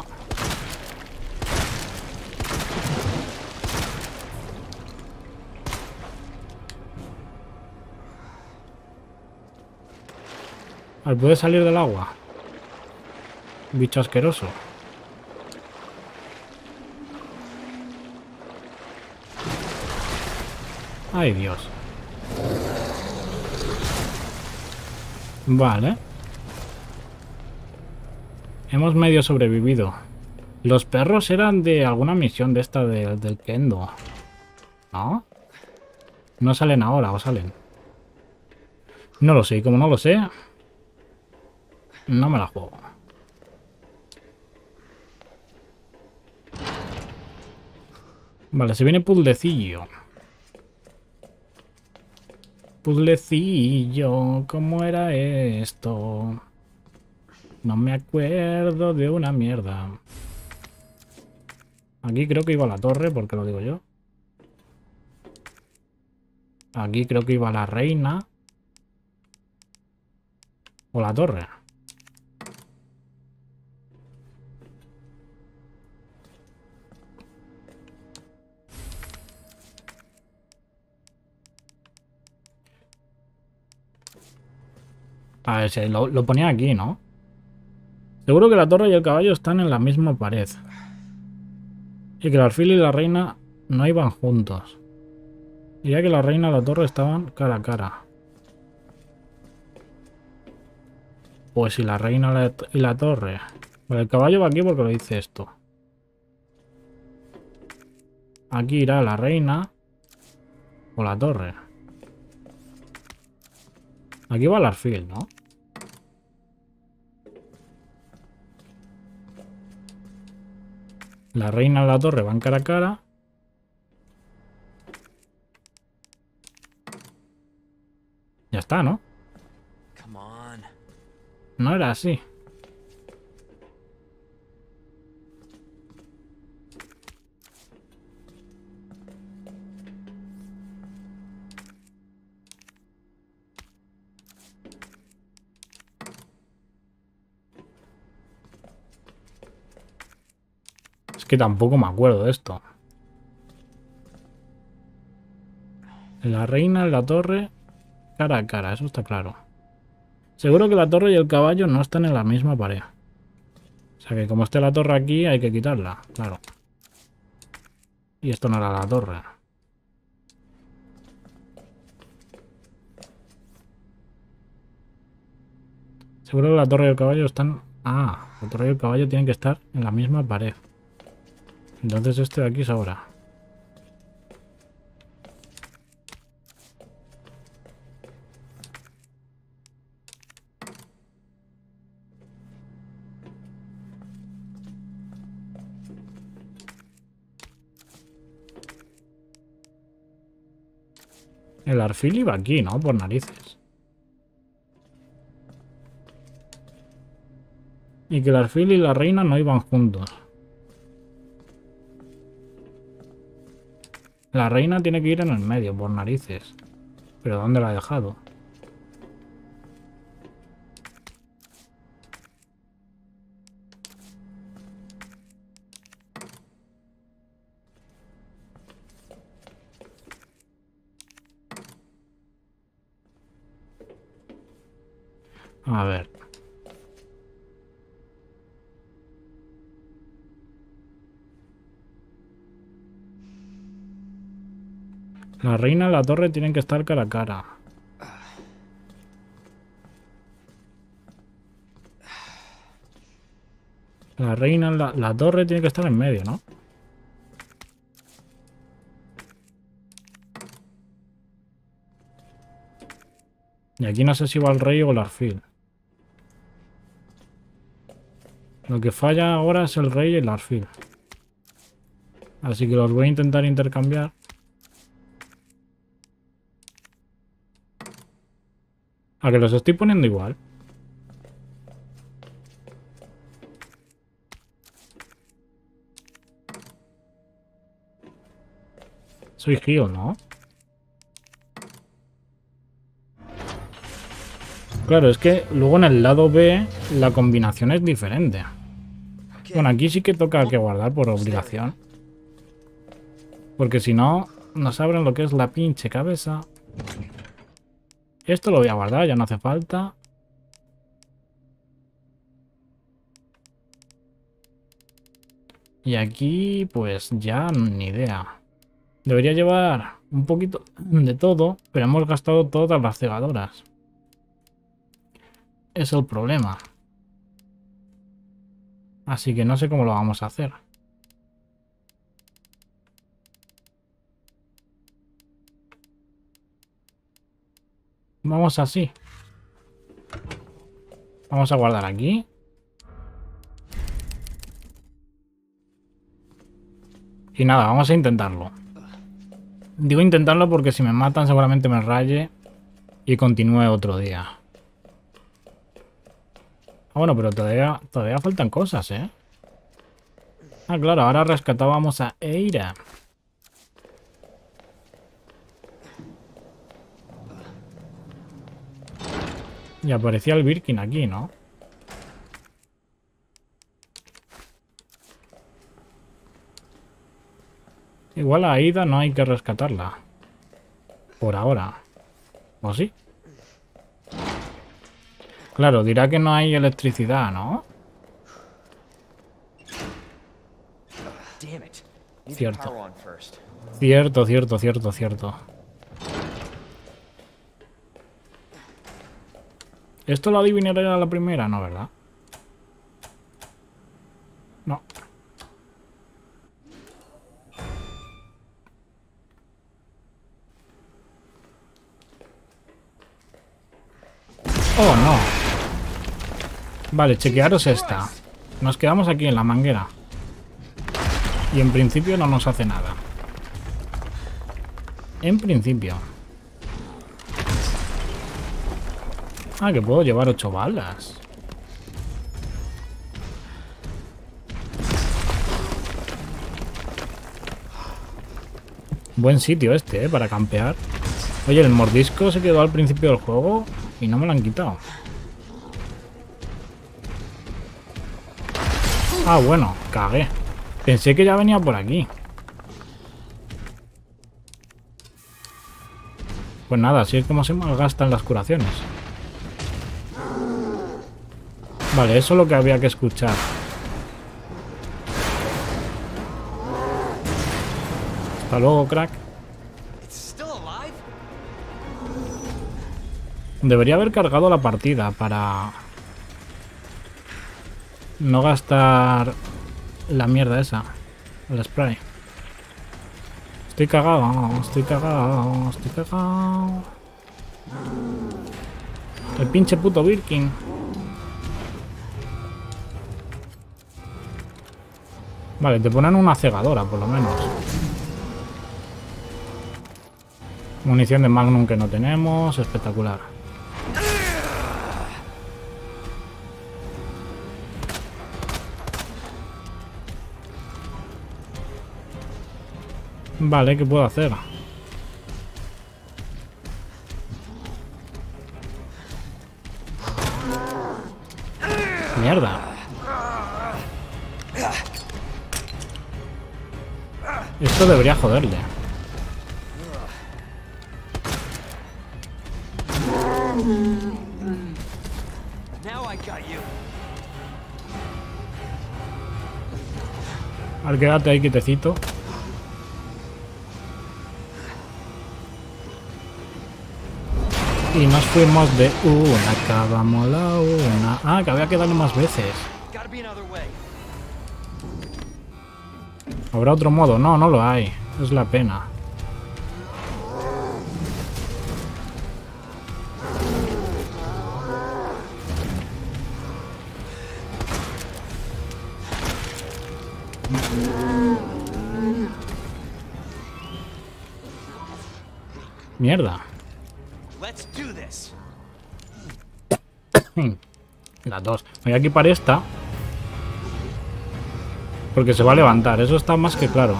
[SPEAKER 1] A ver, ¿puede salir del agua? Bicho asqueroso. Ay, Dios. Vale. Hemos medio sobrevivido. Los perros eran de alguna misión de esta de, del Kendo. ¿No? No salen ahora, ¿o salen? No lo sé, y como no lo sé, no me la juego. Vale, se viene puzzlecillo. Puzzlecillo, ¿cómo era esto? No me acuerdo de una mierda. Aquí creo que iba la torre, porque lo digo yo. Aquí creo que iba la reina. O la torre. A ver, si lo, lo ponía aquí, ¿no? Seguro que la torre y el caballo están en la misma pared. Y que el alfil y la reina no iban juntos. Diría que la reina y la torre estaban cara a cara. Pues si la reina y la torre... Bueno, el caballo va aquí porque lo dice esto. Aquí irá la reina o la torre. Aquí va el alfil, ¿no? La reina y la torre van cara a cara. Ya está, ¿no? No era así. Es que tampoco me acuerdo de esto. La reina en la torre cara a cara, eso está claro. Seguro que la torre y el caballo no están en la misma pared. O sea que como esté la torre aquí hay que quitarla, claro. Y esto no era la torre. Seguro que la torre y el caballo están... Ah, la torre y el caballo tienen que estar en la misma pared. Entonces este de aquí es ahora. El alfil iba aquí, ¿no? Por narices. Y que el alfil y la reina no iban juntos. La reina tiene que ir en el medio, por narices. ¿Pero dónde la ha dejado? A ver. La reina y la torre tienen que estar cara a cara. La reina, la, la torre tiene que estar en medio, ¿no? Y aquí no sé si va el rey o el alfil. Lo que falla ahora es el rey y el alfil. Así que los voy a intentar intercambiar. A que los estoy poniendo igual. Soy Gil, ¿no? Claro, es que luego en el lado B la combinación es diferente. Bueno, aquí sí que toca que guardar por obligación. Porque si no, nos abren lo que es la pinche cabeza. Esto lo voy a guardar, ya no hace falta. Y aquí, pues ya ni idea. Debería llevar un poquito de todo, pero hemos gastado todas las cegadoras. Es el problema. Así que no sé cómo lo vamos a hacer. Vamos así. Vamos a guardar aquí. Y nada, vamos a intentarlo. Digo intentarlo porque si me matan seguramente me raye y continúe otro día. Ah, bueno, pero todavía, todavía faltan cosas, ¿eh? Ah, claro, ahora rescatábamos a Eira. Y aparecía el Birkin aquí, ¿no? Igual a Aida no hay que rescatarla. Por ahora. ¿O sí? Claro, dirá que no hay electricidad, ¿no? Cierto. Cierto, cierto, cierto, cierto. ¿Esto lo adivinaré a la primera? No, ¿verdad? No. Oh, no. Vale, chequearos esta. Nos quedamos aquí en la manguera. Y en principio no nos hace nada. En principio. Ah, que puedo llevar ocho balas. Buen sitio este, ¿eh? Para campear. Oye, el mordisco se quedó al principio del juego y no me lo han quitado. Ah, bueno, cagué. Pensé que ya venía por aquí. Pues nada, así es como se malgastan las curaciones. Vale, eso es lo que había que escuchar. Hasta luego, crack. Debería haber cargado la partida para no gastar la mierda esa, el spray. Estoy cagado, estoy cagado, estoy cagado. El pinche puto Birkin. Vale, te ponen una cegadora, por lo menos. Munición de Magnum que no tenemos, espectacular. Vale, ¿qué puedo hacer? Mierda. Esto debería joderle. Al quédate ahí quietecito. Y nos fuimos de una, acabamos la una. Ah, que había que darle más veces. ¿Habrá otro modo? No, no lo hay. Es la pena. Mierda. Las dos. Voy a equipar esta. Porque se va a levantar. Eso está más que claro.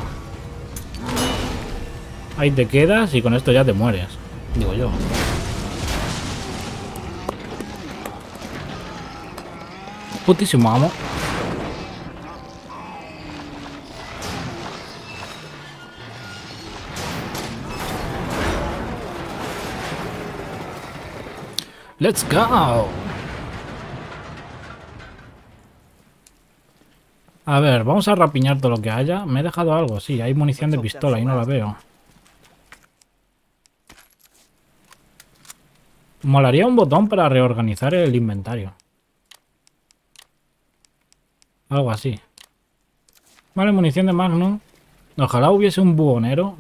[SPEAKER 1] Ahí te quedas y con esto ya te mueres. Digo yo. Putísimo amo. Let's go. A ver, vamos a rapiñar todo lo que haya. Me he dejado algo, sí, hay munición de pistola y no la veo. Molaría un botón para reorganizar el inventario. Algo así. Vale, munición de Magnum. Ojalá hubiese un buhonero.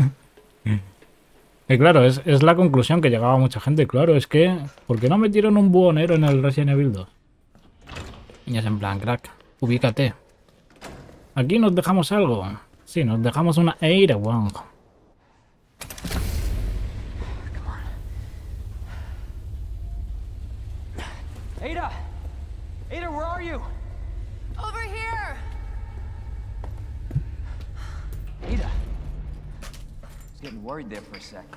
[SPEAKER 1] Y claro, es, es la conclusión que llegaba mucha gente. Claro, es que... ¿por qué no metieron un buhonero en el Resident Evil dos? Y es en plan, crack, ubícate. ¿Aquí nos dejamos algo? Sí, nos dejamos una Ada Wong.
[SPEAKER 5] Ada! Ada, where are you?
[SPEAKER 3] Over here!
[SPEAKER 5] Ada! I was getting worried there for a sec.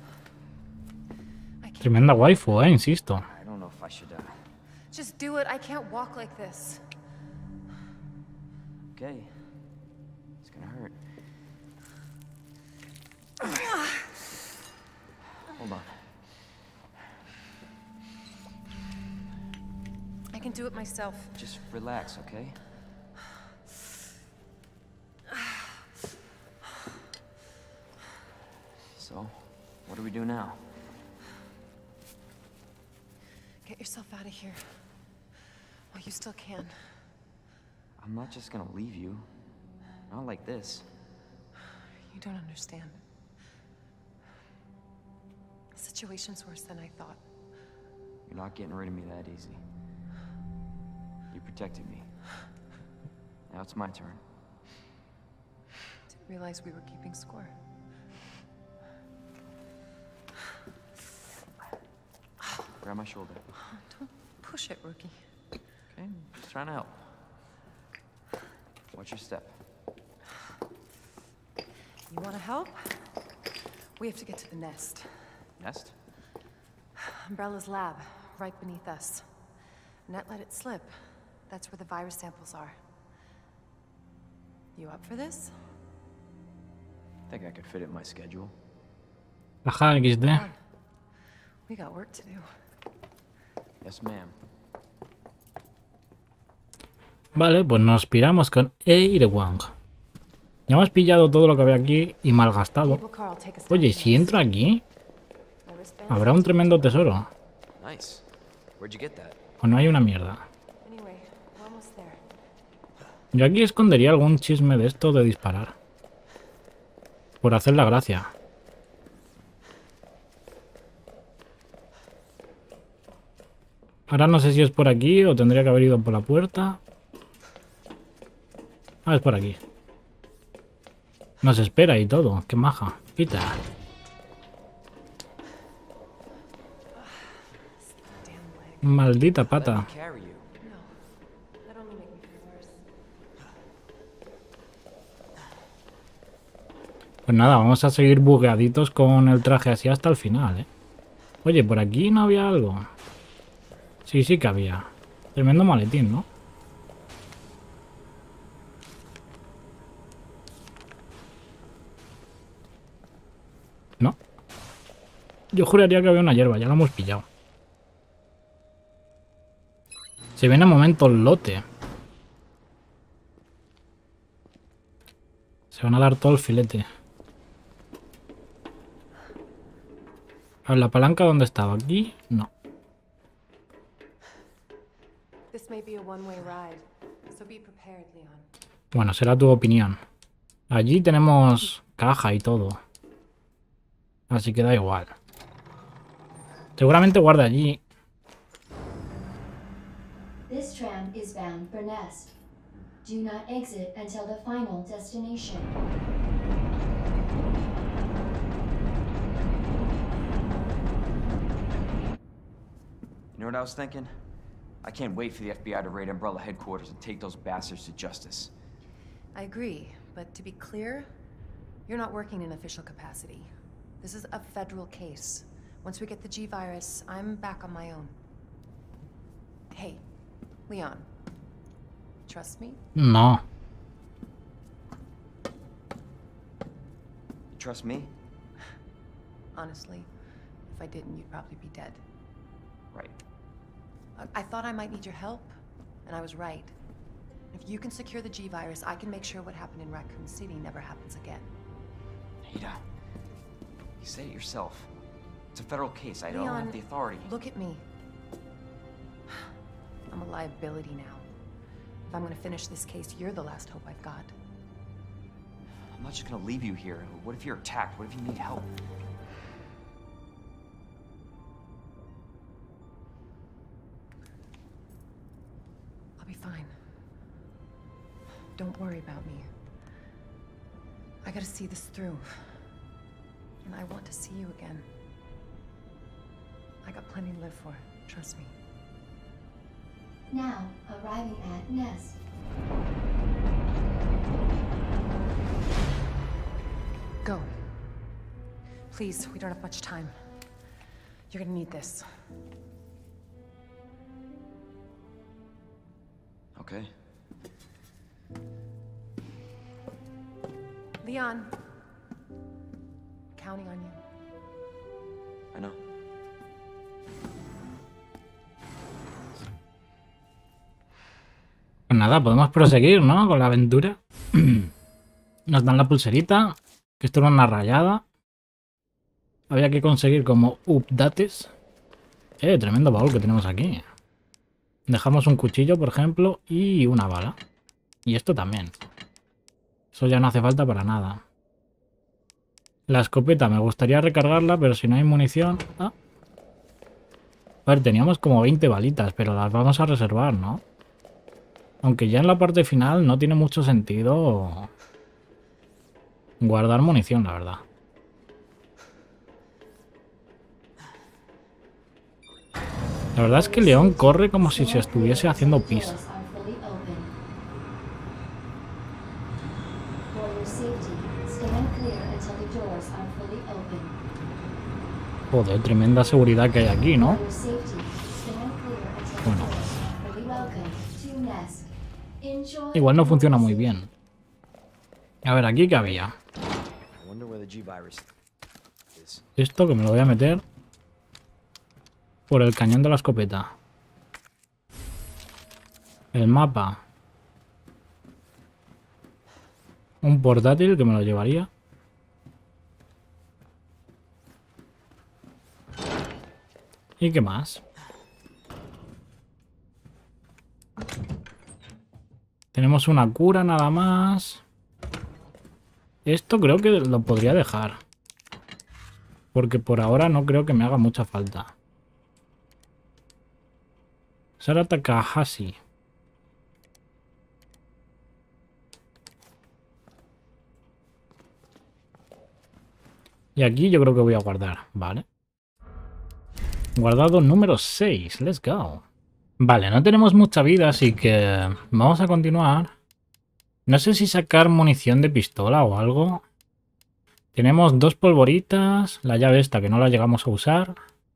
[SPEAKER 1] Tremenda waifu, eh, insisto.
[SPEAKER 5] I don't know if I should, uh...
[SPEAKER 3] Just do it. I can't walk like this.
[SPEAKER 5] Okay. It's gonna hurt. Hold on.
[SPEAKER 8] I can do it myself.
[SPEAKER 5] Just relax, okay? So, what do we do now?
[SPEAKER 8] Get yourself out of here. While you still can.
[SPEAKER 5] I'm not just gonna leave you. Not like this.
[SPEAKER 8] You don't understand. The situation's worse than I thought.
[SPEAKER 5] You're not getting rid of me that easy. You protected me. Now it's my turn.
[SPEAKER 8] Didn't realize we were keeping score.
[SPEAKER 5] Grab my shoulder.
[SPEAKER 8] Don't push it, rookie.
[SPEAKER 5] Okay, just trying to help. Watch your step.
[SPEAKER 8] You want to help? We have to get to the nest.
[SPEAKER 5] Nest?
[SPEAKER 8] Umbrella's lab, right beneath us. Net let it slip. That's where the virus samples are. You up for this?
[SPEAKER 5] Think I could fit it in my schedule.
[SPEAKER 1] Ajá, equis de.
[SPEAKER 8] We got work to do.
[SPEAKER 5] Yes, ma'am.
[SPEAKER 1] Vale, pues nos piramos con Eirwang. Ya hemos pillado todo lo que había aquí y malgastado. Oye, si entro aquí, habrá un tremendo tesoro.
[SPEAKER 5] Nice. Where'd you get that?
[SPEAKER 1] O no hay una mierda. Yo aquí escondería algún chisme de esto de disparar. Por hacer la gracia. Ahora no sé si es por aquí o tendría que haber ido por la puerta. Ah, es por aquí. Nos espera y todo. Qué maja. Quita. Maldita pata. Pues nada, vamos a seguir bugueaditos con el traje así hasta el final, ¿eh? Oye, por aquí no había algo. Sí, sí que había. Tremendo maletín, ¿no? No. Yo juraría que había una hierba, ya la hemos pillado. Se viene a momentos lote. Se van a dar todo el filete. A ver, la palanca, ¿dónde estaba? ¿Aquí? No. Bueno, será tu opinión. Allí tenemos caja y todo. Así que da igual. Seguramente guarda allí.
[SPEAKER 10] This tram is bound for Nest. Do not exit until the final destination.
[SPEAKER 5] You know what I was thinking? I can't wait for the F B I to raid Umbrella headquarters and take those bastards to justice.
[SPEAKER 8] I agree, but to be clear, you're not working in official capacity. This is a federal case. Once we get the G virus, I'm back on my own. Hey, Leon. Trust me?
[SPEAKER 1] No.
[SPEAKER 5] You trust me?
[SPEAKER 8] Honestly, if I didn't, you'd probably be dead.
[SPEAKER 5] Right.
[SPEAKER 8] I, I thought I might need your help, and I was right. If you can secure the G virus, I can make sure what happened in Raccoon City never happens again.
[SPEAKER 5] Ada, you said it yourself. It's a federal case. I don't
[SPEAKER 8] Leon,
[SPEAKER 5] have the authority.
[SPEAKER 8] Look at me. I'm a liability now. If I'm gonna finish this case, you're the last hope I've got.
[SPEAKER 5] I'm not just gonna leave you here. What if you're attacked? What if you need help?
[SPEAKER 8] I'll be fine. Don't worry about me. I gotta see this through. And I want to see you again. I got plenty to live for. Trust me.
[SPEAKER 10] Now, arriving at Nest.
[SPEAKER 8] Go. Please, we don't have much time. You're gonna need this.
[SPEAKER 5] Okay.
[SPEAKER 8] Leon. Counting on you.
[SPEAKER 5] I know.
[SPEAKER 1] Pues nada, podemos proseguir, ¿no? Con la aventura. Nos dan la pulserita, que esto era una rayada. Había que conseguir como updates. Eh, tremendo baúl que tenemos aquí. Dejamos un cuchillo, por ejemplo, y una bala. Y esto también. Eso ya no hace falta para nada. La escopeta me gustaría recargarla, pero si no hay munición... Ah. A ver, teníamos como veinte balitas, pero las vamos a reservar, ¿no? Aunque ya en la parte final no tiene mucho sentido guardar munición, la verdad. La verdad es que León corre como si se estuviese haciendo pis. Joder, tremenda seguridad que hay aquí, ¿no? Bueno. Igual no funciona muy bien. A ver, ¿aquí qué había? Esto que me lo voy a meter por el cañón de la escopeta. El mapa. Un portátil que me lo llevaría. ¿Y qué más? Tenemos una cura nada más. Esto creo que lo podría dejar. Porque por ahora no creo que me haga mucha falta. Sara Takahashi. Y aquí yo creo que voy a guardar, ¿vale? Guardado número seis, let's go. Vale, no tenemos mucha vida, así que vamos a continuar. No sé si sacar munición de pistola o algo. Tenemos dos polvoritas, la llave esta que no la llegamos a usar.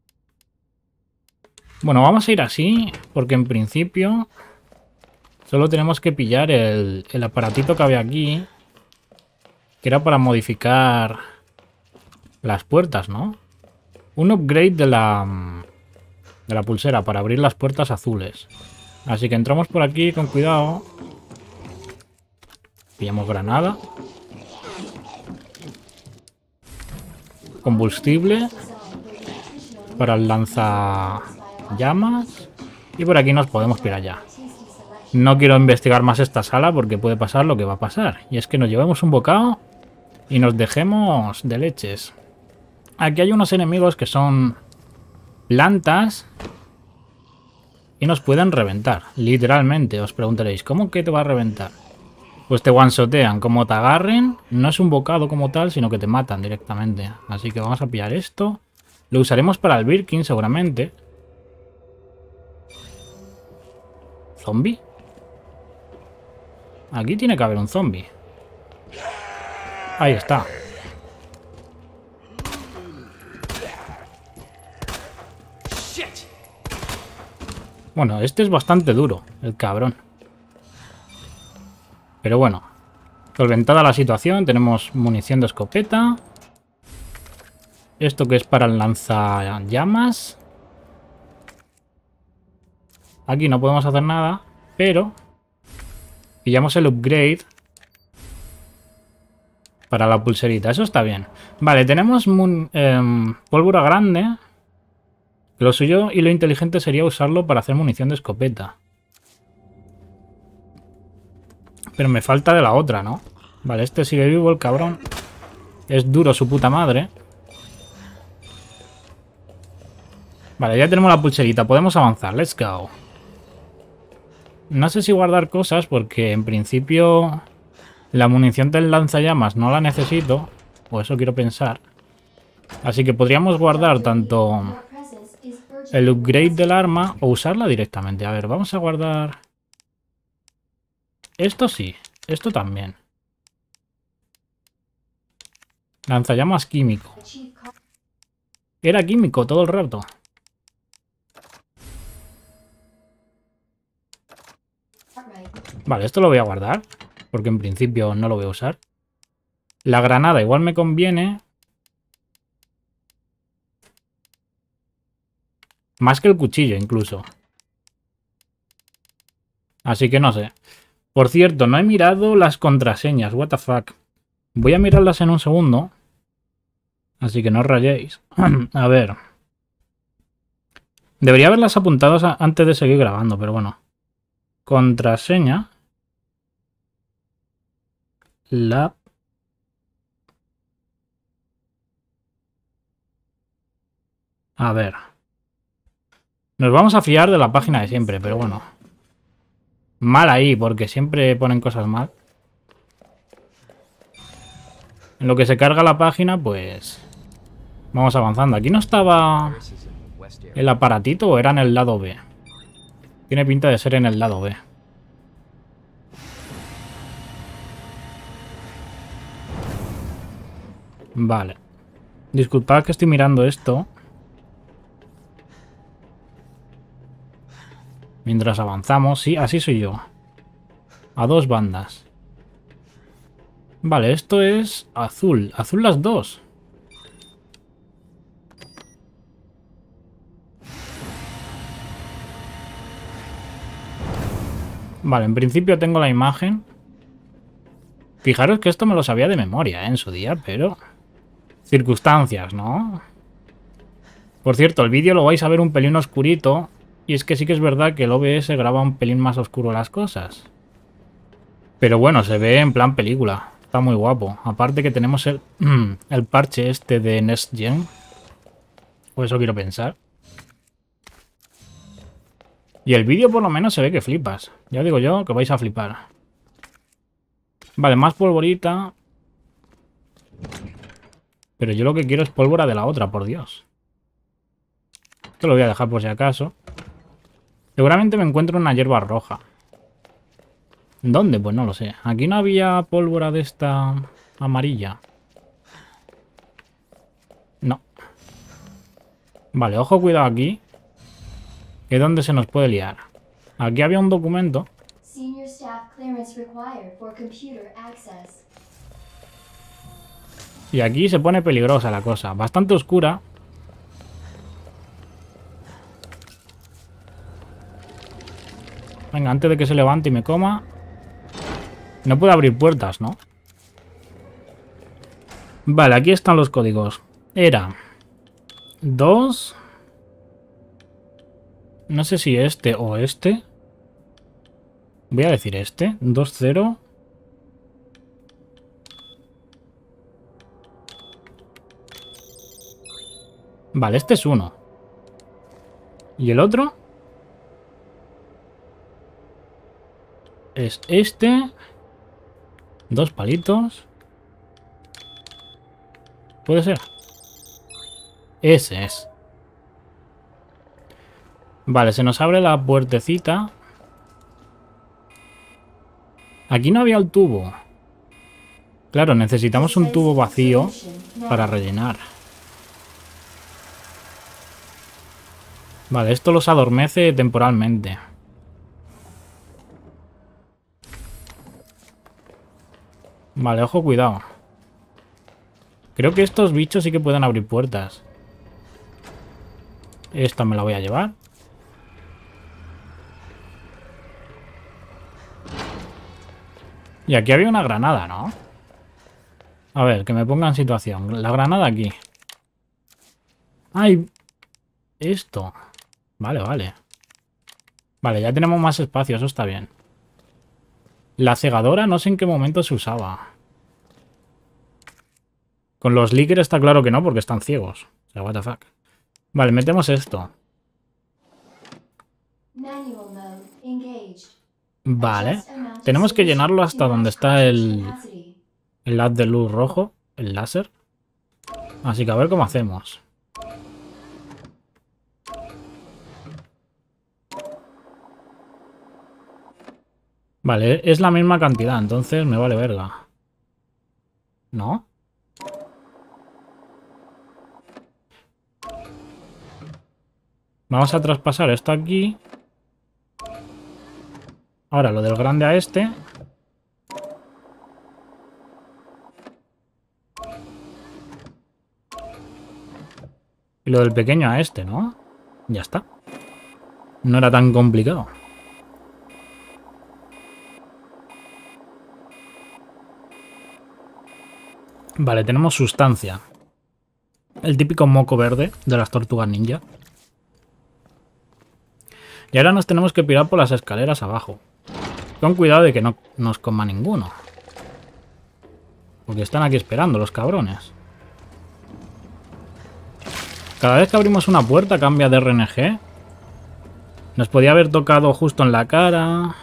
[SPEAKER 1] Bueno, vamos a ir así, porque en principio solo tenemos que pillar el, el aparatito que había aquí, que era para modificar las puertas, ¿no? Un upgrade de la, de la pulsera para abrir las puertas azules. Así que entramos por aquí con cuidado. Pillamos granada. Combustible para el lanzallamas. Y por aquí nos podemos pirar ya. No quiero investigar más esta sala porque puede pasar lo que va a pasar. Y es que nos llevemos un bocado y nos dejemos de leches. Aquí hay unos enemigos que son plantas y nos pueden reventar. Literalmente, os preguntaréis, ¿cómo que te va a reventar? Pues te one-shotean. Como te agarren, no es un bocado como tal, sino que te matan directamente. Así que vamos a pillar esto. Lo usaremos para el Birkin seguramente. ¿Zombie? Aquí tiene que haber un zombie. Ahí está. Bueno, este es bastante duro, el cabrón. Pero bueno, solventada la situación, tenemos munición de escopeta. Esto que es para el lanzallamas. Aquí no podemos hacer nada, pero pillamos el upgrade para la pulserita. Eso está bien. Vale, tenemos eh, pólvora grande. Lo suyo y lo inteligente sería usarlo para hacer munición de escopeta. Pero me falta de la otra, ¿no? Vale, este sigue vivo, el cabrón. Es duro su puta madre. Vale, ya tenemos la pulserita. Podemos avanzar. Let's go. No sé si guardar cosas porque en principio la munición del lanzallamas no la necesito. O eso quiero pensar. Así que podríamos guardar tanto el upgrade del arma o usarla directamente. A ver, vamos a guardar... Esto sí, esto también. Lanzallamas químico. Era químico todo el rato. Vale, esto lo voy a guardar, porque en principio no lo voy a usar. La granada igual me conviene. Más que el cuchillo, incluso. Así que no sé. Por cierto, no he mirado las contraseñas. What the fuck. Voy a mirarlas en un segundo. Así que no os rayéis. A ver. Debería haberlas apuntado antes de seguir grabando, pero bueno. Contraseña. La... A ver. Nos vamos a fiar de la página de siempre, pero bueno. Mal ahí, porque siempre ponen cosas mal. En lo que se carga la página, pues... Vamos avanzando. Aquí no estaba el aparatito o era en el lado B. Tiene pinta de ser en el lado B. Vale. Disculpad que estoy mirando esto. Mientras avanzamos. Sí, así soy yo. A dos bandas. Vale, esto es azul. Azul las dos. Vale, en principio tengo la imagen. Fijaros que esto me lo sabía de memoria, ¿eh? En su día, pero... Circunstancias, ¿no? Por cierto, el vídeo lo vais a ver un pelín oscurito. Y es que sí que es verdad que el O B S graba un pelín más oscuro las cosas. Pero bueno, se ve en plan película. Está muy guapo. Aparte que tenemos el, el parche este de Next Gen. O eso quiero pensar. Y el vídeo por lo menos se ve que flipas. Ya digo yo que vais a flipar. Vale, más polvorita. Pero yo lo que quiero es pólvora de la otra, por Dios. Esto lo voy a dejar por si acaso. Seguramente me encuentro una hierba roja. ¿Dónde? Pues no lo sé. Aquí no había pólvora de esta amarilla. No. Vale, ojo, cuidado aquí. Que es donde se nos puede liar. Aquí había un documento. Y aquí se pone peligrosa la cosa. Bastante oscura. Venga, antes de que se levante y me coma. No puedo abrir puertas, ¿no? Vale, aquí están los códigos. Era dos. No sé si este o este. Voy a decir este. dos cero. Vale, este es uno. ¿Y el otro? Es este. Dos palitos. ¿Puede ser? Ese es. Vale, se nos abre la puertecita. Aquí no había el tubo. Claro, necesitamos un tubo vacío para rellenar. Vale, esto los adormece temporalmente. Vale, ojo, cuidado. Creo que estos bichos sí que pueden abrir puertas. Esta me la voy a llevar. Y aquí había una granada, ¿no? A ver, que me ponga en situación. La granada aquí. ¡Ay! Esto. Vale, vale. Vale, ya tenemos más espacio, eso está bien. La cegadora no sé en qué momento se usaba. Con los líquidos está claro que no, porque están ciegos. O sea, what the fuck. Vale, metemos esto. Vale. Tenemos que llenarlo hasta donde está el... El haz de luz rojo. El láser. Así que a ver cómo hacemos. Vale, es la misma cantidad, entonces me vale verga. ¿No? Vamos a traspasar esto aquí. Ahora lo del grande a este. Y lo del pequeño a este, ¿no? Ya está. No era tan complicado. Vale, tenemos sustancia. El típico moco verde de las tortugas ninja. Y ahora nos tenemos que pirar por las escaleras abajo. Con cuidado de que no nos coma ninguno. Porque están aquí esperando los cabrones. Cada vez que abrimos una puerta cambia de R N G. Nos podía haber tocado justo en la cara.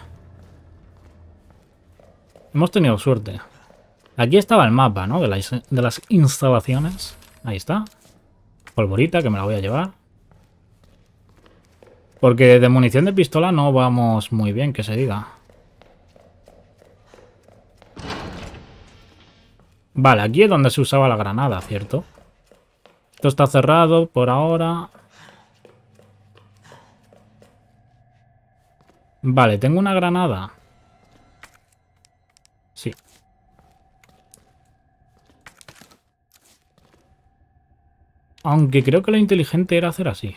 [SPEAKER 1] Hemos tenido suerte. Aquí estaba el mapa, ¿no? De las, de las instalaciones. Ahí está. Polvorita, que me la voy a llevar. Porque de munición de pistola no vamos muy bien, que se diga. Vale, aquí es donde se usaba la granada, ¿cierto? Esto está cerrado por ahora. Vale, tengo una granada. Sí. Aunque creo que lo inteligente era hacer así.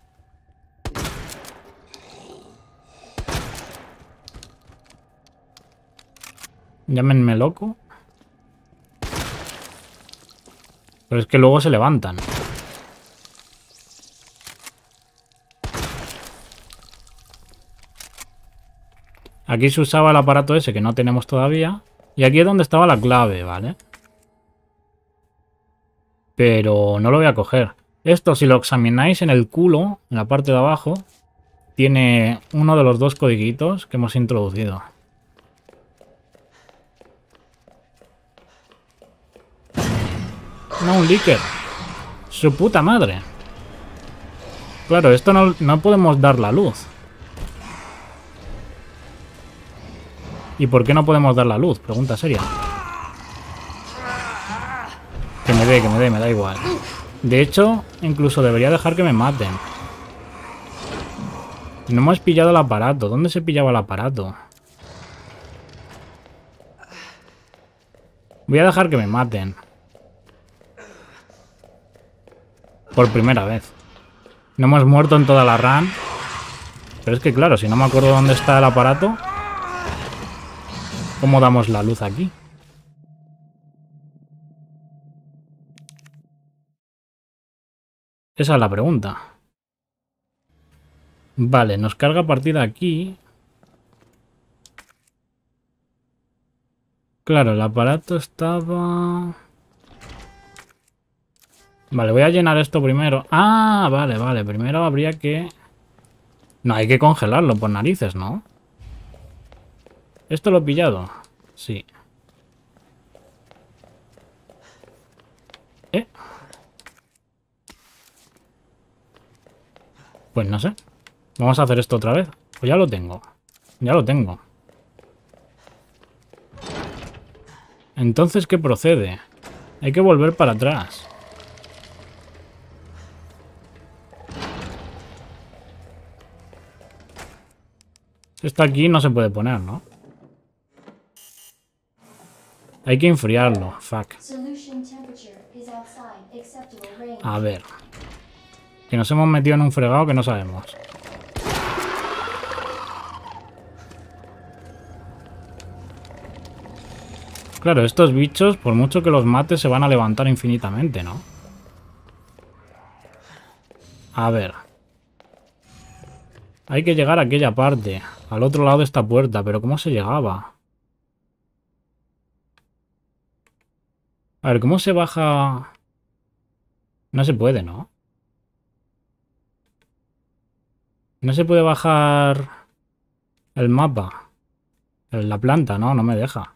[SPEAKER 1] Llámenme loco. Pero es que luego se levantan. Aquí se usaba el aparato ese que no tenemos todavía. Y aquí es donde estaba la clave, ¿vale? Pero no lo voy a coger. Esto, si lo examináis en el culo, en la parte de abajo, tiene uno de los dos codiguitos que hemos introducido. No, un líquido. Su puta madre. Claro, esto no, no podemos dar la luz. ¿Y por qué no podemos dar la luz? Pregunta seria. Que me dé, que me dé, me da igual. De hecho, incluso debería dejar que me maten. No hemos pillado el aparato. ¿Dónde se pillaba el aparato? Voy a dejar que me maten. Por primera vez. No hemos muerto en toda la run. Pero es que claro, si no me acuerdo dónde está el aparato, ¿cómo damos la luz aquí? Esa es la pregunta. Vale, nos carga a partir de aquí. Claro, el aparato estaba... Vale, voy a llenar esto primero. Ah, vale, vale. Primero habría que... No, hay que congelarlo por narices, ¿no? ¿Esto lo he pillado? Sí. ¿Eh? Pues no sé. Vamos a hacer esto otra vez. Pues ya lo tengo. Ya lo tengo. Entonces, ¿qué procede? Hay que volver para atrás. Esto aquí no se puede poner, ¿no? Hay que enfriarlo. Fuck. A ver. Que nos hemos metido en un fregado que no sabemos. Claro, estos bichos, por mucho que los mates, se van a levantar infinitamente, ¿no? A ver. Hay que llegar a aquella parte, al otro lado de esta puerta, pero ¿cómo se llegaba? A ver, ¿cómo se baja? No se puede, ¿no? No se puede bajar el mapa. La planta, no, no me deja.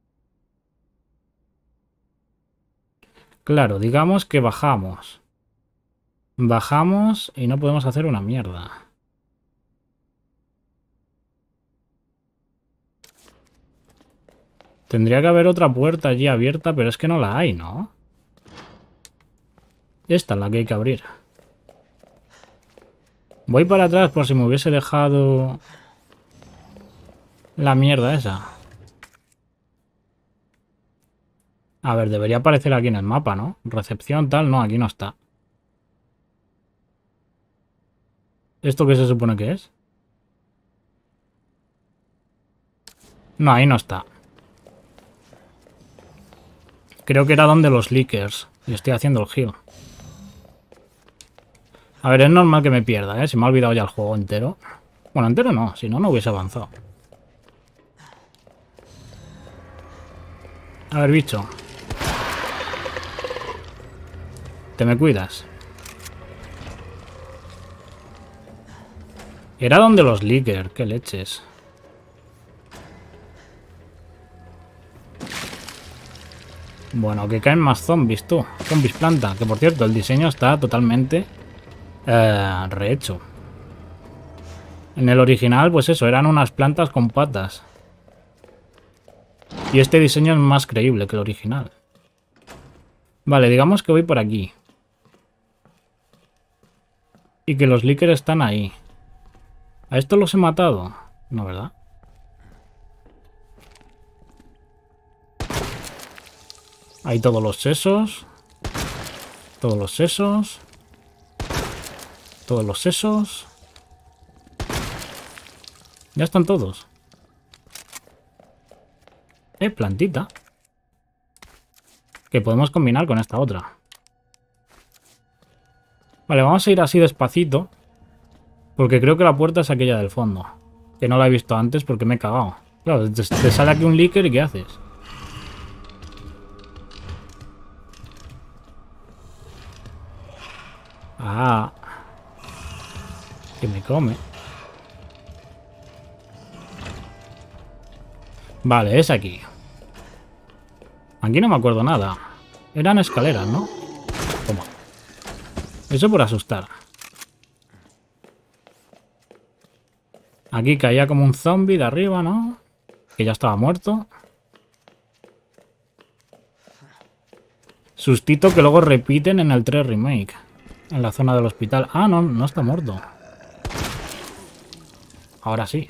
[SPEAKER 1] Claro, digamos que bajamos. Bajamos y no podemos hacer una mierda. Tendría que haber otra puerta allí abierta, pero es que no la hay, ¿no? Esta es la que hay que abrir. Voy para atrás por si me hubiese dejado la mierda esa. A ver, debería aparecer aquí en el mapa, ¿no? Recepción tal, no, aquí no está. ¿Esto qué se supone que es? No, ahí no está. Creo que era donde los leakers. Y estoy haciendo el heal. A ver, es normal que me pierda, ¿eh? Se me ha olvidado ya el juego entero. Bueno, entero no, si no, no hubiese avanzado. A ver, bicho. Te me cuidas. Era donde los leakers, qué leches. Bueno, que caen más zombies, tú. Zombies planta. Que por cierto, el diseño está totalmente eh, rehecho. En el original, pues eso, eran unas plantas con patas. Y este diseño es más creíble que el original. Vale, digamos que voy por aquí. Y que los leakers están ahí. ¿A estos los he matado? No, ¿verdad? Hay todos los sesos. Todos los sesos. Todos los sesos. Ya están todos. Eh, plantita. Que podemos combinar con esta otra. Vale, vamos a ir así despacito. Porque creo que la puerta es aquella del fondo. Que no la he visto antes porque me he cagado. Claro, te, te sale aquí un leaker y ¿qué haces? Ah. Que me come. Vale, es aquí. Aquí no me acuerdo nada. Eran escaleras, ¿no? Toma. Eso por asustar. Aquí caía como un zombie de arriba, ¿no? Que ya estaba muerto. Sustito que luego repiten en el tres Remake. En la zona del hospital. Ah, no, no está muerto. Ahora sí.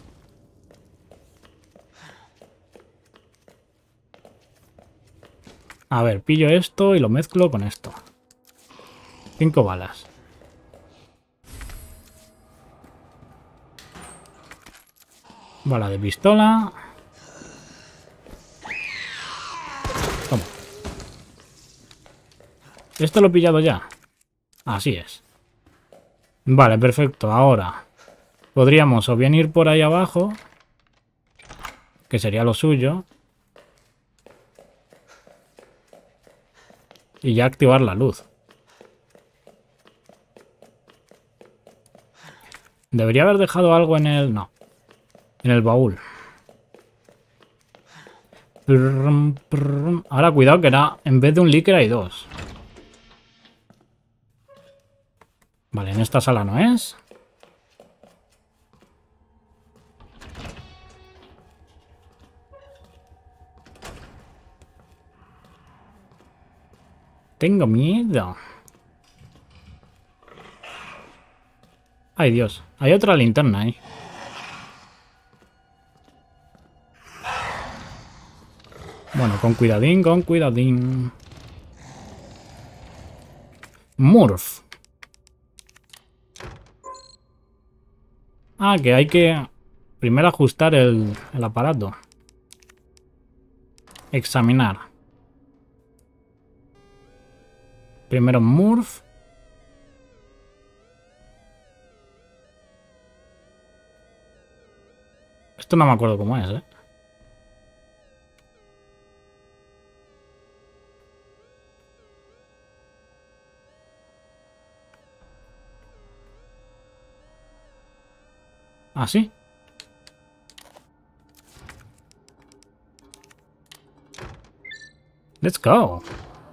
[SPEAKER 1] A ver, pillo esto y lo mezclo con esto. Cinco balas. Bala de pistola. Toma. ¿Esto lo he pillado ya? Así es. Vale, perfecto. Ahora podríamos o bien ir por ahí abajo, que sería lo suyo, y ya activar la luz. Debería haber dejado algo en el... no. En el baúl. Ahora cuidado que era... en vez de un leaker hay dos. Vale, en esta sala no es. Tengo miedo. Ay, Dios. Hay otra linterna ahí. Bueno, con cuidadín, con cuidadín. Murph. Ah, que hay que primero ajustar el, el aparato. Examinar. Primero Murph. Esto no me acuerdo cómo es, ¿eh? ¿Ah, sí? Let's go.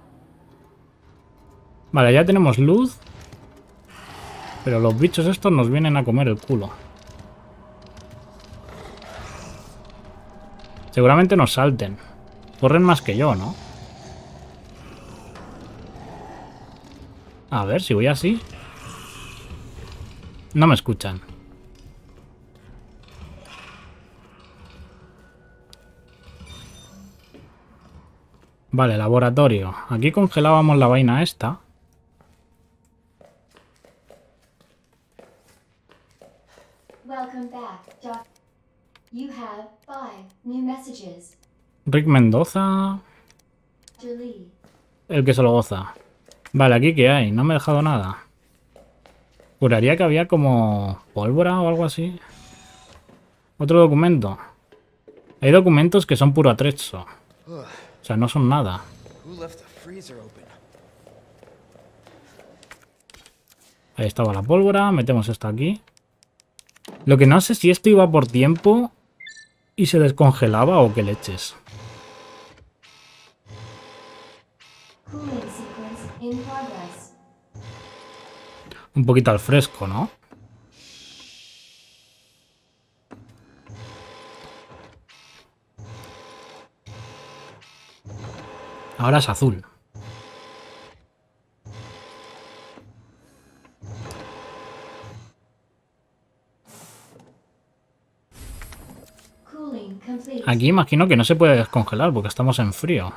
[SPEAKER 1] Vale, ya tenemos luz. Pero los bichos estos nos vienen a comer el culo. Seguramente nos salten. Corren más que yo, ¿no? A ver, si voy así. No me escuchan. Vale, laboratorio. Aquí congelábamos la vaina esta.
[SPEAKER 10] Welcome back, Doc. You have five new messages.
[SPEAKER 1] Rick Mendoza.
[SPEAKER 10] Delete.
[SPEAKER 1] El que se lo goza. Vale, ¿aquí qué hay? No me he dejado nada. Juraría que había como pólvora o algo así. Otro documento. Hay documentos que son puro atrecho. O sea, no son nada. Ahí estaba la pólvora. Metemos esto aquí. Lo que no sé si esto iba por tiempo y se descongelaba o qué leches.
[SPEAKER 10] Cooling sequence in progress.
[SPEAKER 1] Un poquito al fresco, ¿no? Ahora es azul.
[SPEAKER 10] Cooling complete.
[SPEAKER 1] Aquí imagino que no se puede descongelar porque estamos en frío.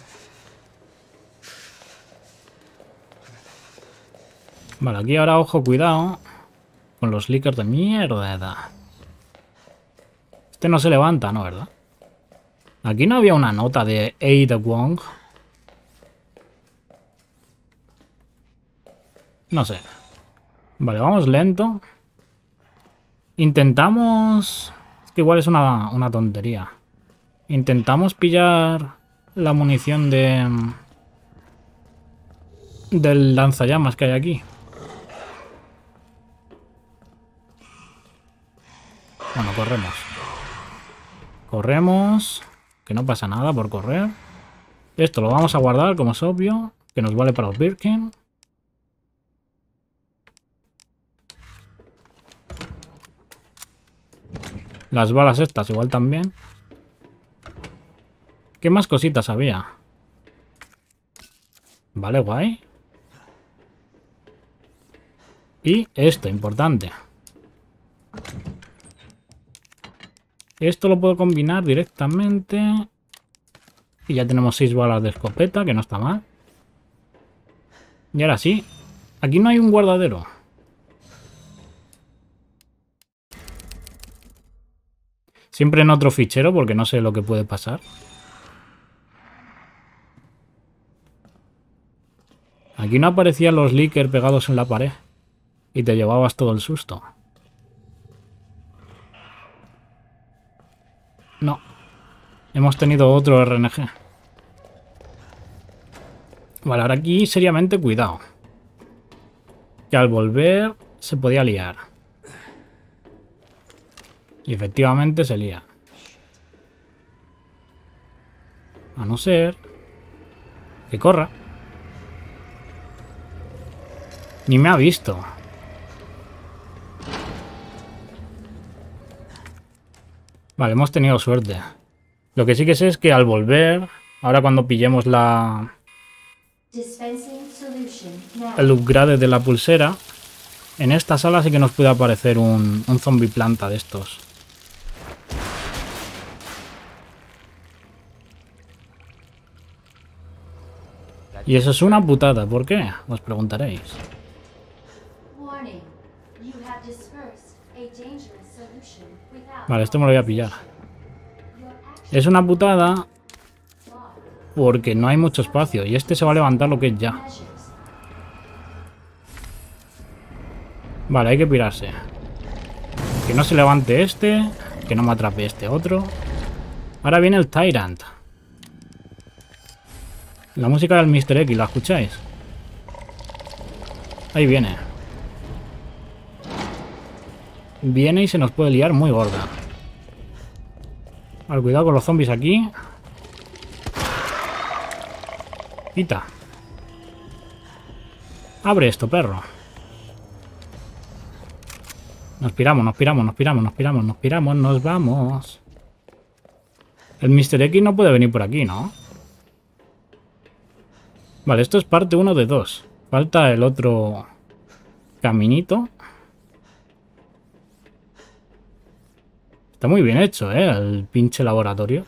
[SPEAKER 1] Vale, aquí ahora ojo, cuidado con los leakers de mierda. Este no se levanta, ¿no? ¿Verdad? Aquí no había una nota de Ada Wong. No sé. Vale, vamos lento. Intentamos... Es que igual es una, una tontería. Intentamos pillar la munición de... del lanzallamas que hay aquí. Bueno, corremos. Corremos. Que no pasa nada por correr. Esto lo vamos a guardar, como es obvio. Que nos vale para los Birkin. Las balas estas igual también. ¿Qué más cositas había? Vale, guay. Y esto, importante. Esto lo puedo combinar directamente. Y ya tenemos seis balas de escopeta, que no está mal. Y ahora sí. Aquí no hay un guardadero. Siempre en otro fichero porque no sé lo que puede pasar. Aquí no aparecían los leakers pegados en la pared. Y te llevabas todo el susto. No. Hemos tenido otro R N G. Vale, ahora aquí seriamente cuidado. Que al volver se podía liar. Y efectivamente se lía. A no ser que corra. Ni me ha visto. Vale, hemos tenido suerte. Lo que sí que sé es que al volver, ahora cuando pillemos la... el upgrade de la pulsera, en esta sala sí que nos puede aparecer un, un zombie planta de estos. Y eso es una putada, ¿por qué? Os preguntaréis. Vale, esto me lo voy a pillar. Es una putada porque no hay mucho espacio y este se va a levantar lo que es ya. Vale, hay que pirarse. Que no se levante este, que no me atrape este otro. Ahora viene el Tyrant. La música del mister X, ¿la escucháis? Ahí viene. Viene y se nos puede liar muy gorda. Al cuidado con los zombies aquí. Quita. Abre esto, perro. Nos piramos, nos piramos, nos piramos, nos piramos, nos piramos, nos vamos. El mister X no puede venir por aquí, ¿no? Vale, esto es parte uno de dos. Falta el otro caminito. Está muy bien hecho, ¿eh? El pinche laboratorio.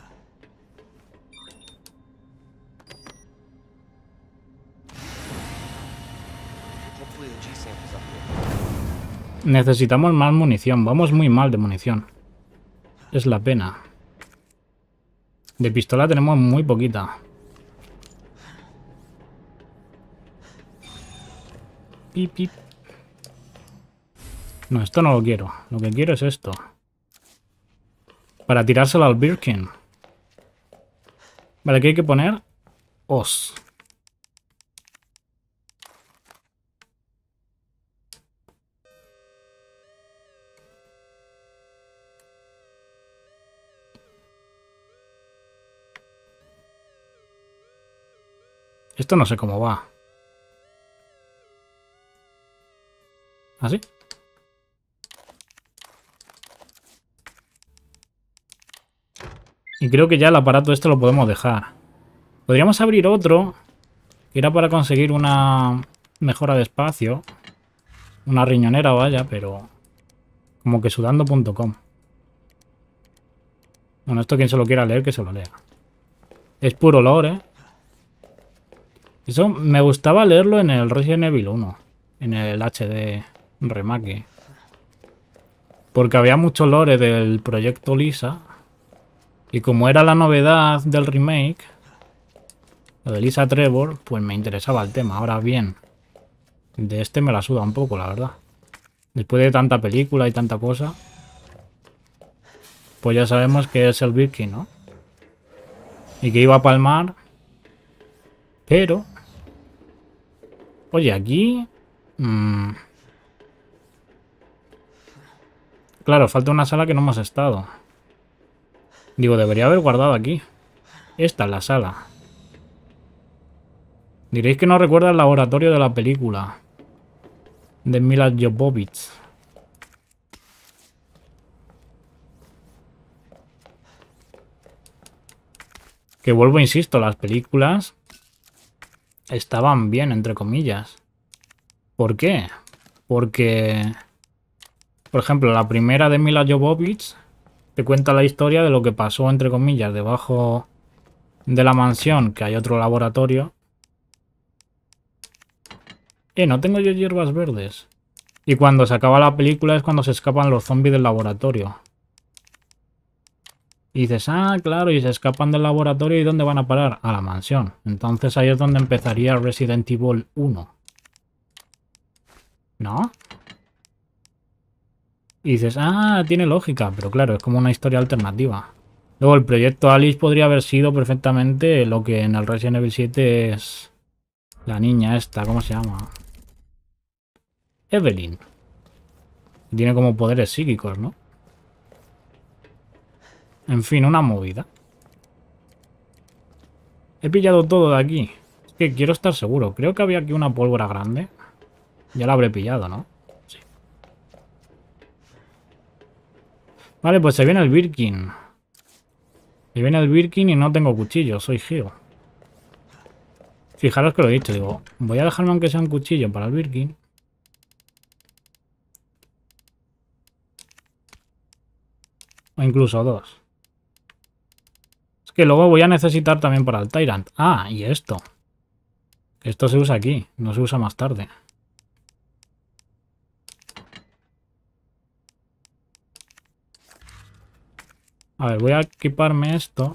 [SPEAKER 1] Necesitamos más munición. Vamos muy mal de munición. Es la pena. De pistola tenemos muy poquita. Pip, pip. No, esto no lo quiero. Lo que quiero es esto. Para tirárselo al Birkin. Vale, ¿qué hay que poner? Os. Esto no sé cómo va. ¿Así? Y creo que ya el aparato este lo podemos dejar. Podríamos abrir otro. Que era para conseguir una mejora de espacio. Una riñonera, vaya, pero... Como que sudando punto com. Bueno, esto quien se lo quiera leer, que se lo lea. Es puro lore, ¿eh? Eso me gustaba leerlo en el Resident Evil uno. En el H D remake. Porque había mucho lore del proyecto Lisa. Y como era la novedad del remake, lo de Lisa Trevor, pues me interesaba el tema. Ahora bien, de este me la suda un poco, la verdad. Después de tanta película y tanta cosa, pues ya sabemos que es el Birkin, ¿no? Y que iba a palmar. Pero... Oye, aquí... Mmm, claro, falta una sala que no hemos estado. Digo, debería haber guardado aquí. Esta es la sala. Diréis que no recuerda el laboratorio de la película. De Mila Jovovich. Que vuelvo, insisto, las películas estaban bien, entre comillas. ¿Por qué? Porque, por ejemplo, la primera de Mila Jovovich te cuenta la historia de lo que pasó, entre comillas, debajo de la mansión, que hay otro laboratorio. Eh, no tengo yo hierbas verdes. Y cuando se acaba la película es cuando se escapan los zombies del laboratorio. Y dices, ah, claro, y se escapan del laboratorio, ¿y dónde van a parar? A la mansión. Entonces ahí es donde empezaría Resident Evil uno. ¿No? Y dices, ah, tiene lógica, pero claro, es como una historia alternativa. Luego el proyecto Alice podría haber sido perfectamente lo que en el Resident Evil siete es la niña esta, ¿cómo se llama? Evelyn. Tiene como poderes psíquicos, ¿no? En fin, una movida. He pillado todo de aquí. Es que quiero estar seguro. Creo que había aquí una pólvora grande. Ya la habré pillado, ¿no? Sí. Vale, pues se viene el Birkin. Se viene el Birkin y no tengo cuchillo. Soy Gio. Fijaros que lo he dicho. Digo, voy a dejarme aunque sea un cuchillo para el Birkin. O incluso dos. Es que luego voy a necesitar también para el Tyrant. Ah, y esto. Esto se usa aquí, no se usa más tarde. A ver, voy a equiparme esto.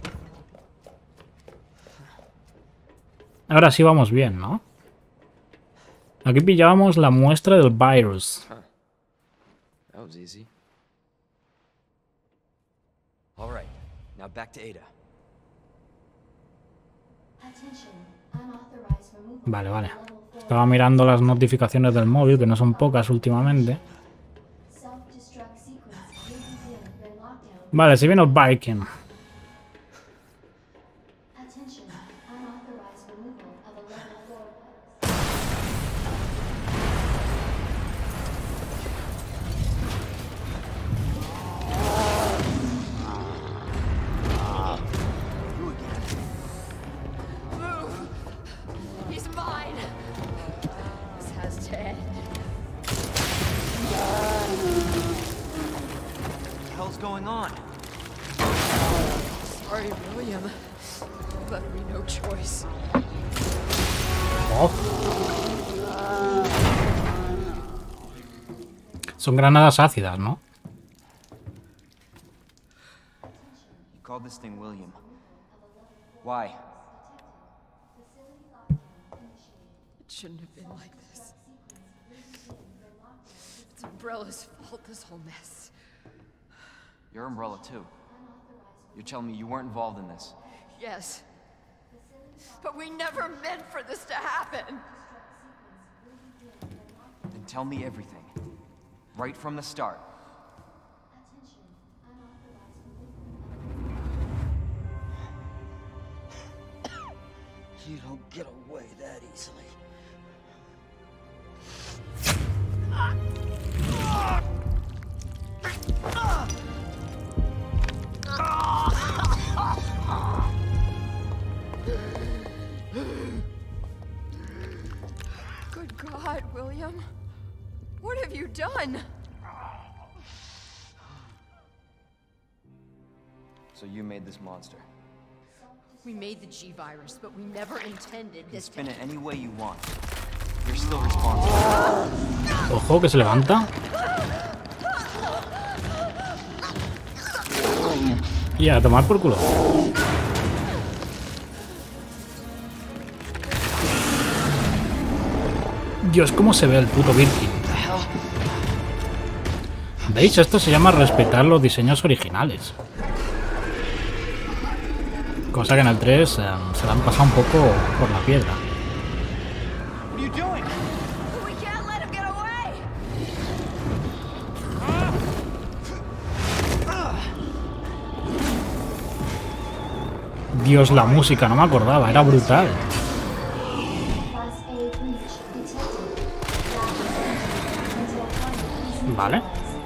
[SPEAKER 1] Ahora sí vamos bien, ¿no? Aquí pillábamos la muestra del virus.
[SPEAKER 5] That was easy. All right, now back to Ada.
[SPEAKER 1] Vale, vale. Estaba mirando las notificaciones del móvil, que no son pocas últimamente. Vale, se viene el Birkin.
[SPEAKER 5] Going on?
[SPEAKER 9] Sorry, William. Left me no choice.
[SPEAKER 1] Oh. Son granadas ácidas, ¿no?
[SPEAKER 5] You called this thing William. Why?
[SPEAKER 9] It shouldn't have been like this. Umbrella's fault, this whole mess.
[SPEAKER 5] You're Umbrella too. You're telling me you weren't involved in this?
[SPEAKER 9] Yes. But we never meant for this to happen.
[SPEAKER 5] Then tell me everything. Right from the start.
[SPEAKER 11] You don't get away that easily.
[SPEAKER 9] Good God, William. What have you done?
[SPEAKER 5] So you made this monster.
[SPEAKER 9] We made the G-Virus, but we never intended
[SPEAKER 5] You can
[SPEAKER 9] this
[SPEAKER 5] spin
[SPEAKER 9] to...
[SPEAKER 5] it any way you want. You're still responsible.
[SPEAKER 1] Ojo, que se levanta. Y a tomar por culo. Dios, cómo se ve el puto Birkin. ¿Veis? Esto se llama respetar los diseños originales. Cosa que en el tres eh, se la han pasado un poco por la piedra. Dios, la música, no me acordaba, era brutal. Vale.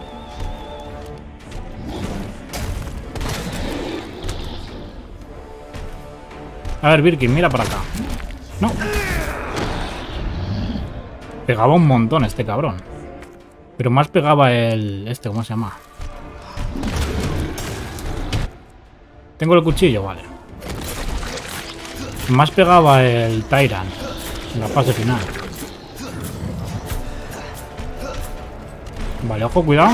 [SPEAKER 1] A ver, Birkin, mira para acá. No. Pegaba un montón este cabrón. Pero más pegaba el... Este, ¿cómo se llama? Tengo el cuchillo, vale. Más pegaba el Tyrant en la fase final. Vale, ojo, cuidado.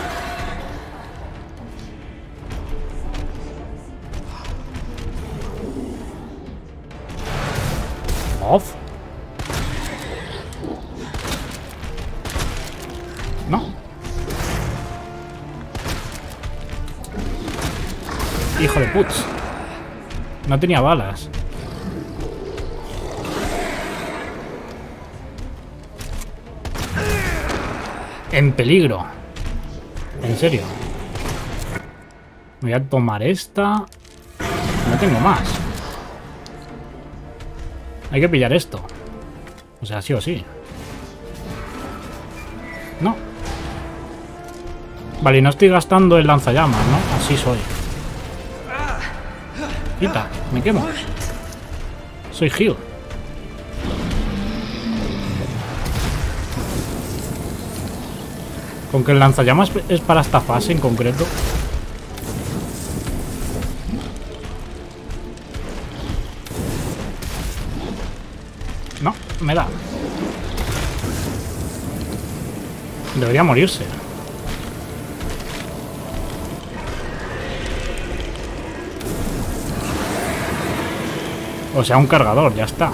[SPEAKER 1] Off. No. Hijo de putz. No tenía balas. En peligro. En serio. Voy a tomar esta. No tengo más. Hay que pillar esto. O sea, sí o sí. No. Vale, y no estoy gastando el lanzallamas, ¿no? Así soy. Quita, me quemo. Soy Gil. Con que el lanzallamas es para esta fase en concreto. No, me da. Debería morirse. O sea, un cargador, ya está.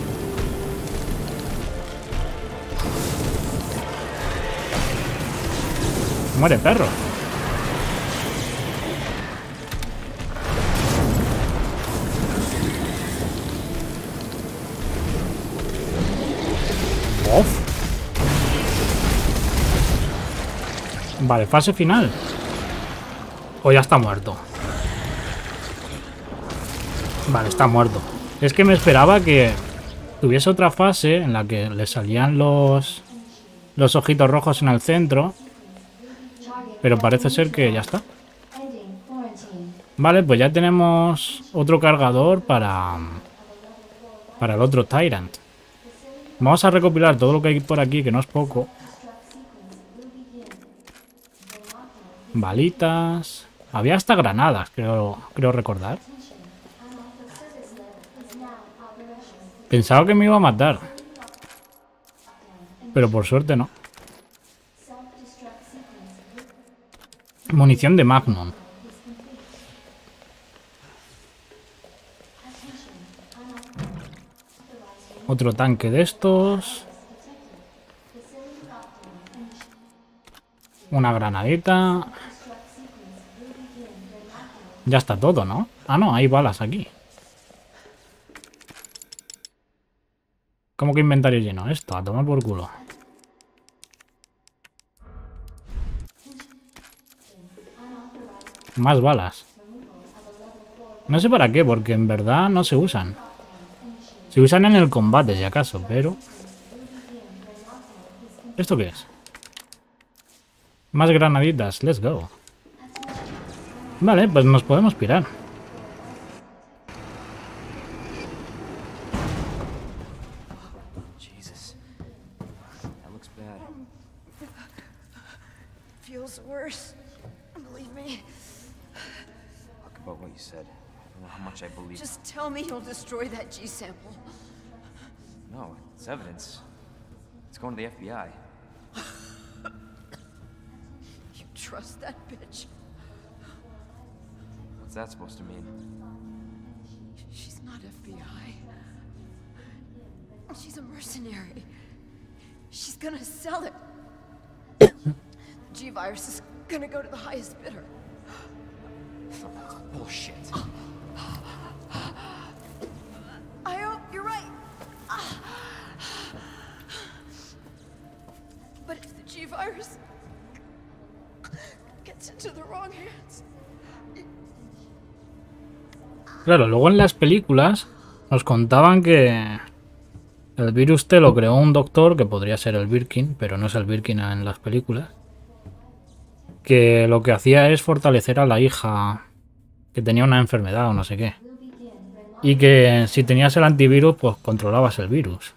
[SPEAKER 1] Muere, perro. Off. Vale, fase final. O ya está muerto. Vale, está muerto. Es que me esperaba que tuviese otra fase en la que le salían los los ojitos rojos en el centro. Pero parece ser que ya está. Vale, pues ya tenemos otro cargador para para el otro Tyrant. Vamos a recopilar todo lo que hay por aquí, que no es poco. Balitas. Había hasta granadas, creo, creo recordar. Pensaba que me iba a matar. Pero por suerte no. Munición de Magnum. Otro tanque de estos. Una granadita. Ya está todo, ¿no? Ah, no, hay balas aquí. ¿Cómo que inventario lleno? Esto, a tomar por culo. Más balas. No sé para qué, porque en verdad no se usan. Se usan en el combate, si acaso, pero... ¿Esto qué es? Más granaditas, let's go. Vale, pues nos podemos pirar.
[SPEAKER 5] Jesus. That looks bad.
[SPEAKER 9] Feels worse. Believe me.
[SPEAKER 5] Talk about what you said. I don't know how much I believe.
[SPEAKER 9] Just tell me you'll destroy that G sample.
[SPEAKER 5] No, it's evidence. It's going to the F B I.
[SPEAKER 9] You trust that bitch?
[SPEAKER 5] What's that supposed to mean?
[SPEAKER 9] She's not F B I. She's a mercenary. She's gonna sell it. G-Virus is gonna go to the highest bidder.
[SPEAKER 5] Bullshit.
[SPEAKER 9] I hope you're right. But if the G-Virus gets into the wrong hands...
[SPEAKER 1] Claro, luego en las películas nos contaban que el virus T lo creó un doctor, que podría ser el Birkin, pero no es el Birkin en las películas, que lo que hacía es fortalecer a la hija que tenía una enfermedad o no sé qué. Y que si tenías el antivirus, pues controlabas el virus.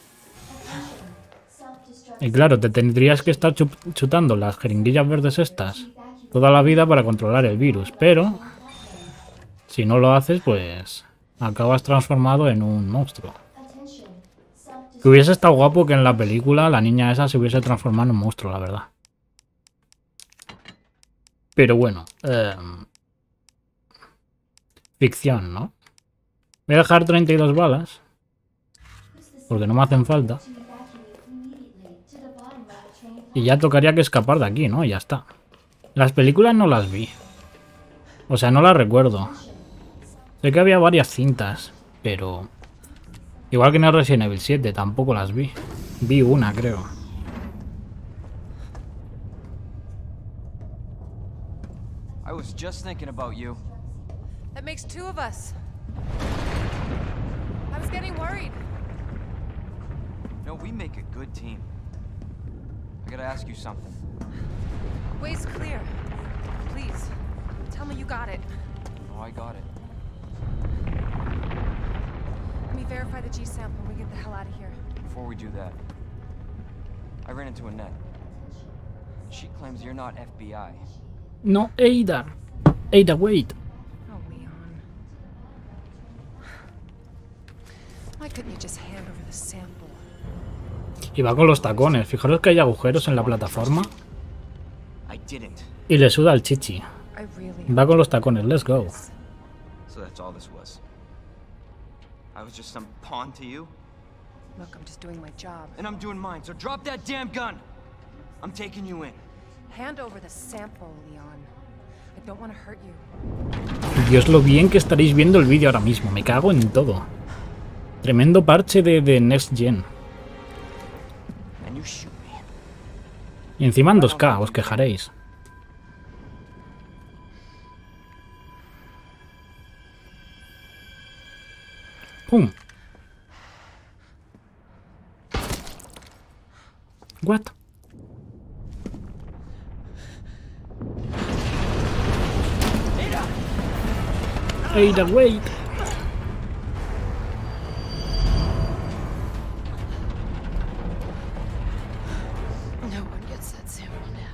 [SPEAKER 1] Y claro, te tendrías que estar chutando las jeringuillas verdes estas toda la vida para controlar el virus, pero... si no lo haces, pues acabas transformado en un monstruo. Que hubiese estado guapo que en la película la niña esa se hubiese transformado en un monstruo, la verdad. Pero bueno. Eh, ficción, ¿no? Voy a dejar treinta y dos balas. Porque no me hacen falta. Y ya tocaría que escapar de aquí, ¿no? Ya está. Las películas no las vi. O sea, no las recuerdo. Sé que había varias cintas, pero... igual que en el Resident Evil siete, tampoco las vi. Vi una, creo.
[SPEAKER 5] I was just thinking about you.
[SPEAKER 3] That makes two of us. I was getting worried.
[SPEAKER 5] No, we make a good team. I gotta ask you something.
[SPEAKER 3] Way's clear. Please, tell me you got it.
[SPEAKER 5] Oh, I got it.
[SPEAKER 3] Let me verify the G sample and we get the hell out of here.
[SPEAKER 5] Before we do that, I ran into Annette. She claims you're not F B I.
[SPEAKER 1] No, Ada. Ada, wait.
[SPEAKER 3] Oh, Leon. Why couldn't you just hand over the sample?
[SPEAKER 1] Y va con los tacones. Fijaros que hay agujeros en la plataforma.
[SPEAKER 5] I didn't.
[SPEAKER 1] Y le suda el chichi.
[SPEAKER 3] I really
[SPEAKER 1] Va con los tacones. Let's go.
[SPEAKER 5] So that's all this was. I was just some pawn to you?
[SPEAKER 3] Look, I'm just doing my job.
[SPEAKER 5] And I'm doing mine, so drop that damn gun! I'm taking you in.
[SPEAKER 3] Hand over the sample, Leon. I don't want to hurt you.
[SPEAKER 1] Dios, lo bien que estaréis viendo el vídeo ahora mismo. Me cago en todo. Tremendo parche de, de Next Gen.
[SPEAKER 5] And you shoot me.
[SPEAKER 1] Y encima en dos K, os quejaréis. ¡Pum! What? Ada, wait.
[SPEAKER 9] No one gets that sample now.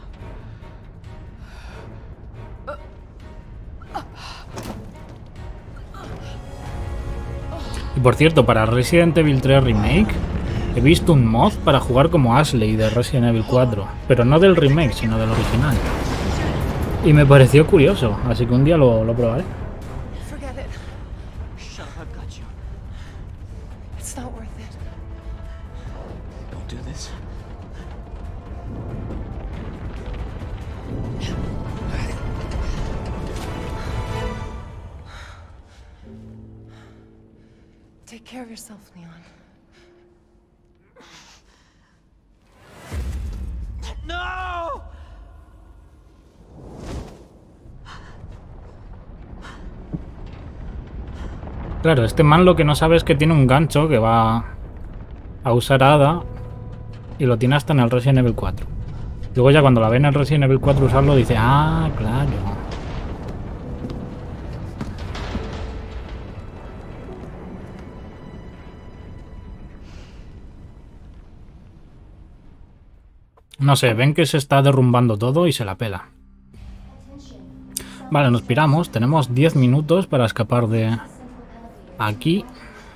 [SPEAKER 1] Y por cierto, para Resident Evil tres Remake he visto un mod para jugar como Ashley de Resident Evil cuatro, pero no del remake, sino del original. Y me pareció curioso, así que un día lo, lo probaré.
[SPEAKER 9] Forget it. Shut up, I've got you. It's not worth it.
[SPEAKER 5] Don't do this.
[SPEAKER 8] Take care of yourself, Leon.
[SPEAKER 5] No!
[SPEAKER 1] Claro, este man lo que no sabe es que tiene un gancho que va a usar a Ada y lo tiene hasta en el Resident Evil cuatro. Luego ya cuando la ve en el Resident Evil cuatro usarlo dice, ah, claro. No sé, ven que se está derrumbando todo y se la pela. Vale, nos piramos. Tenemos diez minutos para escapar de aquí.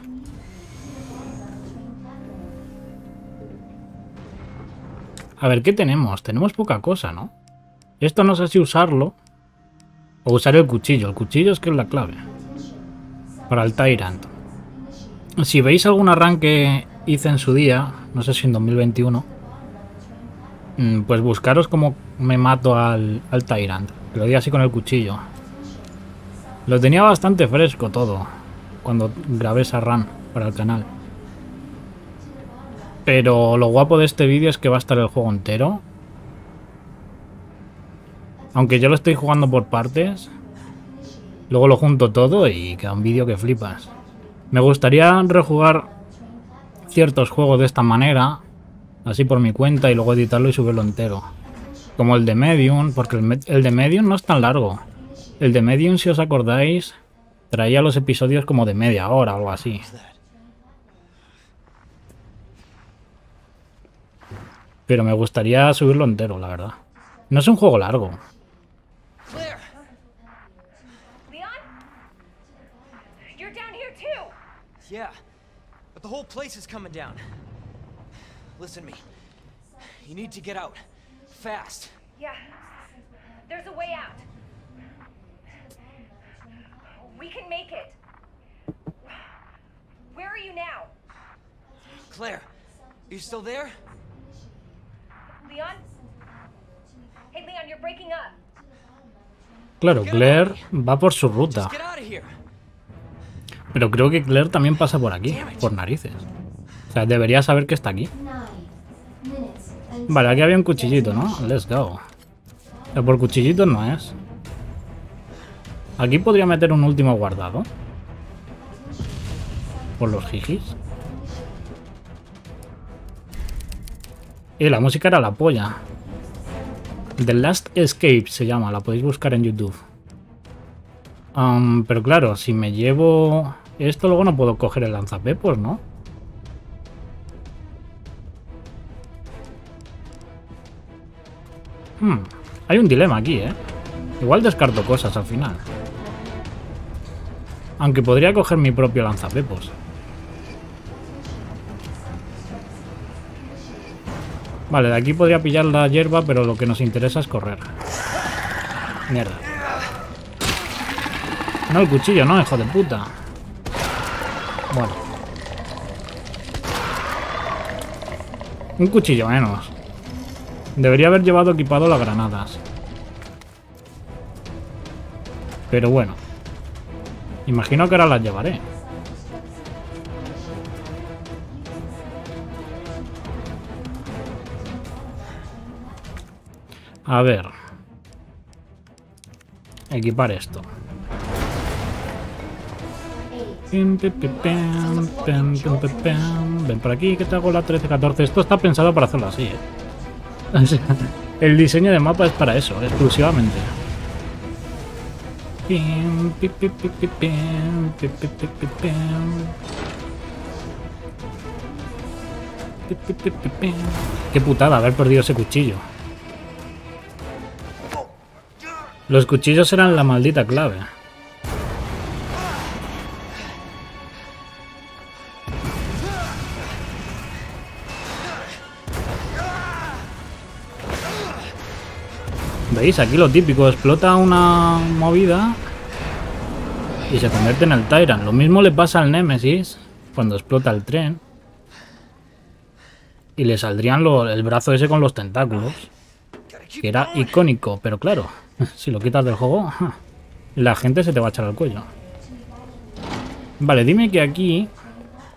[SPEAKER 1] A ver, ¿qué tenemos? Tenemos poca cosa, ¿no? Esto no sé si usarlo o usar el cuchillo. El cuchillo es que es la clave para el Tyrant. Si veis algún arranque hice en su día, no sé si en dos mil veintiuno, pues buscaros cómo me mato al, al Tyrant. Que lo di así con el cuchillo. Lo tenía bastante fresco todo cuando grabé esa run para el canal. Pero lo guapo de este vídeo es que va a estar el juego entero. Aunque yo lo estoy jugando por partes. Luego lo junto todo y queda un vídeo que flipas. Me gustaría rejugar ciertos juegos de esta manera. Así por mi cuenta y luego editarlo y subirlo entero. Como el de Medium, porque el, me el de Medium no es tan largo. El de Medium, si os acordáis, traía los episodios como de media hora o algo así. Pero me gustaría subirlo entero, la verdad. No es un juego largo.
[SPEAKER 3] Claire. Leon? You're down here too.
[SPEAKER 5] Yeah, but the whole place is coming down. Listen to me. You need to get out. Fast.
[SPEAKER 3] Yeah. There's a way out. We can make it. Where are you now?
[SPEAKER 5] Claire, are you still there?
[SPEAKER 3] Leon? Hey, Leon, you're breaking up.
[SPEAKER 1] Claro, Claire va por su ruta. Pero creo que Claire también pasa por aquí, por narices. O sea, debería saber que está aquí. Vale, aquí había un cuchillito, ¿no? Let's go. Pero por cuchillito no es. Aquí podría meter un último guardado. Por los jijis. Y la música era la polla. The Last Escape se llama, la podéis buscar en YouTube. Um, pero claro, si me llevo esto luego no puedo coger el lanzapepos, ¿no? Hmm, hay un dilema aquí, ¿eh? Igual descarto cosas al final. Aunque podría coger mi propio lanzapepos. Vale, de aquí podría pillar la hierba, pero lo que nos interesa es correr. Mierda. No, el cuchillo, no, hijo de puta. Bueno. Un cuchillo menos. Debería haber llevado equipado las granadas. Pero bueno. Imagino que ahora las llevaré. A ver. Equipar esto. Ven por aquí, que te hago la trece catorce. Esto está pensado para hacerlo así, ¿eh? El diseño de mapa es para eso, exclusivamente. Qué putada haber perdido ese cuchillo. Los cuchillos eran la maldita clave. ¿Veis? Aquí lo típico, explota una movida y se convierte en el Tyrant. Lo mismo le pasa al Nemesis cuando explota el tren. Y le saldrían lo, el brazo ese con los tentáculos. Que era icónico, pero claro, si lo quitas del juego, la gente se te va a echar al cuello. Vale, dime que aquí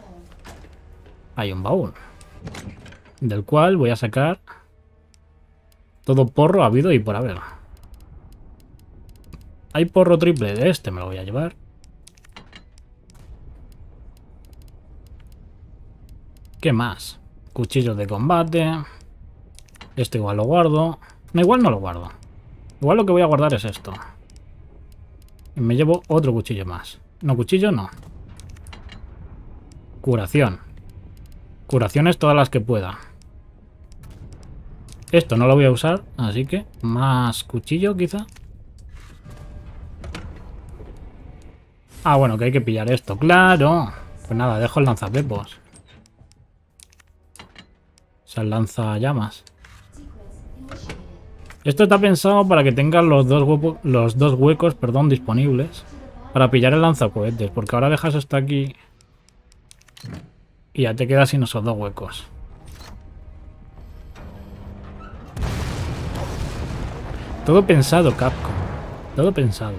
[SPEAKER 1] hay un baúl. Del cual voy a sacar todo porro habido y por haber. Hay porro triple de este, me lo voy a llevar. ¿Qué más? Cuchillos de combate. Esto igual lo guardo. No, igual no lo guardo. Igual lo que voy a guardar es esto. Y me llevo otro cuchillo más. No, cuchillo no. Curación. Curaciones todas las que pueda. Esto no lo voy a usar, así que más cuchillo quizá. Ah, bueno, que hay que pillar esto, claro. Pues nada, dejo el lanzapepos. O sea, el lanzallamas. Esto está pensado para que tengas los dos, hueco, los dos huecos perdón, disponibles para pillar el lanzacohetes, porque ahora dejas esto aquí y ya te quedas sin esos dos huecos. Todo pensado, Capcom. Todo pensado.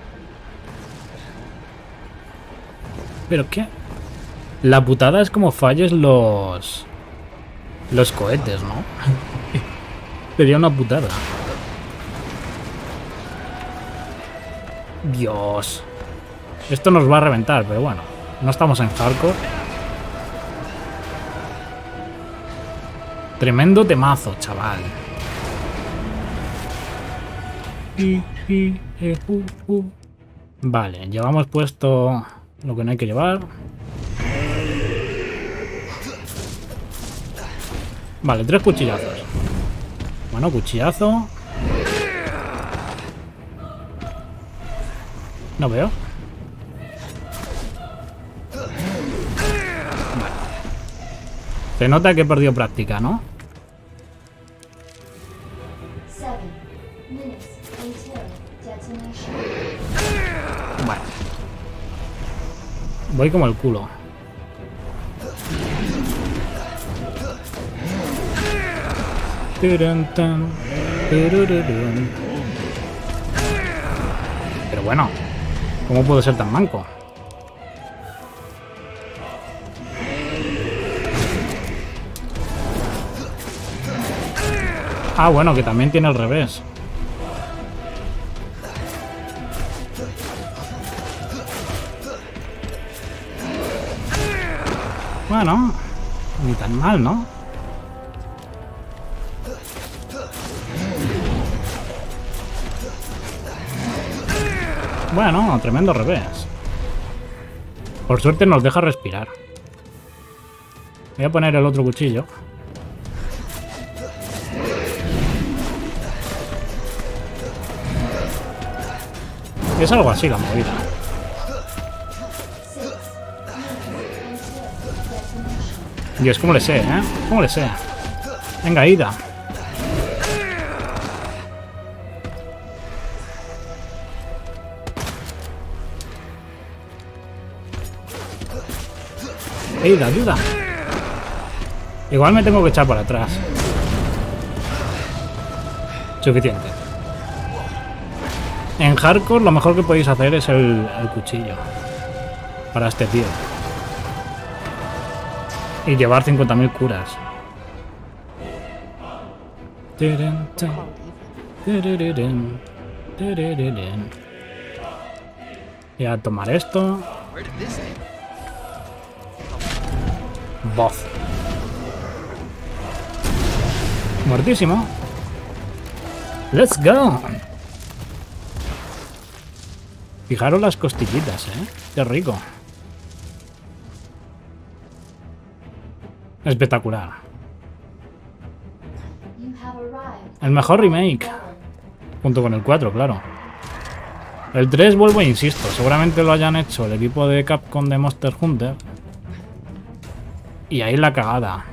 [SPEAKER 1] ¿Pero qué? La putada es como falles los... Los cohetes, ¿no? Sería una putada. Dios. Esto nos va a reventar, pero bueno. No estamos en hardcore. Tremendo temazo, chaval. Vale, llevamos puesto lo que no hay que llevar. Vale, tres cuchillazos. Bueno, cuchillazo. No veo. Vale. Se nota que he perdido práctica, ¿no? Vale. Voy como el culo. Pero bueno, ¿cómo puedo ser tan manco? Ah, bueno, que también tiene al revés. Bueno, ni tan mal, ¿no? Bueno, tremendo revés. Por suerte nos deja respirar. Voy a poner el otro cuchillo. Es algo así la movida. Dios, cómo le sé, ¿eh? ¿Cómo le sé? Venga, ida. Ida, ayuda. Igual me tengo que echar para atrás. Suficiente. En hardcore lo mejor que podéis hacer es el, el cuchillo. Para este tío. Y llevar cincuenta mil curas. Y a tomar esto. Bof. Muertísimo. Let's go. Fijaros las costillitas, eh. Qué rico. Espectacular. El mejor remake. Junto con el cuatro, claro. El tres, vuelvo e insisto. Seguramente lo hayan hecho el equipo de Capcom de Monster Hunter. Y ahí la cagada.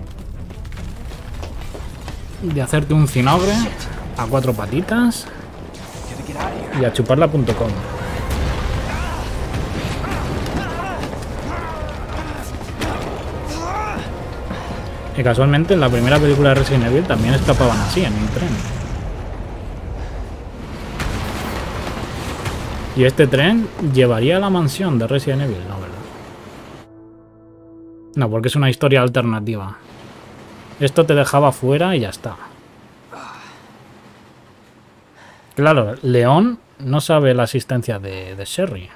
[SPEAKER 1] De hacerte un cinogre a cuatro patitas y a chuparla punto com. Y casualmente en la primera película de Resident Evil también escapaban así, en un tren. Y este tren llevaría a la mansión de Resident Evil, ¿no? ¿Verdad? No, porque es una historia alternativa. Esto te dejaba fuera y ya está. Claro, Leon no sabe la existencia de, de Sherry.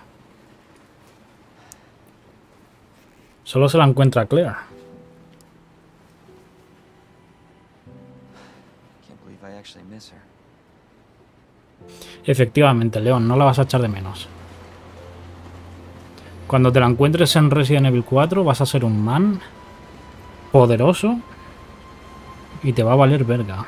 [SPEAKER 1] Solo se la encuentra Claire. Efectivamente, Leon, no la vas a echar de menos. Cuando te la encuentres en Resident Evil cuatro vas a ser un man poderoso y te va a valer verga.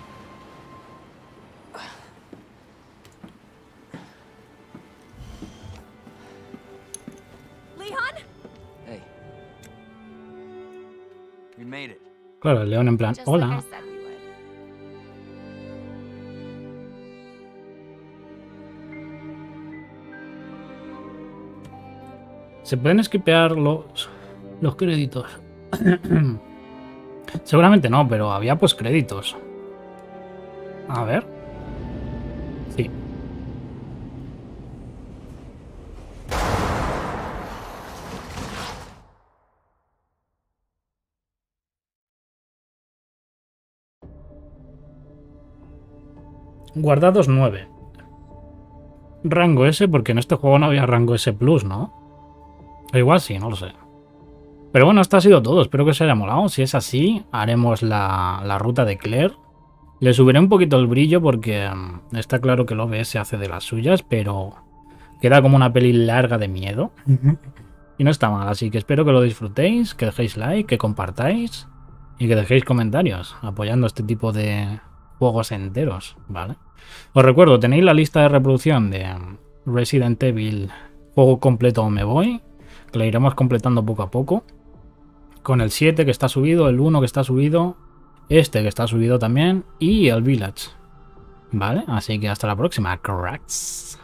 [SPEAKER 1] Claro, el Leon en plan, hola. Se pueden esquipear los, los créditos. Seguramente no, pero había postcréditos. A ver. Sí. Guardados nueve. Rango S, porque en este juego no había rango S plus, ¿no? O igual sí, no lo sé. Pero bueno, esto ha sido todo. Espero que os haya molado. Si es así, haremos la, la ruta de Claire. Le subiré un poquito el brillo porque um, está claro que el O B S hace de las suyas, pero queda como una peli larga de miedo. Y no está mal, así que espero que lo disfrutéis, que dejéis like, que compartáis y que dejéis comentarios apoyando este tipo de juegos enteros, ¿vale? Os recuerdo, tenéis la lista de reproducción de Resident Evil juego completo o me voy, que lo iremos completando poco a poco, con el siete que está subido, el uno que está subido, este que está subido también y el Village, ¿vale? Así que hasta la próxima, cracks.